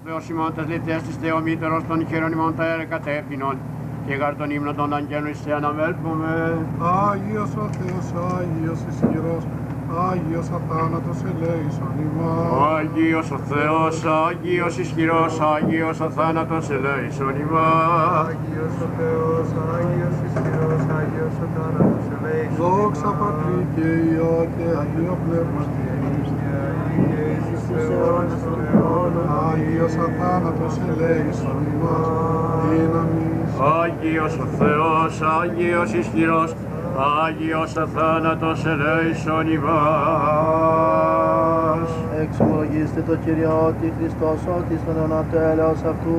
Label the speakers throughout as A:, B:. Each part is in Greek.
A: Θεός ημών τας λιτές της Θεομήτερος των χειρών ημών τα έργα κατεύθυνον και γάρ τον ύμνο των αγγέλων εις σε αναβέλθουμε.
B: Άγιος ο Θεός, Άγιος ισχυρός, Άγιος αθάνατος ελέησον ημάς.
A: Άγιος ο Θεός, Άγιος ισχυρός, Άγιος αθάνατος ελέησον ημάς.
C: Άγιος ο Θεός, Άγιος ισχυρός, Άγιος αθάνατος ελέησον ημάς.
B: Δόξα Πατρί και Υιό και Αγίο Πνεύματι. Άγιος αθάνατος ελέησον ημάς. Δύναμις.
A: Άγιος ο Θεός, Άγιος ισχυρός, Άγιος αθάνατος ελέησον ημάς.
D: Εξομολογήστε το Κύριο ότι Χριστός ότι στον αιωνατέλεος αυτού.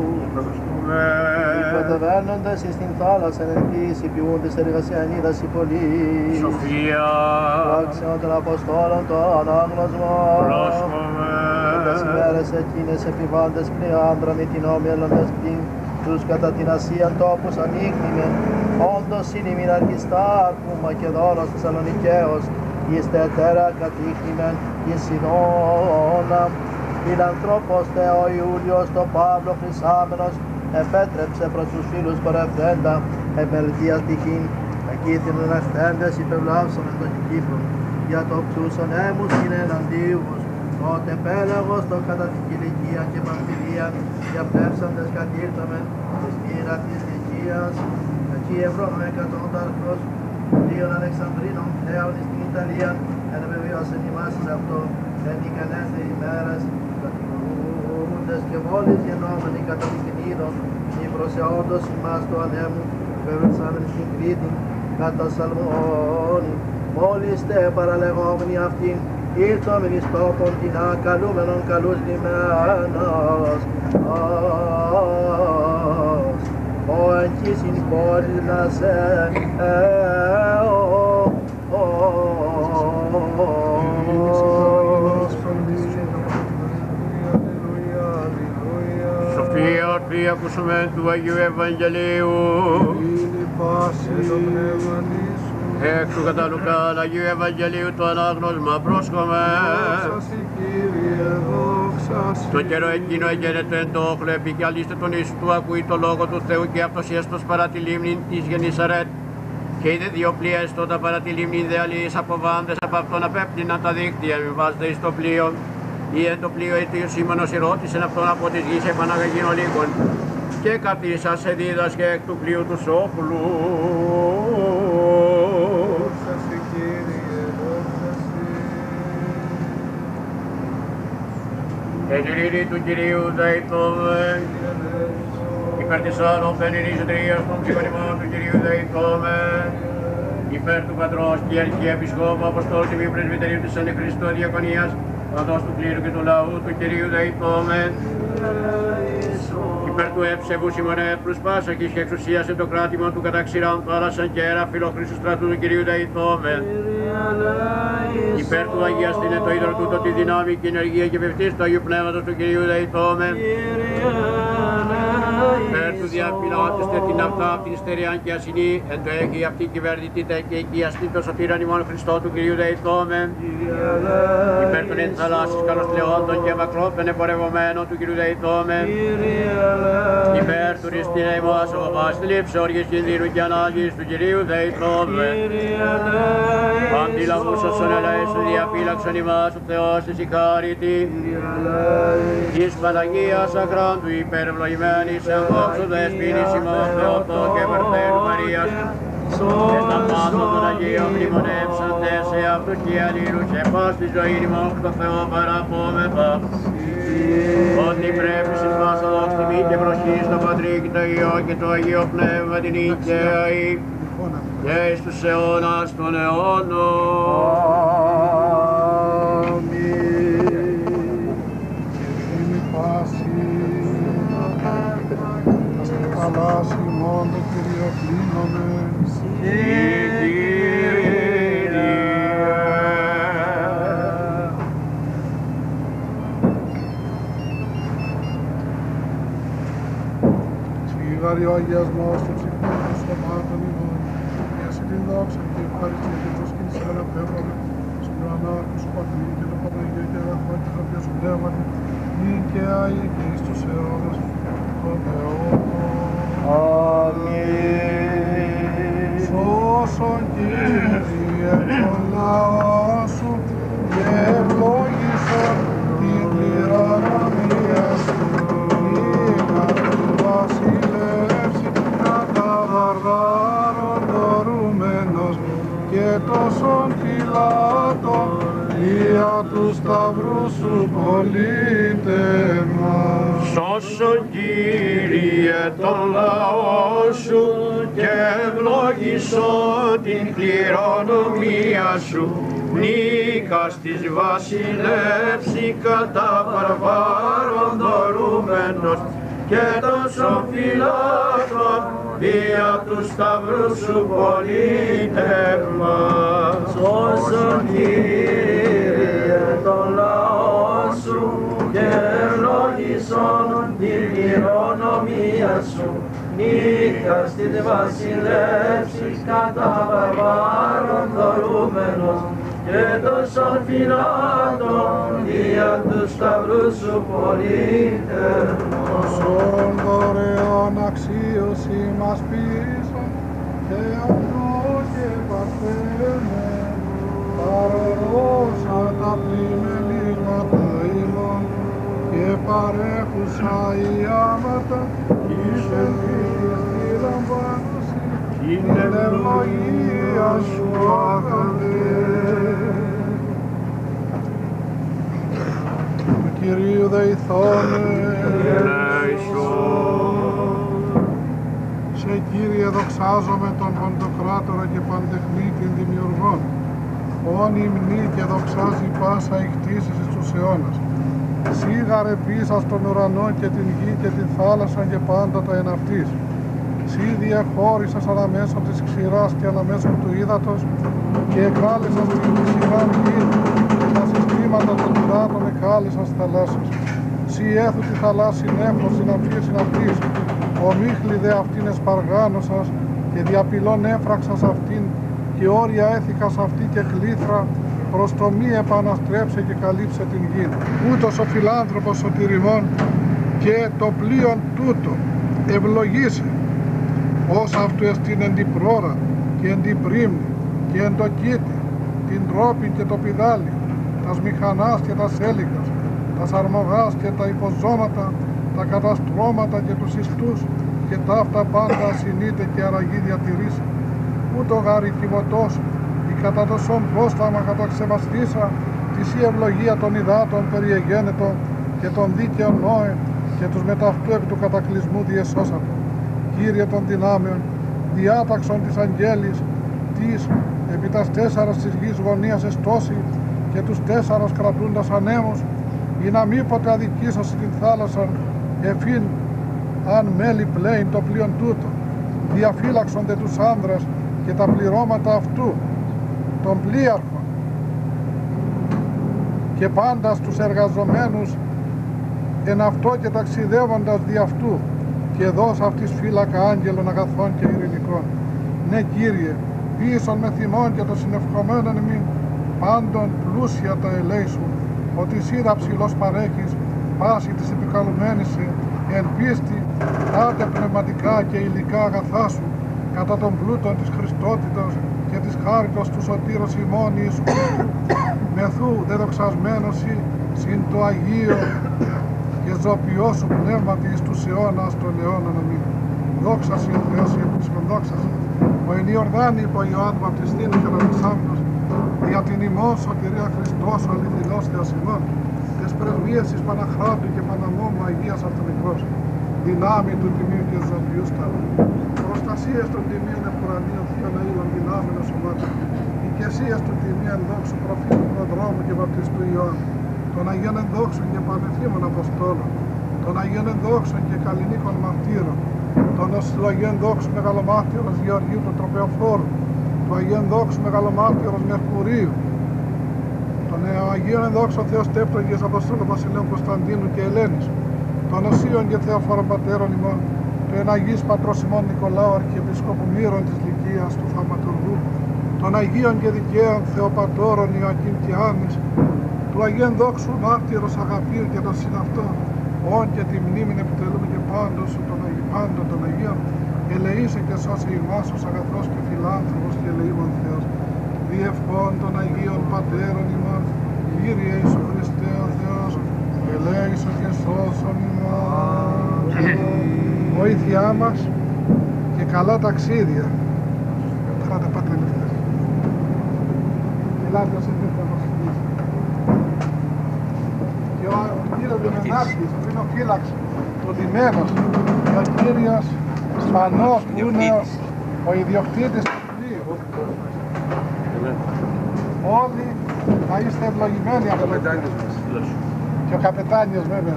D: Οι πρωτοβαίνοντες εις την θάλασσα εν ποιήση ποιούντες εργασιανίδας οι πολλοί.
A: Σοφία.
D: Πράξεων των Αποστόλων το ανάγνωσμα.
A: Πρόσχομαι.
D: Τις ημέρες εκείνες επιβάντες πλεάνδρα με την όμοιελοντες πλήν τους κατά την Ασίαν τόπους ανήκνημεν. Όντως είναι ημιν αρχιστάρχου Μακεδόνος Θεσσαλονικαίος, εις τε ετέρα κατήχνημεν εις Σιδώνα. Φιλανθρώπος Θεό Ιούλιος το Παύλο χρυσάμενος επέτρεψε προς τους φίλους πορευθέντα επελτίας τυχήν εκείθινον ευθέντες υπευλάψαμεν των Κύπρων για το ψούσον έμους είναι εναντίους. Τότε πέλαγος το κατά την Κιλικία και Παμφυλία για πνεύσαντες κατήρθαμεν της μοίρα της Λυκίας. Εκεί ευρώμεν εκατόνταρχος δύο Αλεξανδρίνων πλέον στην Ιταλία ενεβεβαιώσεν ημάς σε αυτό εν ικανέστε ημέρες κατηγορούντες και μόλις γεννόμενοι κατά την Κνίδων ή προσεόντος ημάς του ανέμου πεβερσάμεν στην Κρήτη κατά Σαλμόνη. Μόλις τε παραλεγόμενοι αυτήν ήρθομεν εις τόπον την ακαλούμενον καλούς λιμένος. Ο εγγύς ειν πόλης να σε
A: Σοφία ορθή ακούσουμε του Αγίου Ευαγγελίου. Εκ του κατά Λουκάν Αγίου Ευαγγελίου το ανάγνωσμα πρόσχομαι. Το καιρό εκείνο εγένετο εν το όχλο επικαλείστε τον Ιησού του ακούει το λόγο του Θεού και αυτός έστος παρά τη λίμνη της Γεννησαρέτ. Και είδε δύο πλοία εστώτα παρά τη λίμνη δε αλλοίς αποβάντες από αυτόν απέπτυναν τα δίκτυα μη βάζετε εις το πλοίο. Ή εν το πλοίο ο Σίμωνος ερώτησεν αυτόν από της γης επαναγαγήν ολίγων. Και καθίσα σε δίδασκε εκ του πλοίου του όχλου. Εγγυρίδη του Κυρίου δεηθώμεν, υπέρ της άλλων πενηρίζετρίας των ψυχονημών του Κυρίου δεηθώμεν, υπέρ του Πατρός και Αρχιεπισκόπου Αποστόλου Τιμίου Πρεσβυτερίου της Αντιχριστού Διακονίας, παντός του κλήρου και του λαού του Κυρίου δεηθώμεν, υπέρ του ευσεβού συμμονεύθρους πάσαχης και εξουσίας εν το κράτημα του καταξηράν θάλασσαν και αέρα φιλόχρησου στρατού του Κυρίου δεηθώμεν. Υπέρ του αγιαστήνε το ίδρο τούτο τη δυνάμει και ενεργία και πευτής του Αγίου Πνεύματος του Κυρίου δεηθώμεν. Υπέρ του διαφυλάτεστε την αυτά απ' την στερεάν και ασυνή, εν το έχει αυτή κυβερνητήτε και οικιαστή το σωτήραν ημών Χριστό του Κυρίου δεηθώμεν. Υπέρ των εν θαλάσσης καλοσλεόντων και μακρόπεν επορευομένων του Κυρίου δεηθώμεν. Υπέρ του ριστήνε ημάς ο βασιλείψε όργης κινδύνου και ανάγκης του Κυρίου δεηθώμεν. Αντιλαβούσος ον ελέησον διαφύλαξον ημάς ο Θεός της ικάρητη. Της Παναγίας Αχράντου υπερευλογημένης εν δόξου δεσποίνης ημών Θεότο και Περθένου Μαρίας. Και τα μάτων των Αγίων μνημονεύσαντες σε αυτούς και αλλήλους και πας τη ζωή ημών στο Θεό παραπόμεθα. Ότι πρέπει στις μας δόξ τιμή και προσχή στο Πατρί και το Υιό και το Αγίο Πνεύμα την οικαίη και εις τους αιώνας των αιώνων.
B: Καλάς ημών το Κύριο πλήνωμεν. Σιγάρει ο αγιασμός του ψυχών των σωμάτων ημών, και εσύ την δόξα και ευχαριστία και προσκύνηση αναπέμπαμε, στον Ανάρχο σου Πατρί και το Παναγία και αγαθό και χαρτιά σου πνεύματι, νίκαια και εις τους αιώνας των αιώνων.
D: Αμήν.
B: Σώσον Κύριε τον λαό σου και ευλόγησον την κληρονομία σου. Νίκα του βασιλεύσει κατά βαρβάρων δωρούμενος και τόσων φυλάτων δια του σταυρού σου πολίτευμα.
A: Σώσον Κύριε τον λαό σου και ευλόγησον την κληρονομία σου. Νίκας της βασιλεύσει κατά βαρβάρων δωρούμενος και τόσων φυλάτων δια του σταυρού σου πολίτευμα.
D: Σώσον Κύριε τον λαό σου και ευλόγησον την κληρονομία σου. Νίκας της βασιλεύσης κατά βαρβάρων δωρούμενος και τόσων φυλάτων δια του σταυρού σου πολίτευμα.
B: Τόσων δωρεών αξίωση μας πίσω και αυτό και παρθένε παραδόσα τα πλημελήματα ημών και παρέχουσα η άματα εις ελπίδης τη λαμβάνωση την ευλογία σου αγαθέ. Του Κυρίου δεηθώνε. Σε Κύριε δοξάζομαι τον Παντοκράτορα και Παντεχνίτη δημιουργών. Όν υμνή και δοξάζει πάσα η κτήσεις εις τους αιώνας. Σίγαρε πίσα στον ουρανό και την γη και την θάλασσα και πάντα τα εν αυτής. Σύ διαχώρισας αναμέσω της ξηράς και αναμέσω του ύδατος και εκάλεσας την ξηράν γη και τα συστήματα των υδάτων εκάλεσας θαλάσσας. Σύ έθου τη θαλάσσι νέφος συναμφίεσιν αυτής. Ομίχλη δε αυτήν εσπαργάνωσας και διαπυλών έφραξας αυτήν και όρια έθηκας αυτή και κλήθρα προς το μη επαναστρέψε και καλύψε την γη. Ούτως ο φιλάνθρωπος σωτηριμών και το πλοίον τούτο ευλογήσε ως αυτού εστίν εν την πρόρα και εν την πρίμνη και εν το κήτη, την τρόπη και το πηδάλι, τας μηχανάς και τας έλικας, τας αρμογάς και τα υποζώματα, τα καταστρώματα και τους ιστούς και τα αυτά πάντα ασυνείται και αραγή διατηρήσει. Ούτω γαρικιμωτός η κατά τόσον πρόσταμα καταξεβαστήσα της η ευλογία των υδάτων περιεγένετο και των δίκαιων νόε και τους μεταυτού εκ του κατακλυσμού διεσώσατο. Κύριε των δυνάμεων, διάταξον της αγγέλης της επί τας τέσσαρας της γης γωνίας εστώσει και τους τέσσαρας κρατούντας ανέμους ή να μήποτε αδικήσωση την θάλασσαν εφήν αν μέλη πλέειν το πλοίον τούτο. Διαφύλαξονται τους άνδρας και τα πληρώματα αυτού των πλοίαρχων και πάντα στους εργαζομένους εν αυτό και ταξιδεύοντας δι' αυτού και δώσ' αυτής φύλακα άγγελων αγαθών και ειρηνικών. Ναι Κύριε, πείσον με θυμών και το συνευχομένον ημίν πάντων πλούσια τα ελέη σου, ότι σίδα ψηλός παρέχεις πάση της επικαλουμένης σε εν πίστη άτε πνευματικά και υλικά αγαθά σου κατά των πλούτων της Χριστότητας και της χάριτος του σωτήρος ημών Ιησού Χριστού μεθού δεδοξασμένος ή συν το Αγίο και ζωπιό σου πνεύματι εις τους αιώνας των αιώνων αμήν. Δόξα Συ ο Θεός Ιησούν, δόξα Συ. Ο εν Ιορδάνη υπό Ιωάννου βαπτιστήνου και αναπτυσσάμενος δια την ημών σωτηρία Χριστός ο αληθινός Θεός ημών τες πρεσβείες εις Παναχράτου και Παναμόμου Αγίας Αυτομικρός δυνάμει του Τιμίου και ζωπιού στάλου. Προστασίες των Τιμίων Ευκουρανίων Θείων Αΐλων δυνάμενος σωμάτων οικεσίες του Τιμίου ενδόξου προφήτου προδρόμου και βαπτιστού Ιωάννου των Αγίων ενδόξων και πανεθήμων Αποστόλων των Αγίων ενδόξων και καλλινίκων μαρτύρων των Αγίων ενδόξου μεγαλομάρτυρος Γεωργίου του Τροπεοφόρου του Αγίων ενδόξου μεγαλομάρτυρος Μερκουρίου των Αγίων ενδόξων Θεοστέπτων Αποστόλων Βασιλέων Κωνσταντίνου και Ελένης των Οσίων και Θεοφόρων Πατέρων ημών του Εναγής Πατρός ημών Νικολάου Αρχιεπισκόπου Μύρων της Λυκίας του Θαυματουργού των Αγίων και Δικαίων Θεοπατώρων Ιωακήμ και Άννης του Αγίον Δόξου μάρτυρος αγαπίου και των συναυτών, όν και τη μνήμην επιτελούμε και πάντων σου των Αγίων, ελεήσε και σώσε ημάς ως αγαθός και φιλάνθρωπος και ελεήμων Θεός, διευχών των Αγίων Πατέρων ημάς, Κύριε Ιησού Χριστέ ο Θεός, ελέησον και σώσον ημάς. Βοήθειά μας και καλά ταξίδια. Χάτε πάτε ελευθερία. Ελάτε ως ήρθετε να μας φιλήσει. Και ο κύριος Δημενάρχης, ο Δινοφύλαξ, ο Διμένος, και ο κύριος Σπανός, που είναι ο ιδιοκτήτης του πλοίου. Όλοι να είστε ευλογημένοι από το και ο καπετάνιος βέβαια.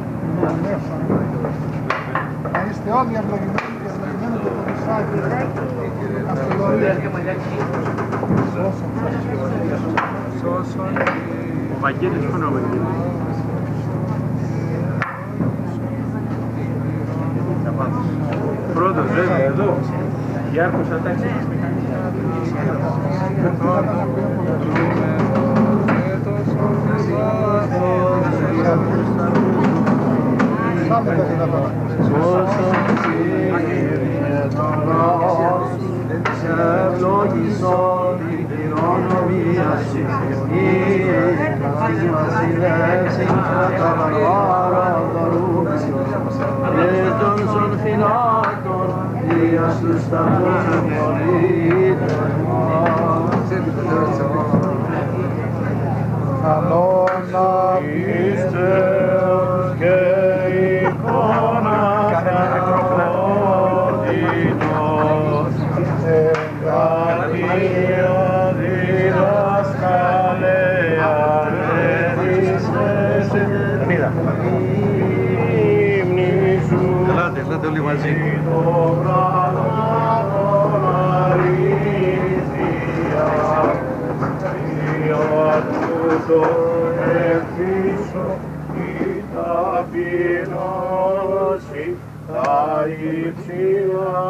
B: Να είστε όλοι ευλογημένοι και ευλογημένοι από το Μισάκη. Σώσον.
A: Ο Βαγγέλης πού είναι ο Βαγγέλης? Πρώτος, βέβαια, εδώ. Γιάρχος Ατάξης.
D: ευλογήσον την κληρονομία σου, βασιλεύσιν τα βαρβάρα δωρούμενος, και των σων φυλάκων, Δίας του σταυρού πολίτων
B: καλόν να πίστεως και εικόνα καθότητος, εγκατία διδασκαλέ αρέδισες ύμνη σου.
C: Ελάτε όλοι μαζί.
B: Το πράγματον αλήθεια, τούτο ευθύσω η ταπεινώση τα υψηλά.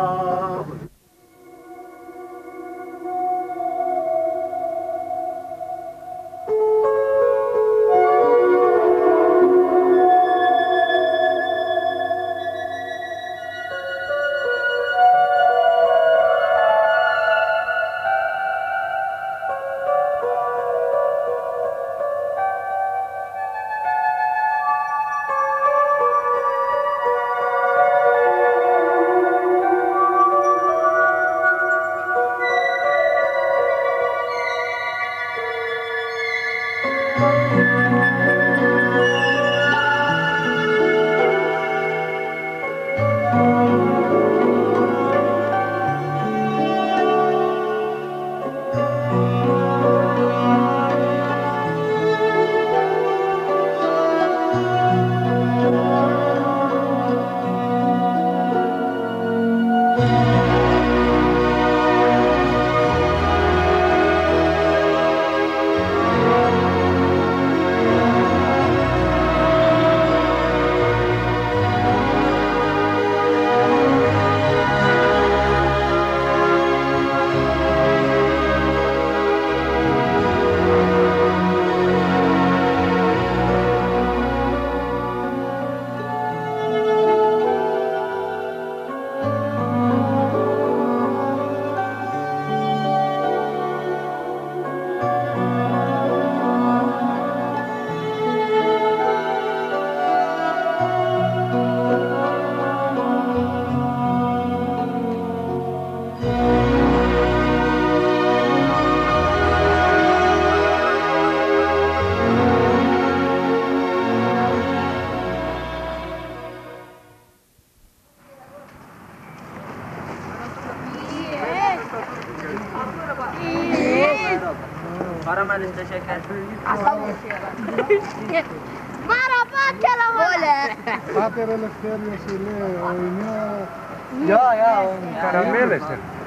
B: Πάτερ Ελευθέριος λέει, ο Ινιό...
C: Γεια, καραμέλες.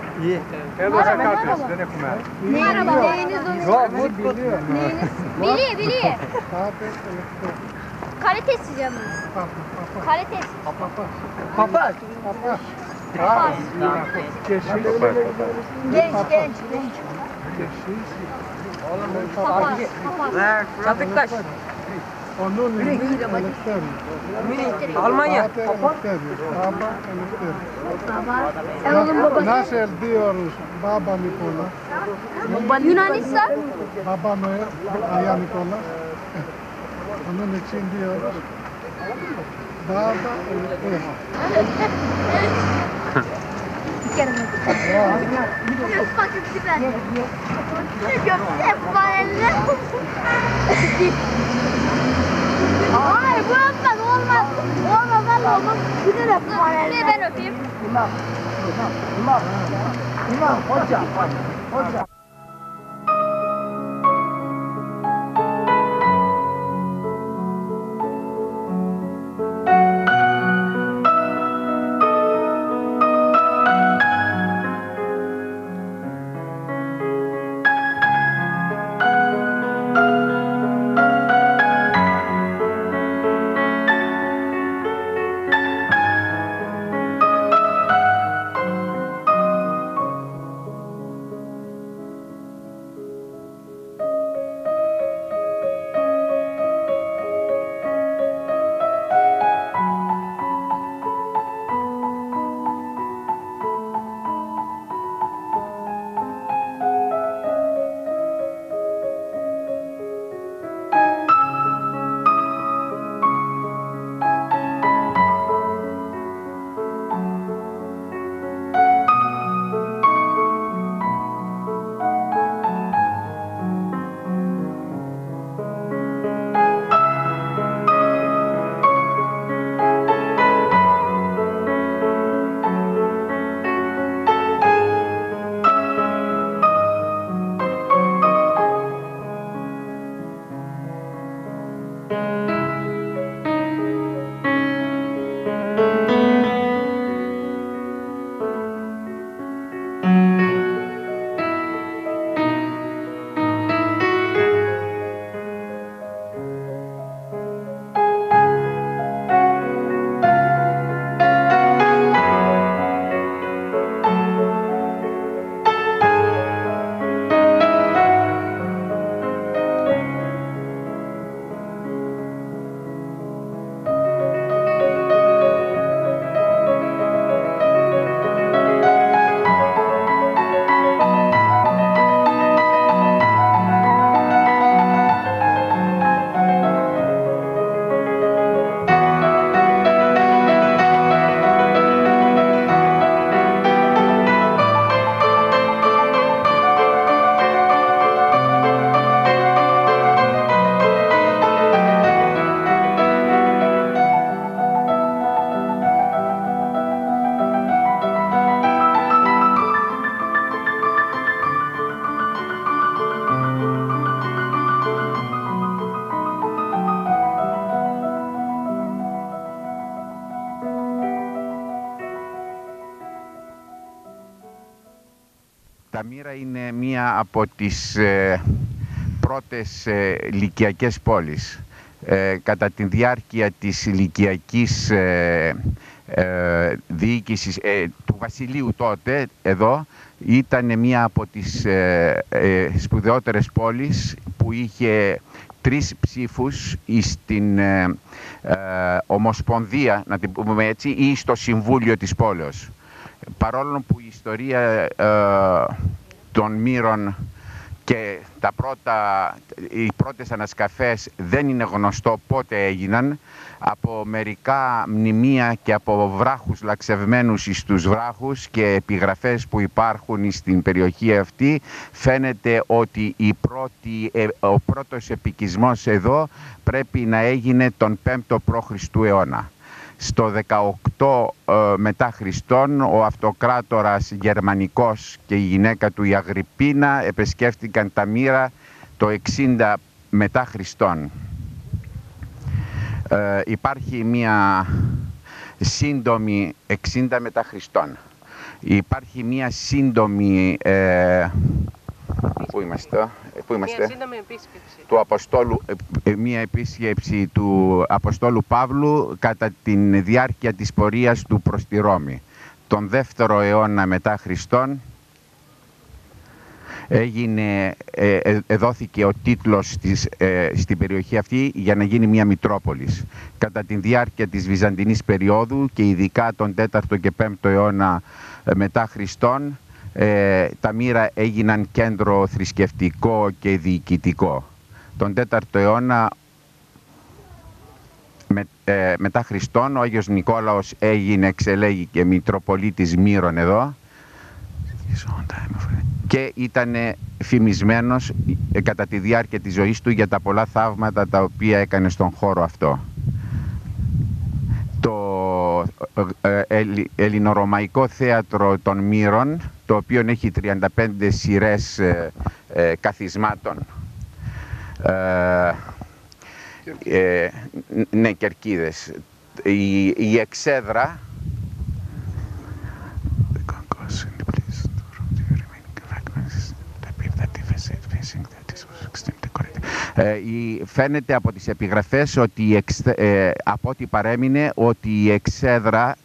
C: Έδωσα κάποιες, δεν έχουμε άλλο.
B: Μίλη. Πάτερ Ελευθέριος.
E: Kalitesiz ama. Kalitesiz.
B: Papaz.
E: Genç.
B: Keşiş. Ο Νούνι Ελευθέριος.
F: Αλμάνια.
B: Ελευθέριος. Μπάμπα Ελευθέριος. Νάσελ Δίωρους. Μπάμπα Νικόλα.
E: Yunanistan.
B: Μπάμπα Νοέ. Αγία Νικόλα. Ο Νούνι Εξήν Δίωρους. Μπάμπα Ελευθέριος.
E: Fucking süper. Hayır bu olmaz olmaz. Olmaz valla olmaz. Güzel yapma. Ben öpeyim.
D: İmam, hoca.
G: Τα Μύρα είναι μία από τις πρώτες λυκειακές πόλεις. Κατά τη διάρκεια της λυκειακής διοίκησης του βασιλείου τότε, εδώ, ήταν μία από τις σπουδαιότερες πόλεις που είχε 3 ψήφους στην Ομοσπονδία, να την πούμε έτσι, ή στο Συμβούλιο της πόλεως. Παρόλο που η ιστορία των Μύρων και οι πρώτες ανασκαφές δεν είναι γνωστό πότε έγιναν, από μερικά μνημεία και από βράχους λαξευμένους στους βράχους και επιγραφές που υπάρχουν στην περιοχή αυτή, φαίνεται ότι ο πρώτος επικισμός εδώ πρέπει να έγινε τον 5ο π.Χ. αιώνα. Στο 18 μετά Χριστόν, ο αυτοκράτορας Γερμανικός και η γυναίκα του η Αγρυπίνα επισκέφτηκαν τα Μύρα το 60 μετά Χριστόν. Υπάρχει μια σύντομη 60 μετά Χριστόν. Υπάρχει μια σύντομη Πού είμαστε? Μια σύντομη επίσκεψη. Μια επίσκεψη του Αποστόλου Παύλου κατά τη διάρκεια της πορείας του προς τη Ρώμη. Τον 2ο αιώνα μετά Χριστόν δόθηκε ο τίτλος στην περιοχή αυτή για να γίνει μια Μητρόπολης. Κατά τη διάρκεια της Βυζαντινής περίοδου και ειδικά τον 4ο και 5ο αιώνα μετά Χριστόν, τα Μύρα έγιναν κέντρο θρησκευτικό και διοικητικό. Τον 4ο αιώνα μετά Χριστόν ο Άγιος Νικόλαος εξελέγηκε Μητροπολίτης Μύρων εδώ και ήταν φημισμένος κατά τη διάρκεια της ζωής του για τα πολλά θαύματα τα οποία έκανε στον χώρο αυτό. Το ελληνορωμαϊκό θέατρο των Μύρων, το οποίο έχει 35 σειρές καθισμάτων, ναι, κερκίδες. Η εξέδρα φαίνεται από τις επιγραφές ότι από ό,τι παρέμεινε ότι η εξέδρα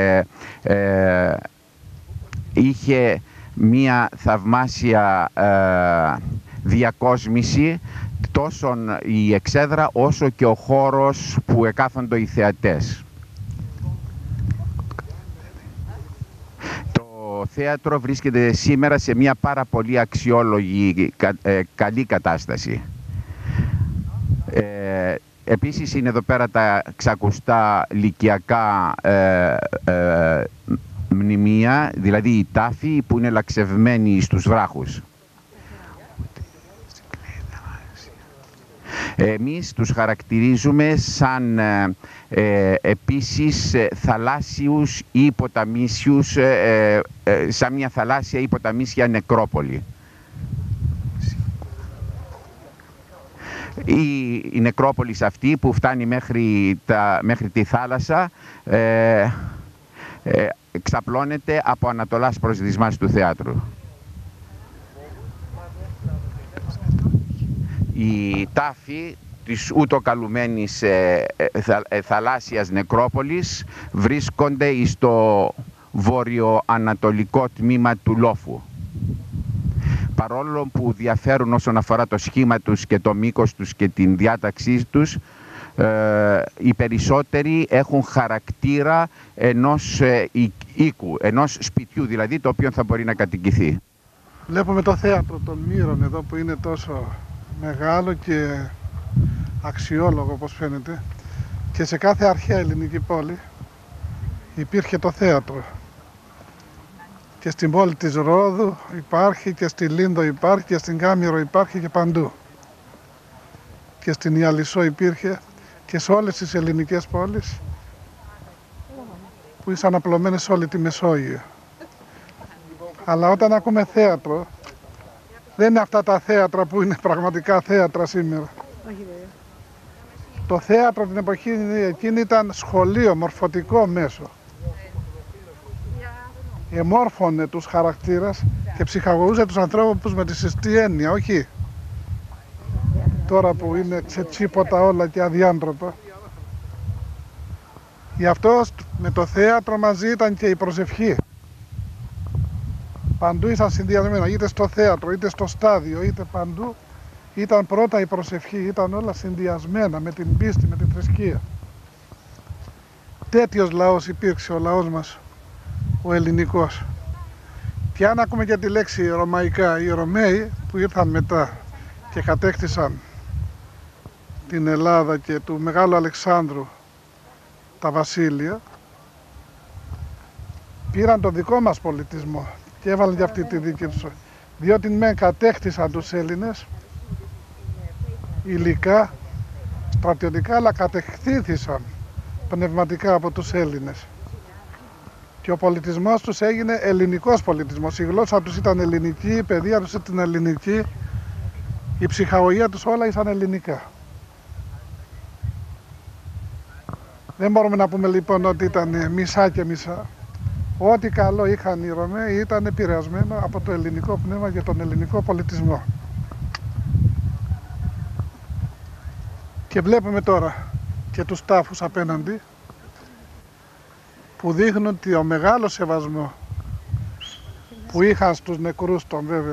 G: είχε μία θαυμάσια διακόσμηση, τόσο η εξέδρα όσο και ο χώρος που εκάθονται οι θεατές. Το θέατρο βρίσκεται σήμερα σε μια πάρα πολύ αξιόλογη, καλή κατάσταση. Επίσης είναι εδώ πέρα τα ξακουστά λυκιακά μνημεία, δηλαδή οι τάφοι που είναι λαξευμένοι στους βράχους. Εμείς τους χαρακτηρίζουμε σαν επίσης θαλάσσιους ή ποταμίσιους, σαν μια θαλάσσια ή ποταμίσια νεκρόπολη. Η νεκρόπολη αυτή που φτάνει μέχρι τη θάλασσα ξαπλώνεται από ανατολάς προς δυσμάς του θεάτρου. Οι τάφοι της ούτω καλουμένης θαλάσσιας νεκρόπολης βρίσκονται στο βορειοανατολικό τμήμα του λόφου. Παρόλο που διαφέρουν όσον αφορά το σχήμα τους και το μήκος τους και την διάταξή τους, οι περισσότεροι έχουν χαρακτήρα ενός οίκου, ενός σπιτιού δηλαδή, το οποίο θα μπορεί να κατοικηθεί.
B: Βλέπουμε το θέατρο των Μύρων εδώ που είναι τόσο μεγάλο και αξιόλογο όπως φαίνεται, και σε κάθε αρχαία ελληνική πόλη υπήρχε το θέατρο. Και στην πόλη της Ρόδου υπάρχει και στη Λίνδο υπάρχει και στην Κάμηρο υπάρχει και παντού. Και στην Ιαλισσό υπήρχε και σε όλες τις ελληνικές πόλεις που ήσαν απλωμένες σε όλη τη Μεσόγειο. Αλλά όταν ακούμε θέατρο, δεν είναι αυτά τα θέατρα που είναι πραγματικά θέατρα σήμερα. Το θέατρο την εποχή εκείνη ήταν σχολείο, μορφωτικό μέσο. Εμόρφωνε τους χαρακτήρες και ψυχαγωγούσε τους ανθρώπους με τη σωστή έννοια, όχι τώρα που είναι σε τσίποτα όλα και αδιάντροπα. Γι' αυτό με το θέατρο μαζί ήταν και η προσευχή. Παντού ήσαν συνδυασμένα, είτε στο θέατρο, είτε στο στάδιο, είτε παντού. Ήταν πρώτα η προσευχή, ήταν όλα συνδυασμένα με την πίστη, με την θρησκεία. Τέτοιος λαός υπήρξε ο λαός μας, ο ελληνικός. Και αν ακούμε και τη λέξη ρωμαϊκά, οι Ρωμαίοι που ήρθαν μετά και κατέκτησαν την Ελλάδα και του Μεγάλου Αλεξάνδρου τα βασίλεια, πήραν τον δικό μας πολιτισμό και έβαλαν και αυτή τη δική τους. Διότι μεν κατέκτησαν τους Έλληνες υλικά, στρατιωτικά, αλλά κατευθύνθησαν πνευματικά από τους Έλληνες. Και ο πολιτισμός τους έγινε ελληνικός πολιτισμός. Η γλώσσα τους ήταν ελληνική, η παιδεία τους ήταν ελληνική, η ψυχαγωγία τους όλα ήταν ελληνικά. Δεν μπορούμε να πούμε λοιπόν ότι ήταν μισά και μισά. Ό,τι καλό είχαν οι Ρωμαίοι ήταν επηρεασμένο από το ελληνικό πνεύμα και τον ελληνικό πολιτισμό. Και βλέπουμε τώρα και τους τάφους απέναντι που δείχνουν ότι ο μεγάλος σεβασμό που είχαν στους νεκρούς των βέβαια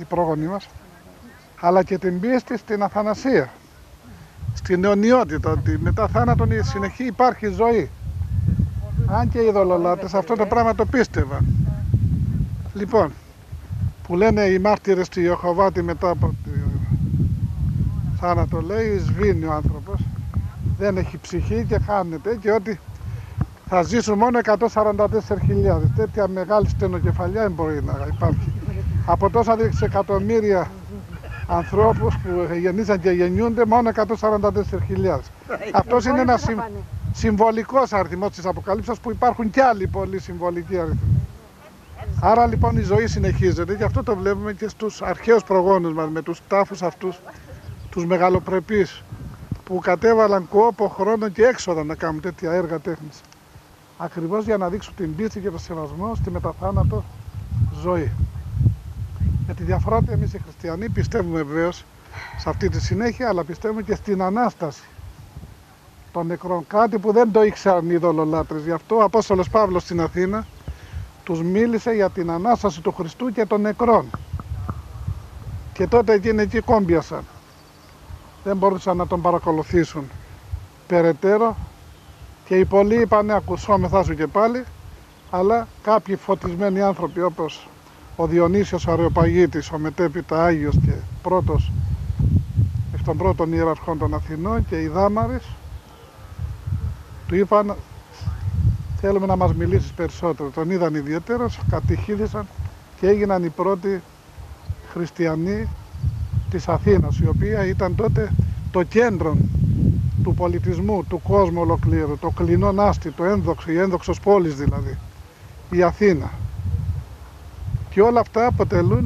B: οι πρόγονοι μας, αλλά και την πίστη στην αθανασία, στην αιωνιότητα, ότι μετά θάνατον η συνεχή υπάρχει ζωή. Αν και οι ειδωλολάτρες αυτό το πράγμα το πίστευαν. Λοιπόν, που λένε οι μάρτυρες του Ιεχωβά ότι μετά από το θάνατο, λέει, σβήνει ο άνθρωπος, δεν έχει ψυχή και χάνεται, και ότι θα ζήσουν μόνο 144.000. Τέτοια μεγάλη στενοκεφαλιά δεν μπορεί να υπάρχει. Από τόσα δισεκατομμύρια ανθρώπους που γεννήσαν και γεννιούνται, μόνο 144.000. Αυτός είναι ένας συμβολικός αριθμός της Αποκαλύψεως, που υπάρχουν κι άλλοι πολύ συμβολικοί αριθμοί. Άρα λοιπόν η ζωή συνεχίζεται, και αυτό το βλέπουμε και στους αρχαίους προγόνους μας, με τους τάφους αυτούς, τους μεγαλοπρεπείς, που κατέβαλαν κόπο, χρόνο και έξοδα να κάνουν τέτοια έργα τέχνης. Ακριβώς για να δείξουν την πίστη και το σεβασμό στη μεταθάνατο ζωή. Με τη διαφορά ότι εμείς οι χριστιανοί πιστεύουμε βεβαίως σε αυτή τη συνέχεια, αλλά πιστεύουμε και στην Ανάσταση των νεκρών, κάτι που δεν το ήξεραν οι ειδωλολάτρες. Γι' αυτό ο Απόστολος Παύλος στην Αθήνα τους μίλησε για την Ανάσταση του Χριστού και των νεκρών. Και τότε εκείνοι εκεί κόμπιασαν. Δεν μπορούσαν να τον παρακολουθήσουν περαιτέρω, και οι πολλοί είπανε ακουσόμεθά σου και πάλι, αλλά κάποιοι φωτισμένοι άνθρωποι όπως ο Διονύσιος ο Αρεοπαγίτης, ο μετέπειτα Άγιος και πρώτος εκ των πρώτων ιεραρχών των Αθηνών, και οι Δάμαρες, του είπαν θέλουμε να μας μιλήσεις περισσότερο. Τον είδαν ιδιαίτερος, κατηχήθησαν και έγιναν οι πρώτοι χριστιανοί της Αθήνας, η οποία ήταν τότε το κέντρο του πολιτισμού, του κόσμου ολοκλήρου, το κλινόν άστη, το ένδοξο, η ένδοξος πόλης δηλαδή, η Αθήνα. Και όλα αυτά αποτελούν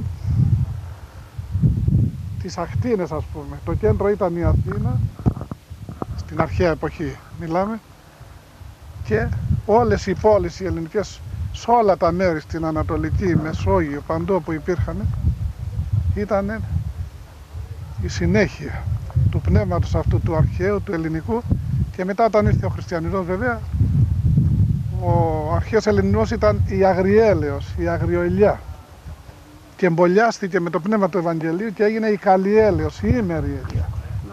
B: τις ακτίνες, ας πούμε. Το κέντρο ήταν η Αθήνα, στην αρχαία εποχή μιλάμε, και όλες οι πόλεις οι ελληνικές, σε όλα τα μέρη, στην Ανατολική, Μεσόγειο, παντού που υπήρχαν, ήταν η συνέχεια του πνεύματος αυτού του αρχαίου, του ελληνικού. Και μετά, όταν ήρθε ο χριστιανισμός, βέβαια, ο αρχαίος ελληνισμός ήταν η αγριέλεος, η αγριοηλιά, και εμπολιάστηκε με το πνεύμα του Ευαγγελίου και έγινε η καλλιέλεος, η ήμερη ελιά.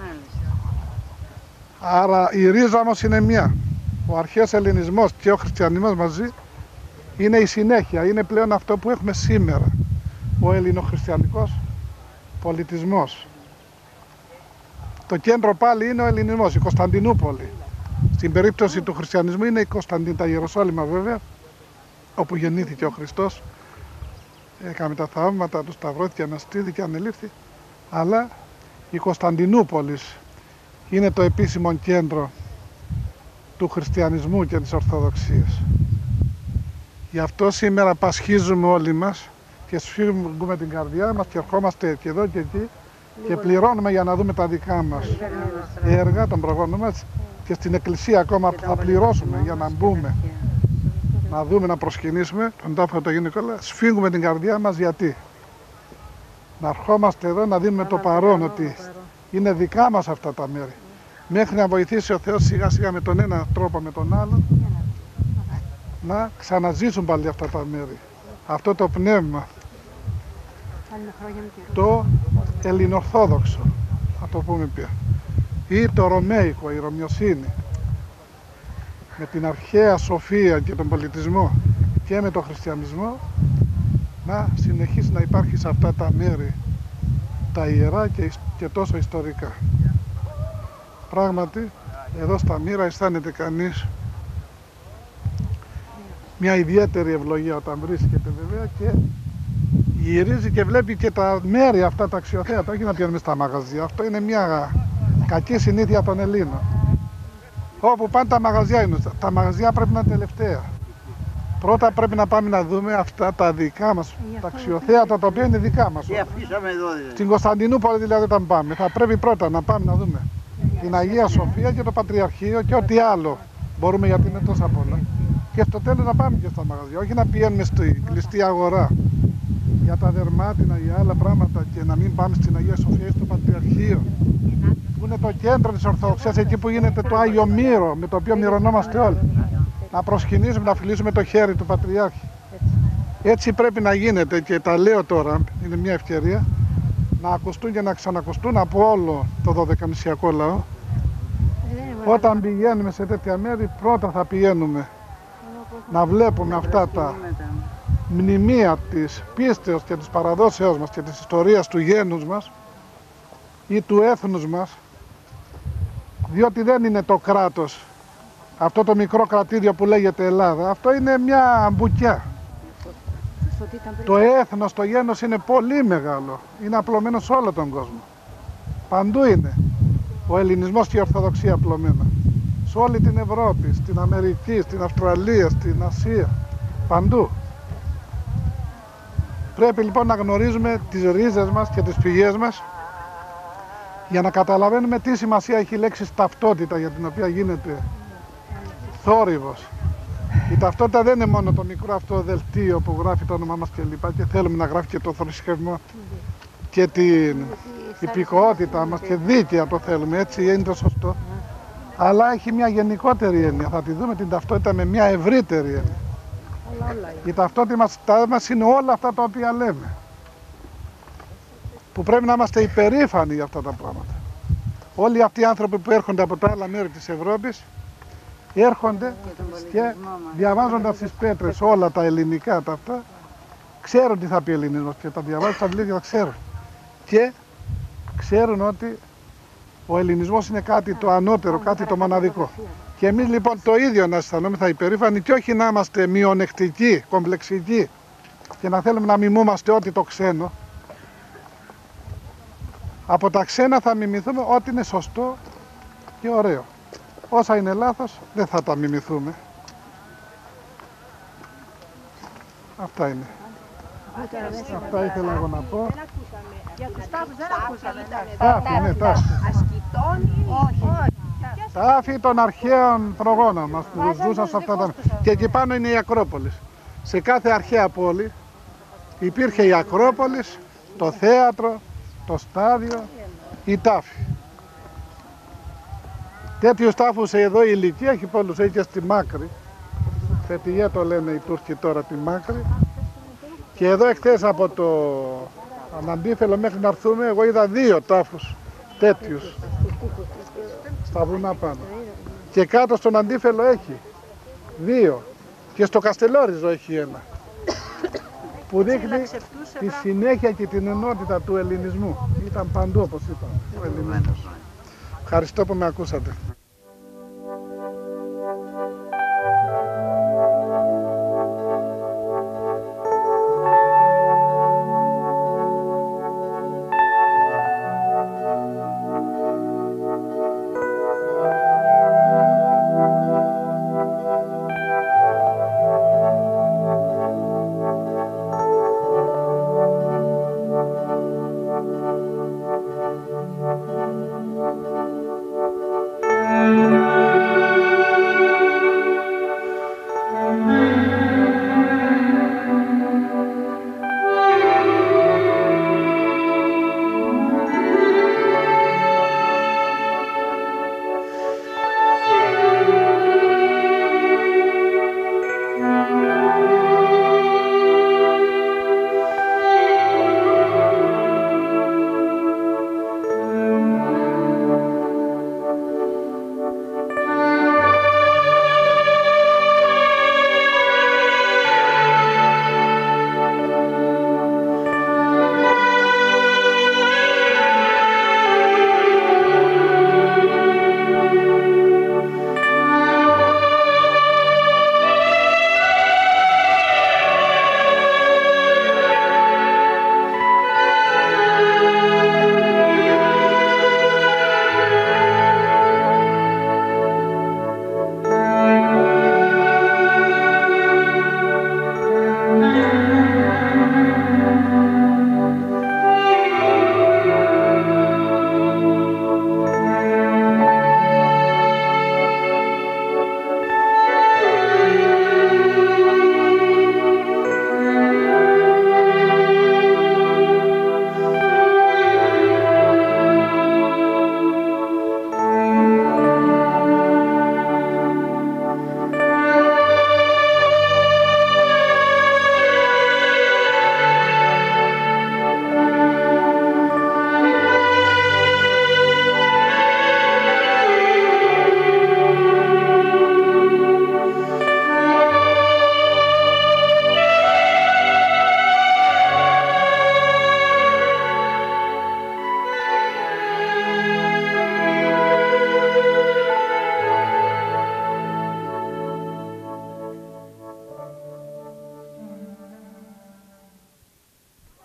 B: Άρα η ρίζα όμως είναι μία. Ο αρχαίος ελληνισμός και ο χριστιανισμός μαζί είναι η συνέχεια, είναι πλέον αυτό που έχουμε σήμερα, ο ελληνοχριστιανικός πολιτισμός. Το κέντρο πάλι είναι ο ελληνισμός, η Κωνσταντινούπολη. Στην περίπτωση του χριστιανισμού είναι η Κωνσταντίνα, τα Ιεροσόλυμα βέβαια, όπου γεννήθηκε ο Χριστός, έκαμε τα θαύματα, του σταυρώθηκε, αναστήθηκε, ανελήφθη, αλλά η Κωνσταντινούπολη είναι το επίσημο κέντρο του χριστιανισμού και της Ορθοδοξίας. Γι' αυτό σήμερα πασχίζουμε όλοι μας και σφίγγουμε την καρδιά μας και ερχόμαστε και εδώ και εκεί και πληρώνουμε για να δούμε τα δικά μας έργα των προγόνων μας, και στην εκκλησία ακόμα θα πληρώσουμε για να μπούμε, να δούμε, να προσκυνήσουμε τον τάφο του Αγίου Νικόλα. Σφίγγουμε την καρδιά μας γιατί να ερχόμαστε εδώ να δούμε το παρόν, ότι είναι δικά μας αυτά τα μέρη, μέχρι να βοηθήσει ο Θεός σιγά σιγά με τον ένα τρόπο με τον άλλο να ξαναζήσουν πάλι αυτά τα μέρη, αυτό το πνεύμα το ελληνορθόδοξο, θα το πούμε πια, ή το ρωμαϊκό, η ρωμιοσύνη, με την αρχαία σοφία και τον πολιτισμό και με τον χριστιανισμό, να συνεχίσει να υπάρχει σε αυτά τα μέρη τα ιερά και τόσο ιστορικά. Πράγματι εδώ στα Μύρα αισθάνεται κανείς μια ιδιαίτερη ευλογία όταν βρίσκεται, βέβαια, και γυρίζει και βλέπει και τα μέρη αυτά τα αξιοθέατα, όχι να πηγαίνουμε στα μαγαζιά. Αυτό είναι μια κακή συνήθεια των Ελλήνων. Όπου πάνε τα μαγαζιά είναι. Τα μαγαζιά πρέπει να είναι τελευταία. Πρώτα πρέπει να πάμε να δούμε αυτά τα δικά μας, τα αξιοθέατα τα οποία είναι δικά μας. Στην Κωνσταντινούπολη δηλαδή όταν πάμε, θα πρέπει πρώτα να πάμε να δούμε την Αγία Σοφία και το Πατριαρχείο και ό,τι άλλο μπορούμε, γιατί είναι τόσα πολλά. Και στο τέλος να πάμε και στα μαγαζιά, όχι να πηγαίνουμε στη κλειστή αγορά για τα δερμάτινα, για άλλα πράγματα, και να μην πάμε στην Αγία Σοφία ή στο Πατριαρχείο, που είναι το κέντρο της Ορθοδοξίας, εκεί που γίνεται το Άγιο Μύρο, με το οποίο μυρωνόμαστε όλοι. Να προσκυνήσουμε, να φιλήσουμε το χέρι του Πατριάρχη. Έτσι πρέπει να γίνεται και τα λέω τώρα, είναι μια ευκαιρία να ακουστούν και να ξανακουστούν από όλο το 12μισιακό λαό. Όταν πηγαίνουμε σε τέτοια μέρη, πρώτα θα πηγαίνουμε να βλέπουμε αυτά τα μνημεία της πίστεως και της παραδόσεώς μας και της ιστορίας του γένους μας ή του έθνους μας, διότι δεν είναι το κράτος, αυτό το μικρό κρατήδιο που λέγεται Ελλάδα, αυτό είναι μια μπουκιά. Το έθνος, το γένος είναι πολύ μεγάλο, είναι απλωμένο σε όλο τον κόσμο. Παντού είναι ο ελληνισμός και η Ορθοδοξία απλωμένα. Σε όλη την Ευρώπη, στην Αμερική, στην Αυστραλία, στην Ασία, παντού. Πρέπει λοιπόν να γνωρίζουμε τις ρίζες μας και τις πηγές μας για να καταλαβαίνουμε τι σημασία έχει η λέξη ταυτότητα, για την οποία γίνεται θόρυβος. Η ταυτότητα δεν είναι μόνο το μικρό αυτό δελτίο που γράφει το όνομά μας και θέλουμε να γράφει και το θρησκευμό και την υπηκοότητά μας και δίκαια το θέλουμε, έτσι είναι το σωστό. Αλλά έχει μια γενικότερη έννοια, θα τη δούμε την ταυτότητα με μια ευρύτερη έννοια. Η ταυτότητα μας είναι όλα αυτά τα οποία λέμε, που πρέπει να είμαστε υπερήφανοι για αυτά τα πράγματα. Όλοι αυτοί οι άνθρωποι που έρχονται από τα άλλα μέρη της Ευρώπης έρχονται και διαβάζοντας τις πέτρες όλα τα ελληνικά τα αυτά, ξέρουν τι θα πει ελληνισμός και τα διαβάζουν τα βιβλία και τα ξέρουν. Και ξέρουν ότι ο ελληνισμός είναι κάτι το ανώτερο, κάτι το μοναδικό. Και εμείς λοιπόν το ίδιο να αισθανόμεθα υπερήφανοι και όχι να είμαστε μειονεκτικοί, κομπλεξικοί και να θέλουμε να μιμούμαστε ό,τι το ξένο. Από τα ξένα θα μιμηθούμε ό,τι είναι σωστό και ωραίο. Όσα είναι λάθος δεν θα τα μιμηθούμε. Αυτά είναι. Αυτά ήθελα εγώ να πω.
H: Για τους τάφους δεν ακούσαμε.
B: Τάφη, ναι, τάφη.
H: Ασκητώνει, όχι.
B: Τάφη των αρχαίων προγόνων μας που ζούσαν σε αυτά τα... Και εκεί πάνω είναι η Ακρόπολης. Σε κάθε αρχαία πόλη υπήρχε η Ακρόπολης, το θέατρο, το στάδιο, η τάφη. Τέτοιους τάφους εδώ η ηλικία έχει πολλούς, έχει και στη Μάκρη. Φετιγέ το λένε οι Τούρκοι τώρα τη Μάκρη. Και εδώ εχθές από το Αναντίφελο μέχρι να έρθουμε, εγώ είδα 2 τάφους τέτοιους στα βουνά πάνω. Και κάτω στον Αντίφελο έχει 2 και στο Καστελόριζο έχει 1 που δείχνει τη συνέχεια και την ενότητα του ελληνισμού. Ήταν παντού όπως είπαμε ο ελληνισμός. Ευχαριστώ που με ακούσατε.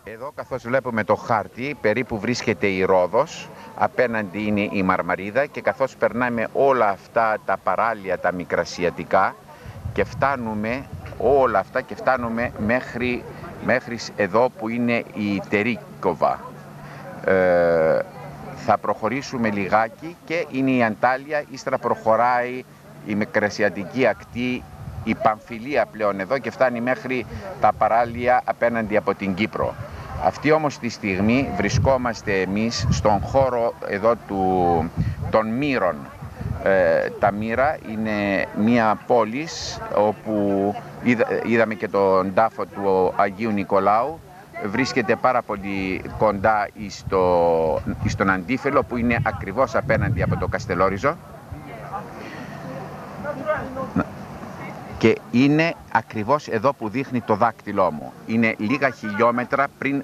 G: Εδώ καθώς βλέπουμε το χάρτη, περίπου βρίσκεται η Ρόδος, απέναντι είναι η Μαρμαρίδα και καθώς περνάμε όλα αυτά τα παράλια, τα μικρασιατικά και φτάνουμε όλα αυτά και φτάνουμε μέχρι εδώ που είναι η Τερίκοβα. Θα προχωρήσουμε λιγάκι και είναι η Αντάλια, ύστερα προχωράει η μικρασιατική ακτή, η Παμφιλία πλέον εδώ και φτάνει μέχρι τα παράλια απέναντι από την Κύπρο. Αυτή όμως τη στιγμή βρισκόμαστε εμείς στον χώρο εδώ των Μύρων. Τα Μύρα είναι μια πόλη όπου είδαμε και τον τάφο του Αγίου Νικολάου. Βρίσκεται πάρα πολύ κοντά στον Αντίφελο που είναι ακριβώς απέναντι από το Καστελόριζο. Και είναι ακριβώς εδώ που δείχνει το δάκτυλό μου. Είναι λίγα χιλιόμετρα πριν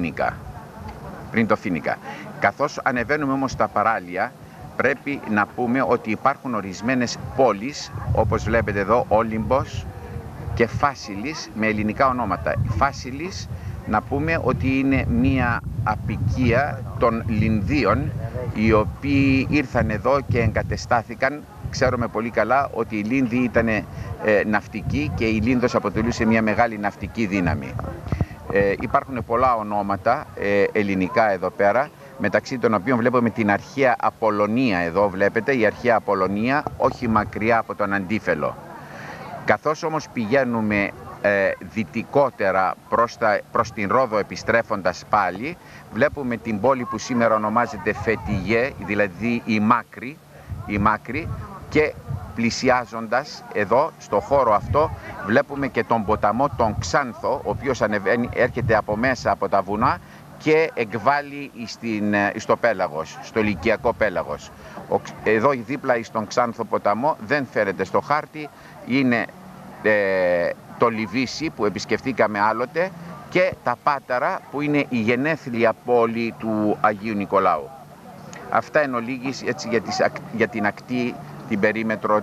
G: το Φίνικα. Καθώς ανεβαίνουμε όμως στα παράλια, πρέπει να πούμε ότι υπάρχουν ορισμένες πόλεις, όπως βλέπετε εδώ, Όλυμπος και Φάσιλης, με ελληνικά ονόματα. Φάσιλης, να πούμε ότι είναι μία αποικία των Λινδίων, οι οποίοι ήρθαν εδώ και εγκατεστάθηκαν. Ξέρουμε πολύ καλά ότι οι Λίνδοι ήταν ναυτικοί και η Λίνδος αποτελούσε μια μεγάλη ναυτική δύναμη. Υπάρχουν πολλά ονόματα ελληνικά εδώ πέρα, μεταξύ των οποίων βλέπουμε την αρχαία Απολωνία εδώ βλέπετε, η αρχαία Απολωνία όχι μακριά από τον Αντίφελο. Καθώς όμως πηγαίνουμε δυτικότερα προς την Ρόδο επιστρέφοντας πάλι, βλέπουμε την πόλη που σήμερα ονομάζεται Φετιγέ, δηλαδή η Μάκρη, και πλησιάζοντας εδώ στο χώρο αυτό βλέπουμε και τον ποταμό τον Ξάνθο, ο οποίος έρχεται από μέσα από τα βουνά και εκβάλλει στο πέλαγος, στο Λυκιακό πέλαγος. Εδώ δίπλα στον Ξάνθο ποταμό δεν φέρεται στο χάρτη, είναι το Λιβύσι που επισκεφτήκαμε άλλοτε και τα Πάταρα που είναι η γενέθλια πόλη του Αγίου Νικολάου. Αυτά εν ολίγης έτσι για την ακτή, την περίμετρο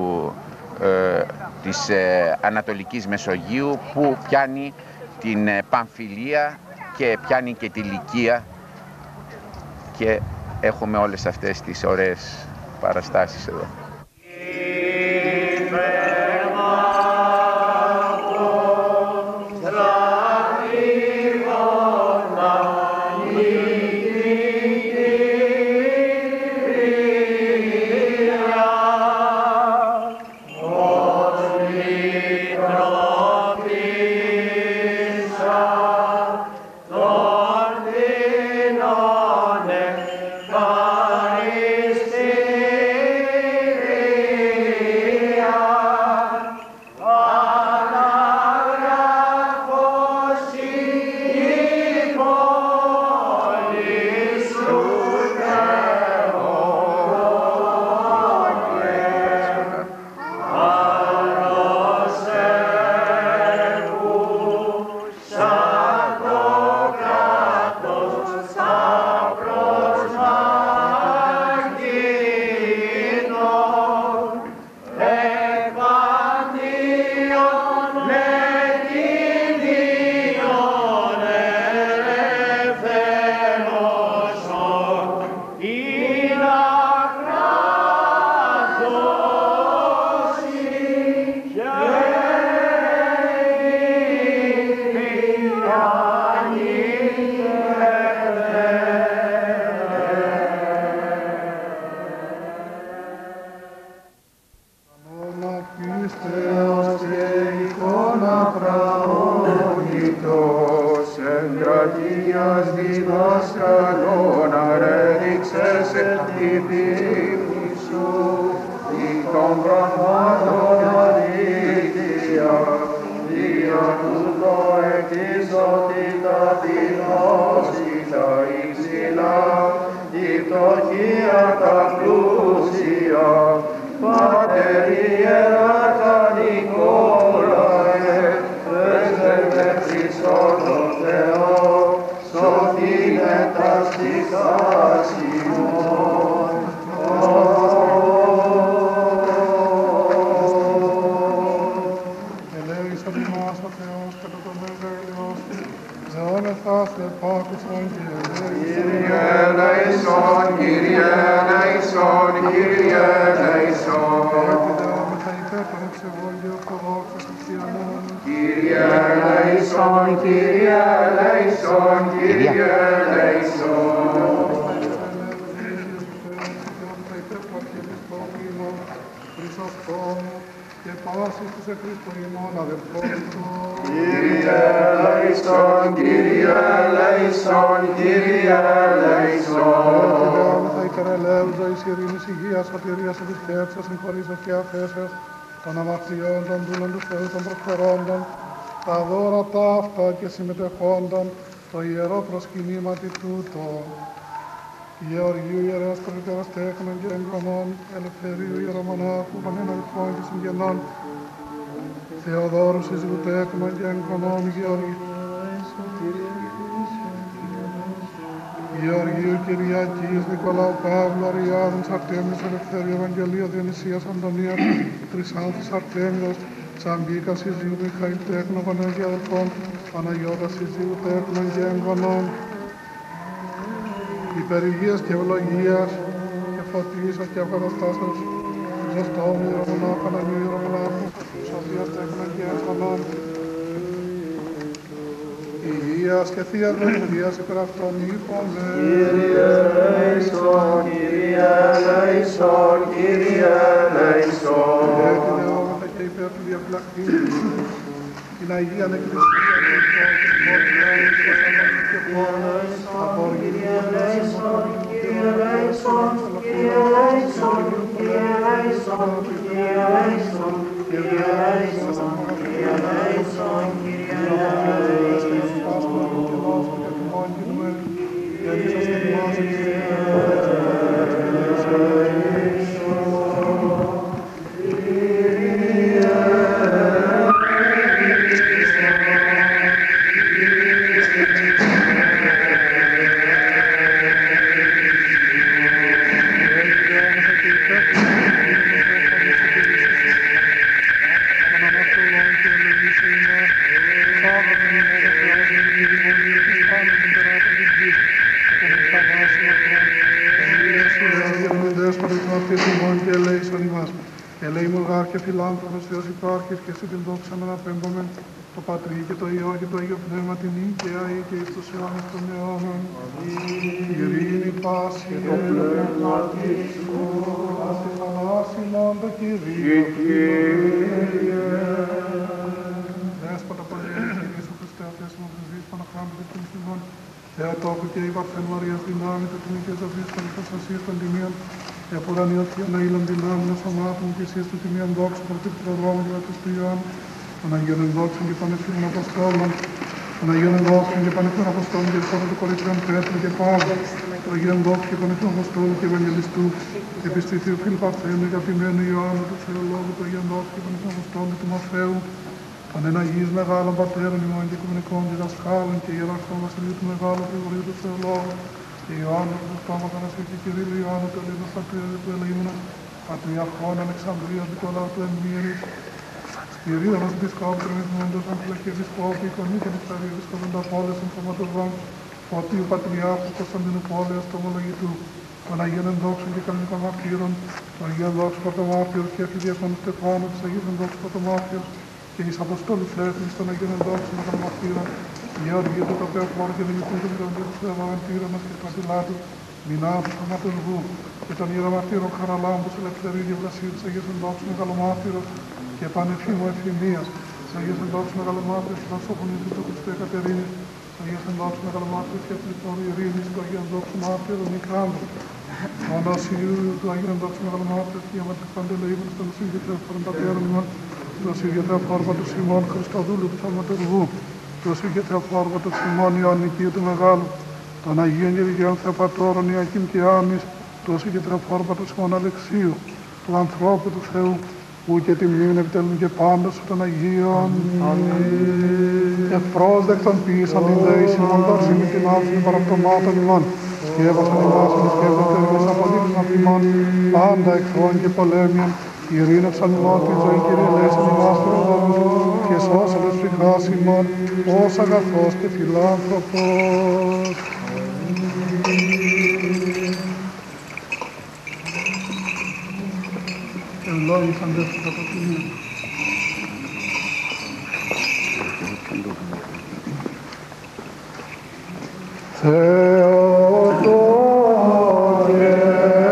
G: της Ανατολικής Μεσογείου που πιάνει την Παμφιλία και πιάνει και τη Λυκία και έχουμε όλες αυτές τις ωραίες παραστάσεις εδώ.
B: Δεόμεθα σε πάκουσον και
I: Κύριε ελέησον, Κύριε ελέησον, Κύριε ελέησον.
B: Δεόμεθα υπέρ των εξεβόλγιο ορθοδόξων χριστιανών.
I: Κύριε ελέησον, Κύριε ελέησον, Κύριε ελέησον.
B: Δεόμεθα υπέρ του Αρχιεπισκόπου ημών Χρυσοστόμου και πάσης τους εκρίστων ημών αδελφών του.
I: Κύριε ελέησον, Κύριε ελέησον, Κύριε ελέησον.
B: Δεόμεθα υπέρ ελέου ζωής, ειρήνης, υγείας, σωτηρίας, επισκέψεως, συγχωρήσεως και αφέσεως των αμαρτιών, των δούλων του Θεού, των προσφερόντων, τα δώρα ταύτα και συμμετεχόντων, το ιερό προσκυνήματι τούτο. Γεωργίου ιερέας προληπτέρας τέχνων και εγγονών, Ελευθερίου ιερομονάχου, πανεναδελφών και συγγενών, Θεοδόρου σύζυγου τέχνων και εγγονών, Γεωργίου Κυριακής, Νικολάου Παύλου, Αριάδων, Αρτέμιος, Ελευθερίου, Ευαγγελίου, Διονυσίας, Αντωνίας, Τρισάνθης, Αρτέμιος, Σαμπίκα, σύζυγου Μιχαήλ τέχνων, γονέων και αδελφών, Παναγιώτα, σύζυγου τέχνων και εγγονών, υπερηγίας και ευλογίας και φωτίσας και αποκαταστάσεως, Ζωστόμου, Ιερομονάχου, Ανανίου, Ιερομονάχου, Σοφίας τέχνων και εγγονών, υγείας και θείας βοηθείας υπέρ αυτών είπαμε.
I: Κύριε ελέησον, Κύριε ελέησον, Κύριε ελέησον.
B: Και δεόμεθα και υπέρ του διαφυλακτή την Αγίαν Εκκλησία και πόλης, Κύριε ελέησον, Κύριε ελέησον, Κύριε ελέησον, Κύριε ελέησον, Κύριε ελέησον, Κύριε ελέησον, Κύριε ελέησον, Κύριε ελέησον. Και φιλάνθρωπος Θεός υπάρχεις και εσύ την δόξα να αναπέμπαμε το Πατρί και το Υιό και το Αγίο Πνεύμα την νίκαια ή και εις τους αιώνας των αιώνων. Ειρήνη πάση και το πνεύμα της σου, ας τη θανάσιμον το Κυρίο Κύριε. Δέσποτα πολέμης και Ιησού Χριστέ, ο Θεός μου βεβείς, Παναχράμητος των Υφημών, Θεοτόκου και η Βαρθέν Μαρίας δυνάμει, το τιμή και ζωής των Ιχασασίας των τιμίων, Επουρανιός και αναήλων δυνάμεων σωμάτων και εσείς του τιμίων δόξου προτύπτροδρόμου και του Ιωάννου, των Αγίων Ενδόξων και Πανεφήμων Αποστόλων, των Αγίων Ενδόξων και Πανεφήμων Αποστόλων και των του Κορυφαίων Πέτρου και Παύλου, των Αγίων Ενδόξων και Πανεφήμων Αποστόλου και Ευαγγελιστού, επιστηθείου Φιλπαρθένου, αγαπημένου Ιωάννου του Θεολόγου, των Αγίων Ενδόξων και Πανεφήμων Αποστόλου του Μορφαίου, των εναγείς μεγάλων πατέρων ημών και οικουμενικών διδασκάλων και ιεραρχών βασιλείου του Μεγάλου Γρηγορίου του Θεολόγου, και Ιωάννου του Στόμα Θανασίου και Κυρίλου Ιωάννου του Ελλήνου Πατριώδη του Ελεήμονα, Πατριαρχών Αλεξανδρίας Νικολάου του Εμμύρης, Κυρίδωνος Επισκόπου Τρεμισμόντος, Αμφυλακή Επισκόπου, Εικονή και Νεκταρίου Επισκόπου Πόλεως, Εμφωματουργών, Φωτίου Πατριάρχου Κωνσταντίνου Πόλεως, Τομολογητού, των Αγίων Ενδόξων και Κανονικών Μαρτύρων, των Αγίων Ενδόξων Πρωτομάρτυρος και Αρχιδιακόνου Στεφάνου, της Αγίων Ενδόξων Πρωτομάρτυρος και εις Αποστόλου Φλέχνης των Αγίων Ενδόξων των Μαρτύρων, Γεωργίου του Τοπέου Φόρου και Δημητρίου του Μητροντίου του Θεοβαβεντήρων μας και του Ατυλάτου, Μινάτου Θαματουργού και των Ιερομαρτύρων Χαραλάμπους, Ελευθερίου και Βλασίου, της Αγίας Ενδόξου Μεγαλομάρτυρος και Πανεφήμου Ευθυμίας, της Αγίας Ενδόξου Μεγαλομάρτυρος και Βασόφωνης του Χριστού Εκατερίνης, της Αγίας Ενδόξου Μεγαλομάρτυρος και Εθνικών Ειρήνης, του Αγίου Ενδόξου Μάρτυρου Νικράντου, του Ανασίου του Αγίου Ενδόξου Μεγαλομάρτυρος και Ιαματικού Παντελεήμων, των Ασίου και Θεοφόρων Πατέρων ημών, του Ασίου και Θεοφόρου του Σιμών Χριστοδούλου του Θαυματουργού, του Ασίου και Θεοφόρου του Σιμών Ιωαννικίου του Μεγάλου, των Αγίων και Δικαίων Θεοπατώρων Ιακήμ και Άμης, του Ασίου και Θεοφόρου του Σιμών Αλεξίου, του ανθρώπου του Θεού, που και τη μνήμη επιτελούν και πάντα σου των Αγίων. Ευπρόσδεκτον ποιήσαν την δέη ημών δαρσίμη την άφηση παραπτωμάτων ημών, σκεύασαν ημάς και σκέπτονται εμείς αποδείξουν από ημών, πάντα εχθρών και πολέμιων, ειρήνευσαν ημών την ζωή Κύριε ελέησαν ημάς Θεοδόρους, και και σώσε τους ψυχάς ημών, ως αγαθός και φιλάνθρωπος. Ευλόγησαν δε τους κατοκοινίους. Θεοτόκε,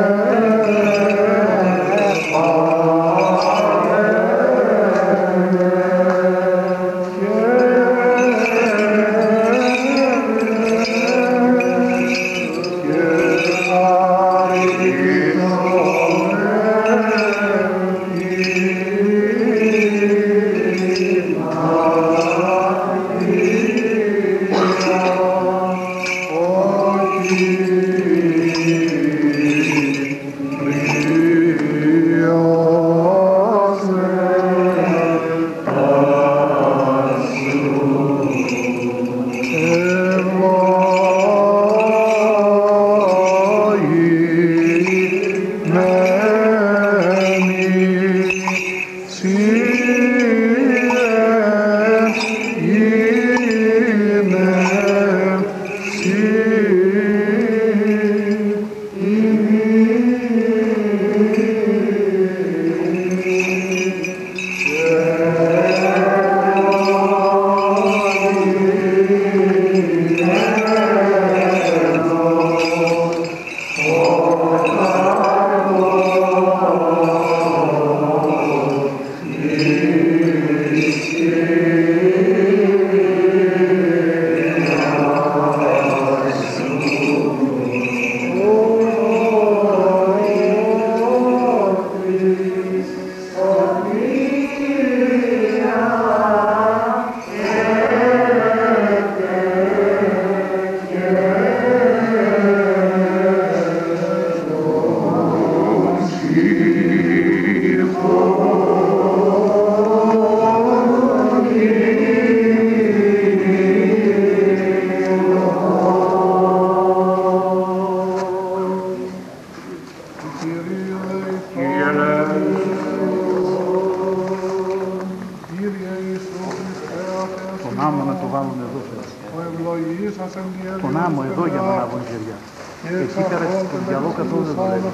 J: Τον άμμο εδώ για να ανάβουν χέρια. Εκεί πέρα στον διαλό καθόλου δεν δουλεύει.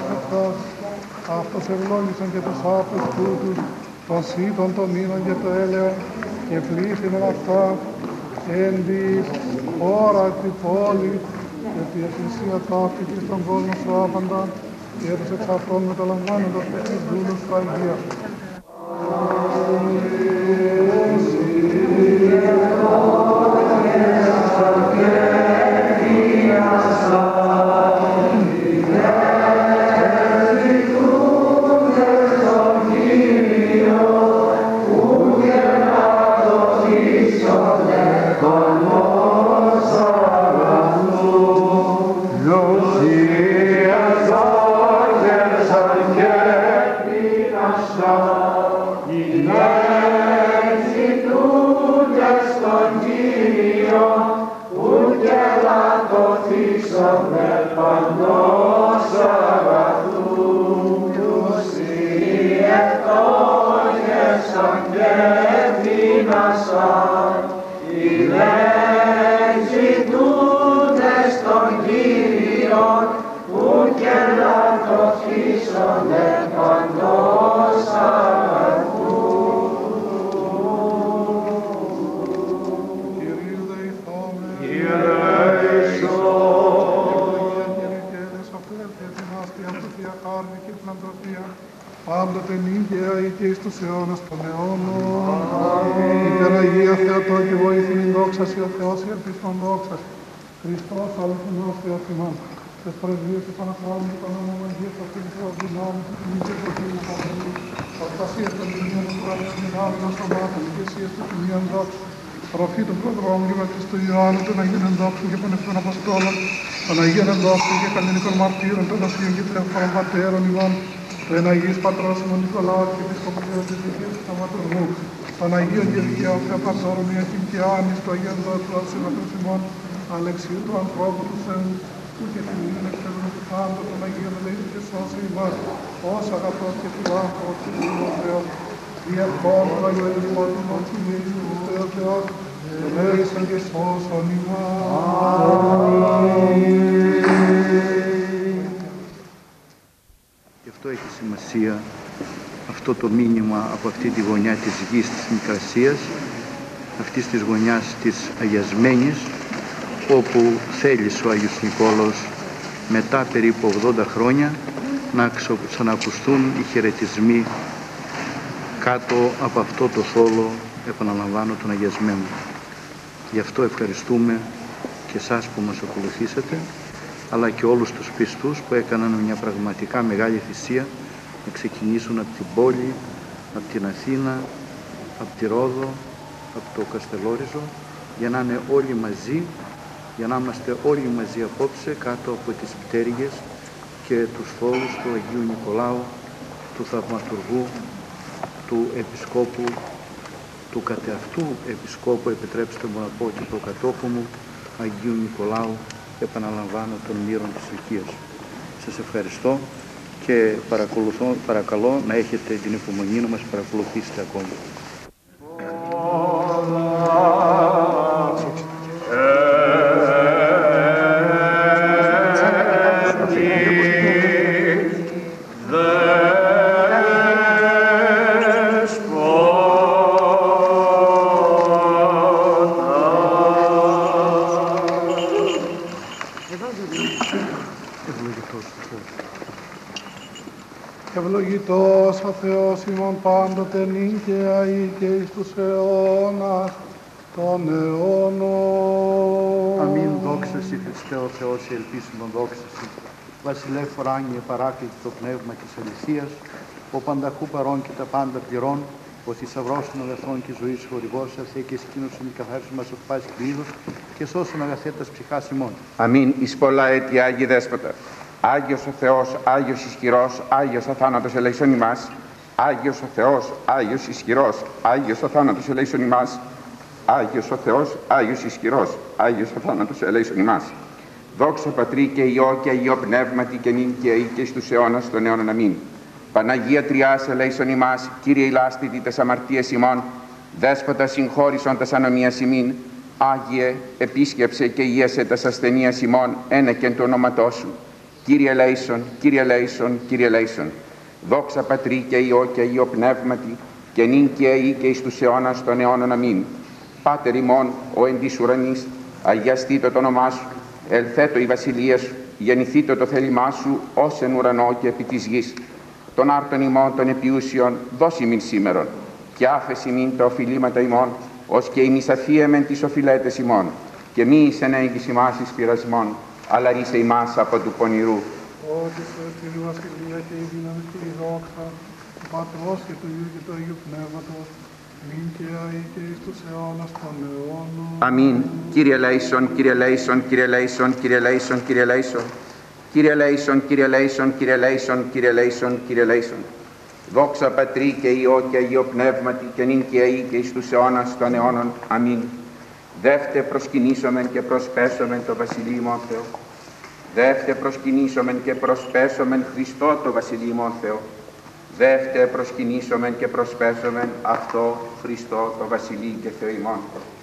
B: Αυτός ευλόγησαν και τους άπους τούτους, των σύτων των μήνων και το έλεον, και πλήθυνον αυτά εν τη χώρα τη πόλη, και τη εκκλησία ταύτηκε στον κόσμο σου άπαντα, και τους εξαφρών μεταλαμβάνοντας και τους δούλους στα Αγία. Πάντοτε νύχια και εις τους αιώνας των αιώνων. Υπεραγία Θεοτό και βοήθην δόξα Συ ο Θεός, η ελπίστων δόξα Συ. Χριστός αληθινός Θεός ημάς. Τες πρεσβείες του Παναθρόνου και των ομολογίες του Θεού δυνάμει του Τιμής του Θεού Παπαδίου. Ορτασίας των Τιμίων του Κράτους δυνάμει των σωμάτων και Εσίας του Τιμίων δόξου. Προφή του προδρόμου του Ιωάννου, των Αγίων Ενδόξων και Πανευτών Αποστόλων, των Αγίων Ενδόξων και Κανονικών Μαρτύρων, των Ασίων και Θεοφόρων Πατέρων ημών, των Αγίης Πατρός ημών Νικολάου και Επισκοπητέως της Δικής του Σταματουργού, των Αγίων Γεωργιών Θεοπατώρων Ιωακήμ και Άννης, του Αγίων Δόξου Αυσιβατούς ημών, Αλεξίου του ανθρώπου του Θεού, που και θυμήν εκτελούν του θάνατο των Αγίων ελέγχου και σώσε ημάς, ως αγαθός και φιλάνθρωπος και Θεός. διερχόν το αγιονισμό του Μωτσιμίου του Θεός, ελέησον και σώσον
J: Γι' αυτό έχει σημασία αυτό το μήνυμα από αυτή τη γωνιά της γης της Μικρασίας, αυτής της γωνιάς της αγιασμένης, όπου θέλησε ο Άγιος Νικόλαος μετά περίπου 80 χρόνια να ξανακουστούν οι χαιρετισμοί κάτω από αυτό το θόλο, επαναλαμβάνω, τον αγιασμένο. Γι' αυτό ευχαριστούμε και εσάς που μας ακολουθήσατε, αλλά και όλους τους πιστούς που έκαναν μια πραγματικά μεγάλη θυσία να ξεκινήσουν από την πόλη, από την Αθήνα, από τη Ρόδο, από το Καστελόριζο, για να είναι όλοι μαζί, για να είμαστε όλοι μαζί απόψε κάτω από τις πτέρυγες και τους θόλους του Αγίου Νικολάου, του Θαυματουργού, του Επισκόπου, του κατεαυτού Επισκόπου, επιτρέψτε μου να πω και προκατόχου μου, Αγίου Νικολάου, επαναλαμβάνω, των μύρων της Οικίας. Σας ευχαριστώ και παρακαλώ να έχετε την υπομονή να μας παρακολουθήσετε ακόμη.
B: Ευλογητός ο Θεός ημών πάντοτε νυν και αεί και εις τους αιώνας των αιώνων.
J: Αμήν. Δόξα σοι Χριστέ ο Θεός, η ελπίσιμον δόξα σοι. Βασιλεύ ουράνιε παράκλητο το πνεύμα της αληθείας, ο πανταχού παρών και τα πάντα πληρών, ο θησαυρός των αγαθών και ζωής χορηγός, αθέ και σκήνωσον η καθάριση μας από πάση κλείδος και σώσον αγαθέτας ψυχάς ημών.
G: Αμήν. Εις πολλά έτη, Άγιε Δέσποτα. Άγιος ο Θεός, Άγιος ισχυρός, Άγιος αθάνατος ελέησον ημάς. Άγιος ο Θεός, Άγιος ισχυρός, Άγιος αθάνατος ελέησον ημάς. Άγιος ο Θεός, Άγιος ισχυρός, Άγιος αθάνατος ελέησον ημάς. Δόξα Πατρί και Υιό και Αγίο Πνεύματι και νυν και αεί και εις τους αιώνας των αιώνων. Αμήν. Παναγία Τριάς ελέησον ημάς, Κύριε ηλάστητη τες αμαρτίες ημών, Δέσποτα συγχώρησον τας ανομίας ημίν, Άγιε επίσκεψε και ίεσε τας ασθενείας ημών, ένεκεν του ονόματός σου. Κύριε ελέησον, Κύριε ελέησον, Κύριε ελέησον. Δόξα Πατρί και Υιό και Αγίο Πνεύματι και νυν και αεί και εις τους αιώνας των αιώνων. Αμήν. Πάτερ ημών, ο εν της ουρανής, αγιαστήτω το όνομά σου, ελθέτω η βασιλεία σου, γεννηθήτω το θέλημά σου, ως εν ουρανό και επί της γης. Των άρτων ημών των επιούσιων, δώσει μην σήμερον, και άφεση μην τα οφειλήματα ημών, ως και ημείς αφίεμεν τις οφειλέτες ημών, και μη εις ενέγγις ημάς εις πειρασμών, αλλά ρίσε ημάς από του πονηρού.
B: Ότι σε την βασιλεία και η δύναμη και η δόξα, του Πατρός και του Υιού και του Αγίου Πνεύματος, νυν και αεί και εις τους αιώνας των αιώνων.
G: Αμήν. Κύριε ελέησον, Κύριε ελέησον, Κύριε ελέησον, Κύριε ελέησον, Κύριε ελέησον. Κύριε ελέησον, Κύριε ελέησον, Κύριε ελέησον, Κύριε ελέησον, Κύριε ελέησον. Δόξα Πατρί και Υιό και Αγίο Πνεύματι και νυν και αεί και εις τους αιώνας των αιώνων. Αμήν. Δεύτε προσκυνήσομεν και προσπέσομεν το Βασιλείμον Θεό. Δεύτε προσκυνήσομεν και προσπέσομεν Χριστό το Βασιλείμον Θεό. Δεύτε προσκυνήσομεν και προσπέσομεν αυτό Χριστό το Βασιλεί και Θεό ημών.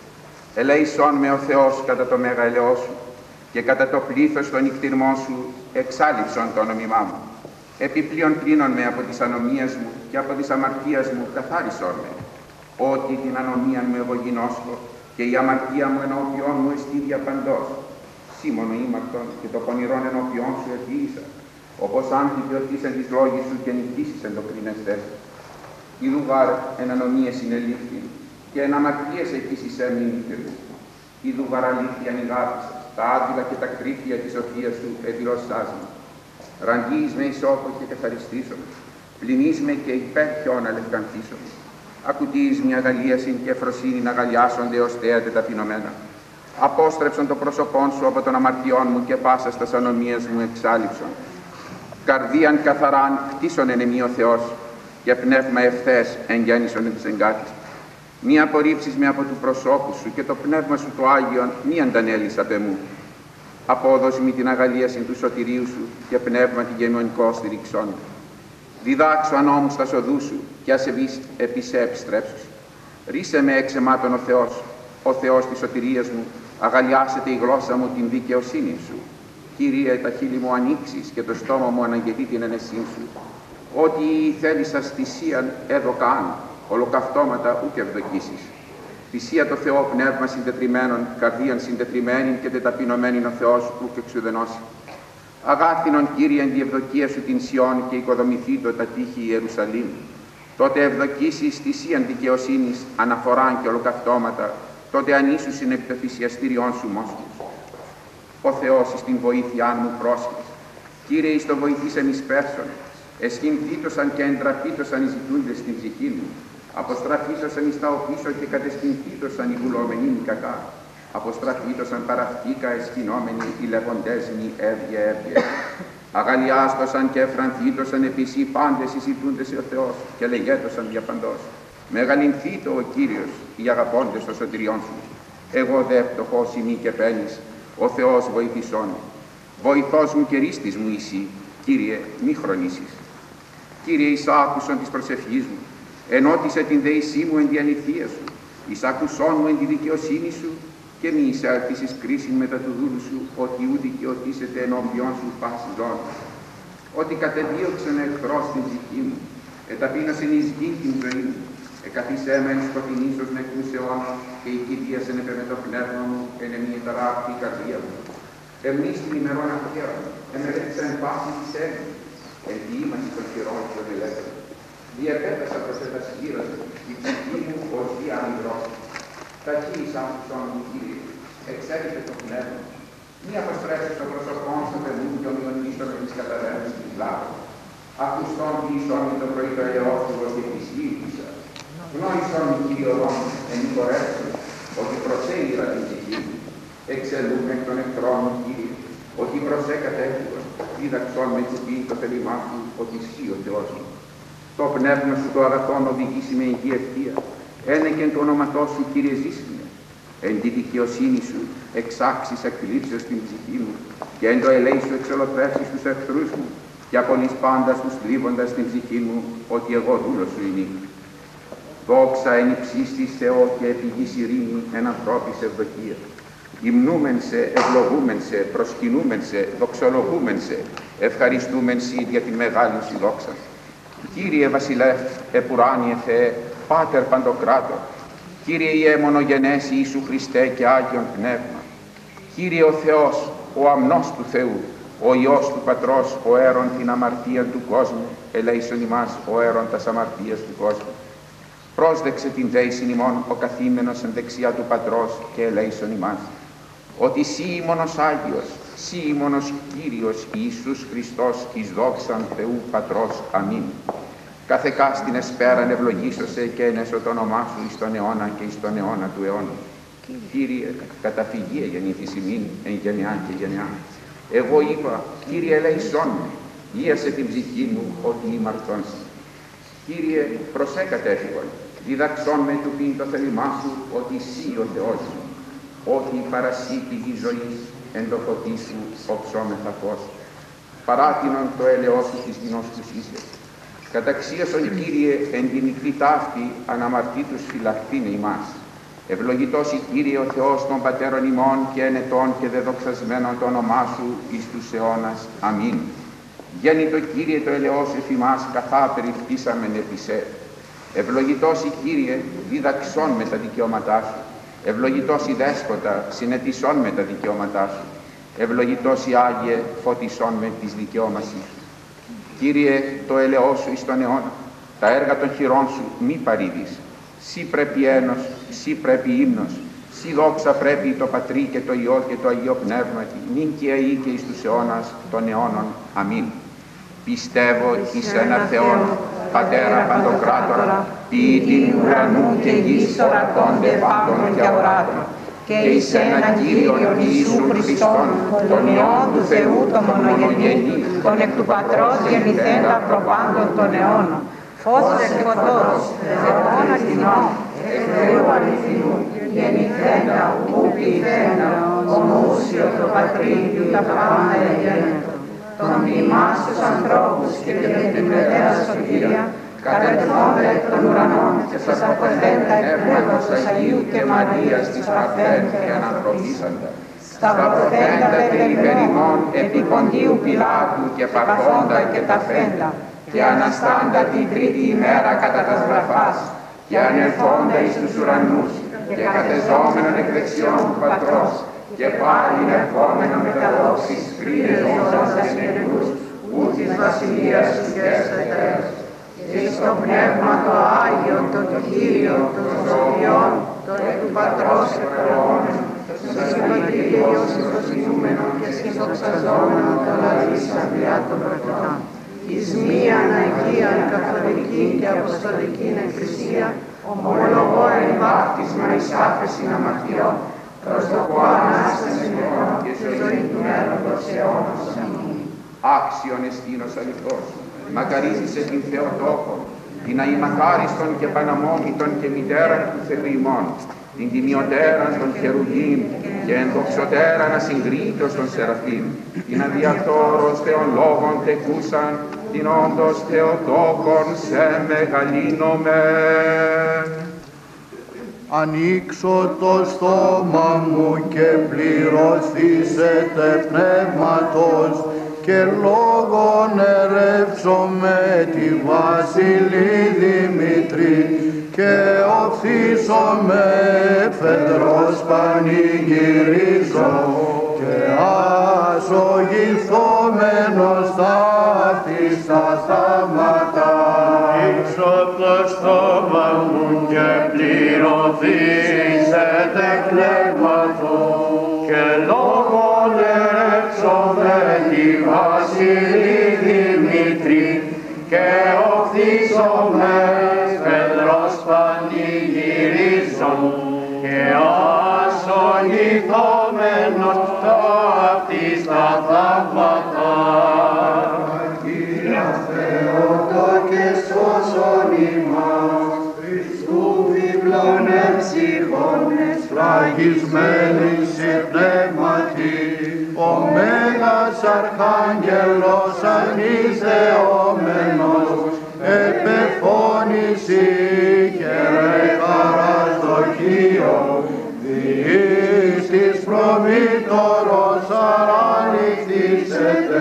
G: Ελέησόν με ο Θεός κατά το μεγαλειό σου και κατά το πλήθος των νυχτηρμών σου εξάλληψον το όνομά μου. Επιπλέον πλύνον με από τις ανομίες μου και από τις αμαρτίας μου καθάρισόν με. Ότι την ανομία μου εγώ γινώσκω και η αμαρτία μου ενώπιόν μου εστίδια παντός. Σήμωνο ήμαρτον και το πονηρόν ενώπιόν σου επίησα, όπως άνθρωποι ορτήσαν τις λόγοι σου και νυχτήσισαν το κρίνεστες. Ιδού γάρ εν ανομίες συνελήφθη και εν αμαρτίες εκείς έμεινε νυχτερού. Ιδού γάρ αλήθεια ανηγάπησας, τα άδειλα και τα κρύφια της σοφίας σου εδηλώσας μου. Ραγγείς με ισόφο και καθαριστήσομαι, πλυνείς με και υπέρ χιόνα λευκανθήσομαι. Ακουτείς μια αγαλίαση και εφροσύνη να αγαλιάσονται ως θέατε ταπεινωμένα. Απόστρεψον το πρόσωπόν σου από των αμαρτιών μου και πάσα στας ανομίες μου εξάλληψον. Καρδίαν καθαράν χτίσον εν εμεί ο Θεός και πνεύμα ευθές εγγέννησον εν της εγκάτης. Μη απορρίψεις με από του προσώπου σου και το πνεύμα σου το Άγιον μη αντανέλεις απ' εμού. Απόδοση μη την αγαλίαση του σωτηρίου σου και πνεύμα την γενονικό στηριξόν. Διδάξω αν όμως τα οδούς σου και ας επί σε επιστρέψεις. Ρίσε με εξαιμάτων ο Θεός της σωτηρίας μου, αγαλιάσετε η γλώσσα μου την δικαιοσύνη σου. Κύριε, τα χείλη μου ανοίξεις και το στόμα μου αναγγελεί την ενεσύν σου. Ότι θέλεις σας θυσίαν έδωκαν, ολοκαυτώματα ούκ ευδοκίσεις. Θυσία το Θεό πνεύμα συντετριμένων, καρδίαν συντετριμένη και τεταπεινωμένην ο Θεός ούκ εξουδενώσει. Αγάθινον Κύριε εν τη ευδοκία σου την Σιών και οικοδομηθήτω τα τείχη Ιερουσαλήμ. Τότε ευδοκίσεις θυσίαν δικαιοσύνης, αναφοράν και ολοκαυτώματα, τότε ανήσουσιν επί το θυσιαστήριόν σου μόσκους. Ο Θεός εις την βοήθειά μου πρόσχης. Κύριε, εις το βοηθήσαν εις πέρσον. Εσχυνθήτωσαν και εντραπήτωσαν οι ζητούντες στην ψυχή μου. Αποστραφήτωσαν εις τα οπίσω και κατεσχυνθήτωσαν οι βουλόμενοι μη κακά. Αποστραφήτωσαν παραυτήκα εσχυνόμενοι οι λεγοντές μη έβγε. Αγαλιάστωσαν και εφρανθήτωσαν επίσης οι πάντες οι ζητούντες ο Θεός και λεγέτωσαν διαπαντός. Μεγαλυνθήτω ο Κύριος, οι αγαπώντες των σωτηριών σου. Εγώ δε φτωχός ημί και πένης, ο Θεός βοηθησόν. Βοηθός μου και ρίστης μου εσύ, Κύριε, μη χρονίσεις. Κύριε, εις άκουσον της προσευχής μου, ενώτισε την δεησή μου εν τη αληθεία σου, εις άκουσόν μου εν τη δικαιοσύνη σου, και μη εισέλθεις εις κρίσιν μετά του δούλου σου, ότι ου δικαιωτήσετε ενώπιον σου πάση ζώνη. Ότι κατεδίωξεν εχθρός την ψυχή μου, εταπείνωσεν εις γη την ζωή μου, εκαθίσέ με εν σκοτεινήσος νεκρούς αιώνας, και η κηδίασεν επέ με το πνεύμα μου, εν εμεί ταράχτη η καρδία μου. Εμείς την ημερών αχαίων, εμελέτησα εν πάση της έγκης, εν τη ήμαση των χειρών και των ελεύθερων. Διαπέτασα προς ετας γύρας, η ψυχή μου ως διάμυδρος. Ταχύης άκουσον μου, Κύριε, εξέλιξε το πνεύμα. Μη αποστρέψεις το πρόσωπόν στο παιδί και ομοιονίστον με τις καταδέρνεις της λάβης. Ακουστόν ποιησόν με το πρωί το ελαιόφιλο και της λύπησα. Γνώρισόν μου, Κύριε οδόν, εν υπορέψω, ότι προσέγγιρα την ψυχή μου. Εξελούμε εκ των εχθρών μου, Κύριε, ότι προσέκατεύχον, δίδαξόν με κουπί το θέλημά σου, ότι εσύ ο Θεός μου. Το πνεύμα σου το αγαθόν οδηγήσει με υγεία ευθεία. Ένε και εν το όνοματό σου, Κύριε, ζήσιμε. Εν τη δικαιοσύνη σου εξάξεις εκπλήψεως στην ψυχή μου, και εν το ελέη σου εξολοθρεύσεις τους εχθρούς μου, και απολύς πάντας τους θλίβοντας στην ψυχή μου, ότι εγώ δούλος σου είναι. Δόξα εν υψίστης Θεό και επί γης ειρήνη εν ανθρώπης ευδοκία. Υμνούμεν σε, ευλογούμεν σε, προσκυνούμεν σε, δοξολογούμεν σε, ευχαριστούμεν σοι για τη μεγάλη σου δόξα. Κύριε Βασιλεύ, επουράνιε Θεέ, Πάτερ Παντοκράτορ, Κύριε Ιε μονογενές Ιησού Χριστέ και Άγιον Πνεύμα, Κύριε ο Θεός, ο αμνός του Θεού, ο Υιός του Πατρός, ο αίρον την αμαρτία του κόσμου, ελέησον ημάς ο αίρον τας αμαρτίας του κόσμου. Πρόσδεξε την δέησιν ημών ο καθήμενος εν δεξιά του Πατρός και ελέησον ημάς, ότι σύ ημώνος Άγιος, σύ ημώνος Κύριος Ιησούς Χριστός εις δόξαν Θεού Πατρός. Αμήν. Κάθε κάστην εσπέραν ευλογήσωσε και ενέσω το όνομά σου εις τον αιώνα και εις τον αιώνα του αιώνα. Κύριε, καταφυγία γεννήθης ημίν εν γενεά και γενεά. Εγώ είπα, Κύριε ελέησόν με, γίασε την ψυχή μου ότι ήμαρτον. Κύριε, προσέκατεύχον, διδαξόν με του πίν το θέλημά σου, ότι εσύ ο Θεός μου, ότι παρασύ πηγή ζωής εν το φωτί σου οψόμεθα φως. Παράτηνον το έλεος σου της γινός τους είσαι. Καταξίωσον, Κύριε, εν τη μικρή ταύτη αναμαρτήτους φυλαχθήνε ημάς. Ευλογητός η Κύριε ο Θεός των Πατέρων ημών και ενετών και δεδοξασμένων το όνομά σου εις τους αιώνας. Αμήν. Γέννητο, Κύριε, το ελεός εφ' ημάς καθά περιφτήσαμεν επί σε. Ευλογητός η Κύριε, διδαξών με τα δικαιώματά σου. Ευλογητός η Δέσποτα, συνετισών με τα δικαιώματά σου. Ευλογητός η Άγιε, φωτισών με τις δικαιώμασή σου. Κύριε, το ελεός σου εις τον αιώνα, τα έργα των χειρών σου μη παρήδεις. Σύ πρέπει ένος, σύ πρέπει ύμνος, σύ δόξα πρέπει το Πατρί και το Υιό και το Αγίο Πνεύματι, νυν και αεί και εις τους αιώνας των αιώνων. Αμήν. Πιστεύω εις ένα Θεόν, Πατέρα Παντοκράτορα, ποιητήν ουρανού και γης ορατώνται πάντων και αοράτων, και εις ένα Κύριον Ιησού Χριστόν, τον Υιόν του Θεού τον μονογενή, τον εκ του Πατρός γεννηθέντα προπάντων των αιώνων, φως εκ φωτός, αιώνα κοινό, εκ Θεού αληθινού, γεννηθέντα ου ποιηθέντα, ομούσιο το Πατρί του τα πάντα εγένετο.
H: των ημάς τους ανθρώπους και την μετέρα σωτηρία, κατερθόντα εκ των ουρανών και σταυρωθέντα εκ πνεύματος Αγίου και Μαρίας της Παρθέν και ανθρωπίσαντα. Σταυρωθέντα περί ημών επί Ποντίου Πιλάτου και παθόντα και ταφέντα, και αναστάντα την τρίτη ημέρα κατά τας γραφάς, και ανερθόντα εις τους ουρανούς, και κατεζόμενον εκ δεξιών του Πατρός, και πάλιν ερχόμενο με τα δόξης κρίνες ζώντας νεκρούς, ου της βασιλείας σου και τέλος. Και εις το πνεύμα το Άγιο, το Κύριο, των Σοφιών, το εκ του Πατρός επερχόμενο, το συμπατήριο συμπροσυνούμενο και συνδοξαζόμενο το λαλής αγγλιά των προφητών. Εις μίαν Αγίαν Καθολική και Αποστολική Εκκλησία, ομολογώ εν βάπτισμα εις άφεσιν αμαρτιών, προσδοκώ Ανάσταση νεκρών και ζωή του μέλλοντος αιώνος. Αμήν.
G: Άξιον εστίνος αληθώς, μακαρίζησε την Θεοτόκον, την αημαχάριστον και παναμόμητον και μητέραν του Θεού ημών, την τιμιωτέραν των χερουβίμ και ενδοξωτέραν ασυγκρίτως των Σεραφείμ, την αδιαθόρος Θεών λόγων τεκούσαν, την όντως Θεοτόκον σε μεγαλύνομεν.
K: Ανοίξω το στόμα μου και πληρωθήσετε πνεύματος και λόγον ερεύσω με τη Βασιλή Δημητρή και οθήσω με φεδρός πανηγυρίζω και ασογηθόμενος ταύτιστα θαύματα.
A: Ανοίξω το στόμα μου και πληρωθήσετε πνεύματος και λόγον ερεύσω με τη Βασιλή Δημητρή και οθήσω με φεδρός πανηγυρίζων και ασογηθόμενος ταύτιστα θαύματα.
K: Αγία Θεοτόκε σώσον ημάς, Χριστού βιβλών εμψυχώνες, φραγισμένης σε πνεύματι, ο Μέγας Αρχάγγελος ανιθεόμενος, επεφώνηση χαιρε χαράς δοκείο, διείς της προμήτωρος αρανιχθήσετε.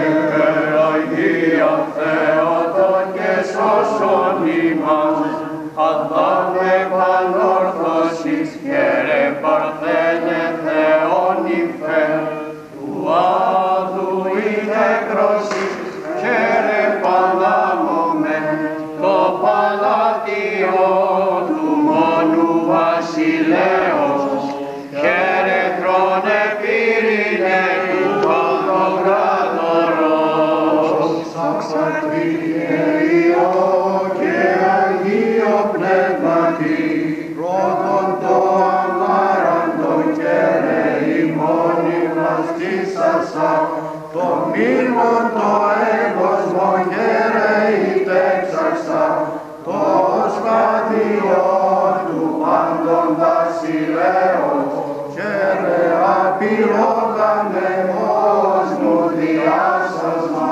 A: Αγία Θεοτόκε σώσον ημάς, αδάμε πανόρθωσης χαιρε παρθένε Θεόν υφέ, του άδου η νεκρόσης χαιρε πανάμωμεν, το παλάτιο του μόνου βασιλέως, χαιρε τρώνε πύρινε του παντοκράτορος.
K: Πατριέριο και Αγίο Πνεύματι, πρώτον το αμάραντο και ημών υμναστήσασα, το μήνον το έγκοσμο χαιρεητέξασα, το σπαθιό του πάντων βασιλέως, χαιρε απειρόγαμε ως μου διάσασμα.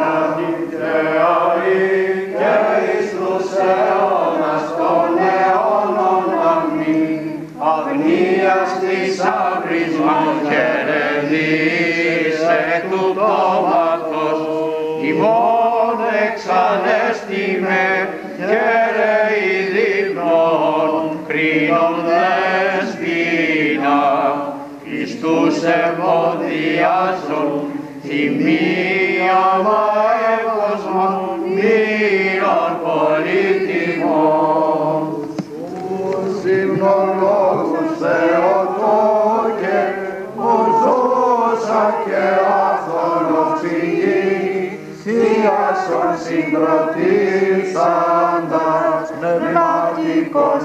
A: Και εις τους αιώνας των αιώνων αμήν, αγνίας της άβρισμαν χαιρετήσε του πτώματος, ημών εξανέστημε χαιρεη δείπνων, κρίνον δεσποινα, εις τους ευωδιάζων, θυμία μαεύωσμον, μοίρον πολύτιμων.
K: Τους υμνολόγους Θεοτόκε, οσόσα και άφθονος πηγή, θείασον συγκροτήσαντας, πνευματικός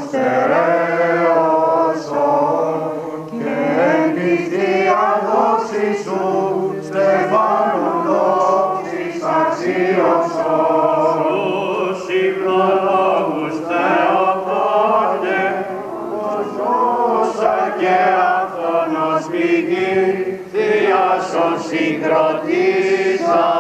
K: στερέωσον, και εν τη θεία δόξη σου, στεφάνου δόξης αξίωσον.
A: Τους υμνολόγους Θεοτόκε, οσόσα και άφθονος πηγή, θείασον συγκροτήσαντας,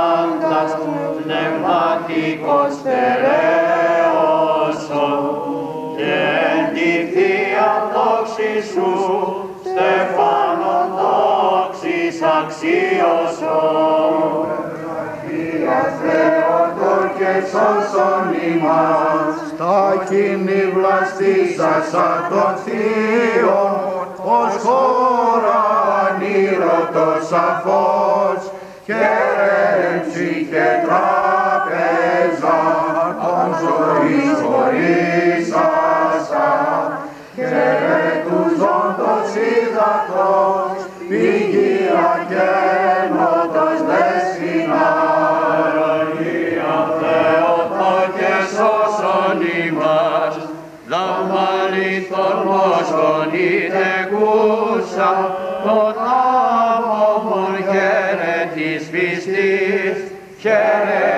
K: Παναθηναϊκός στερέωσον και εν τη Θεία δόξη σου στεφάνων δόξης αξίωσον. Αγία Θεότο και σώσον ημάς, στα κοινή βλαστήσασα των Θείων, ως χώρα ανήρωτος σαφώς, και ρέμψη και τράπεζα των ζωής χωρίσασα, και τους ζώντος ύδατος πηγία και νότος δεσποινά. Αγία Θεότο και σώσον ημάς, δαμαλήθων μόσχων ιδεκούσα, τον άμμον χαίρε της πιστής, χαίρε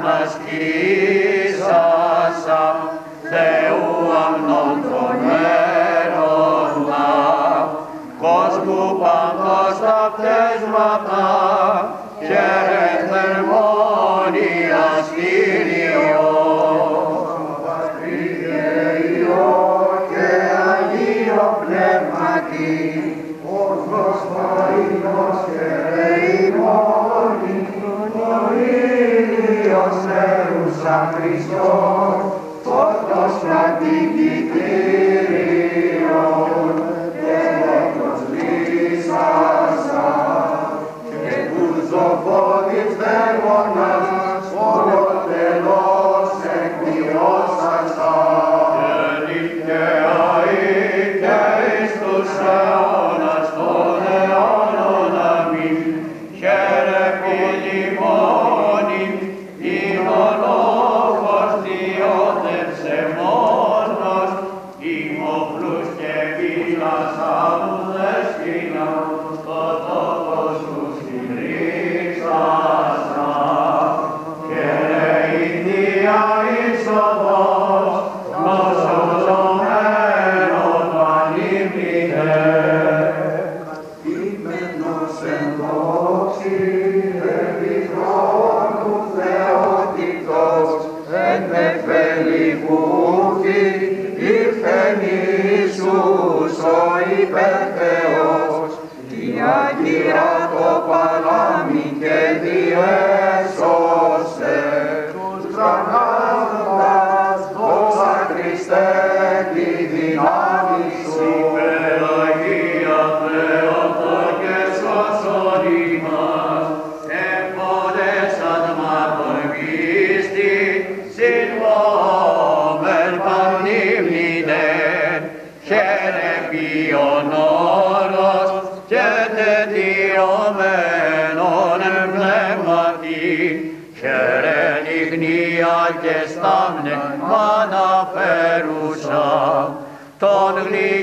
K: ανασκήσασα, Θεού αμνών των έρωτα, κόσμου πάντως τα πτέσματα, χαίρε θερμόνιας Κύριος. Πατρίδε Υιό και Αγίο Πνεύματι, ως Προσφαΐνος χαίρε ημώνη, ο ήλιος έρουσα Χριστός, φώτος κρατήκει Κύριον, και φώτος λύσασα, και τους ζωφόδης δαίμονας, ολοτελώς εκπληρώσασα. Και δικαία και εις τους αιώνας των αιώνων αμήν, χαίρε Φιλιμώνη, είναι ο λόγος διόδευσε μόνος, ημοφλούς και βίλας άμου δεσποινα, το τόπο σου συντρίξασα, χαίρε η Θεία είσοδος, νοσοζωμένων πανήμνητε. Κείμενος εν δόξη, επί χρόνου θεότητος, εν εφελικούχη, ήρθεν Ιησούς ο υπερθεός, η Αγία το παλάμι και διέσωσε, τους τρανάζοντας, δόξα Χριστέ τη δύναμη σου. Υπεραγία Θεότο και σώσον ημάς, εμπόδες αδμάτων πίστη, συνβόμεν πανήμνηδεν, χαίρε ποιον όρος και τετιωμένον εν πνεύματι, χαίρε λιγνία και στάμνε αναφέρουσα, των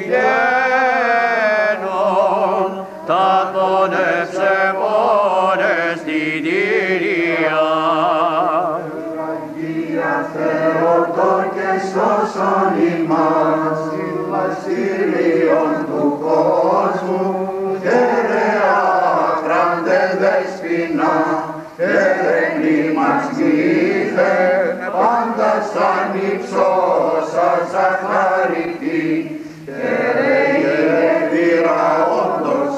K: γλυκένων, τα των ευσεβών αισθητήρια. Αγία Θεότο και σώσον ημάς, βασίλειον του κόσμου, χαίρε άκραντε δεσποινά, χαίρε κλίμας γήθε, πάντα σαν υψώσας αχαρητή, χαίρε η εύβηρα όντως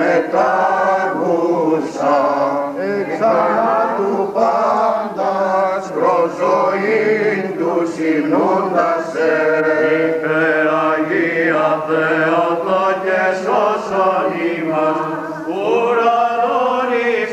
K: υπετάγουσα, εξανά του πάντας προζωήν τους υμνούντας σε. Υπεραγία Θεότο και σώσον ημάς, ουρανών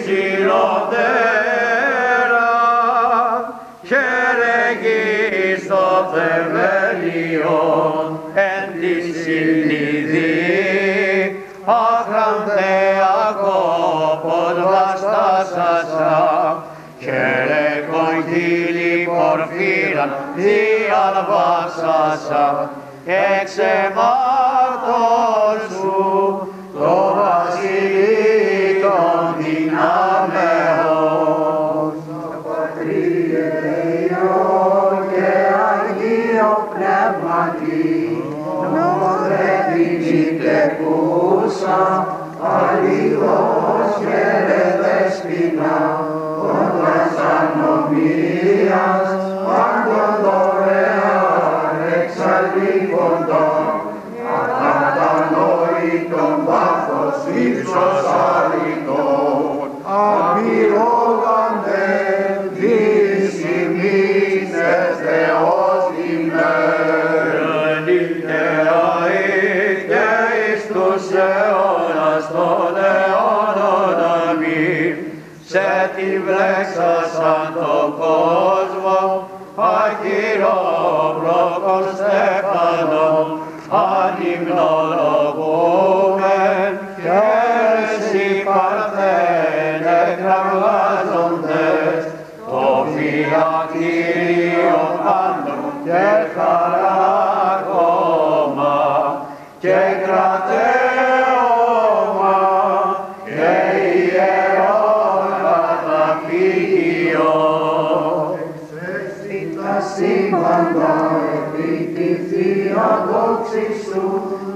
K: υψηλότερα, χαίρε γης το θεμέλιον, εν τη συνειδή, άχραντε ακόπον βαστάσασα, χαίρε κογγύλη πορφύραν διαλβάσασα, εξ αιμάτων σου το βασιλεί των δυνάμεων. Πατρίδε Υιό και Αγίο Πνεύματι, νομοδεύειν αλληλώς χαίρε δεσποινά, όρας ανομίας,
A: σε τη βλέξασαν τον κόσμο, αγυρόβλοκον στέφανον, ανυμνολογούμεν, και εσύ παρθένε κραυγάζοντες, το φυλακτήριο πάντων και χαράκωμα και κρατέωμα και ιερόν καταφύγιο.
K: Τα σύμπαντα επί τη Θεία δόξη σου,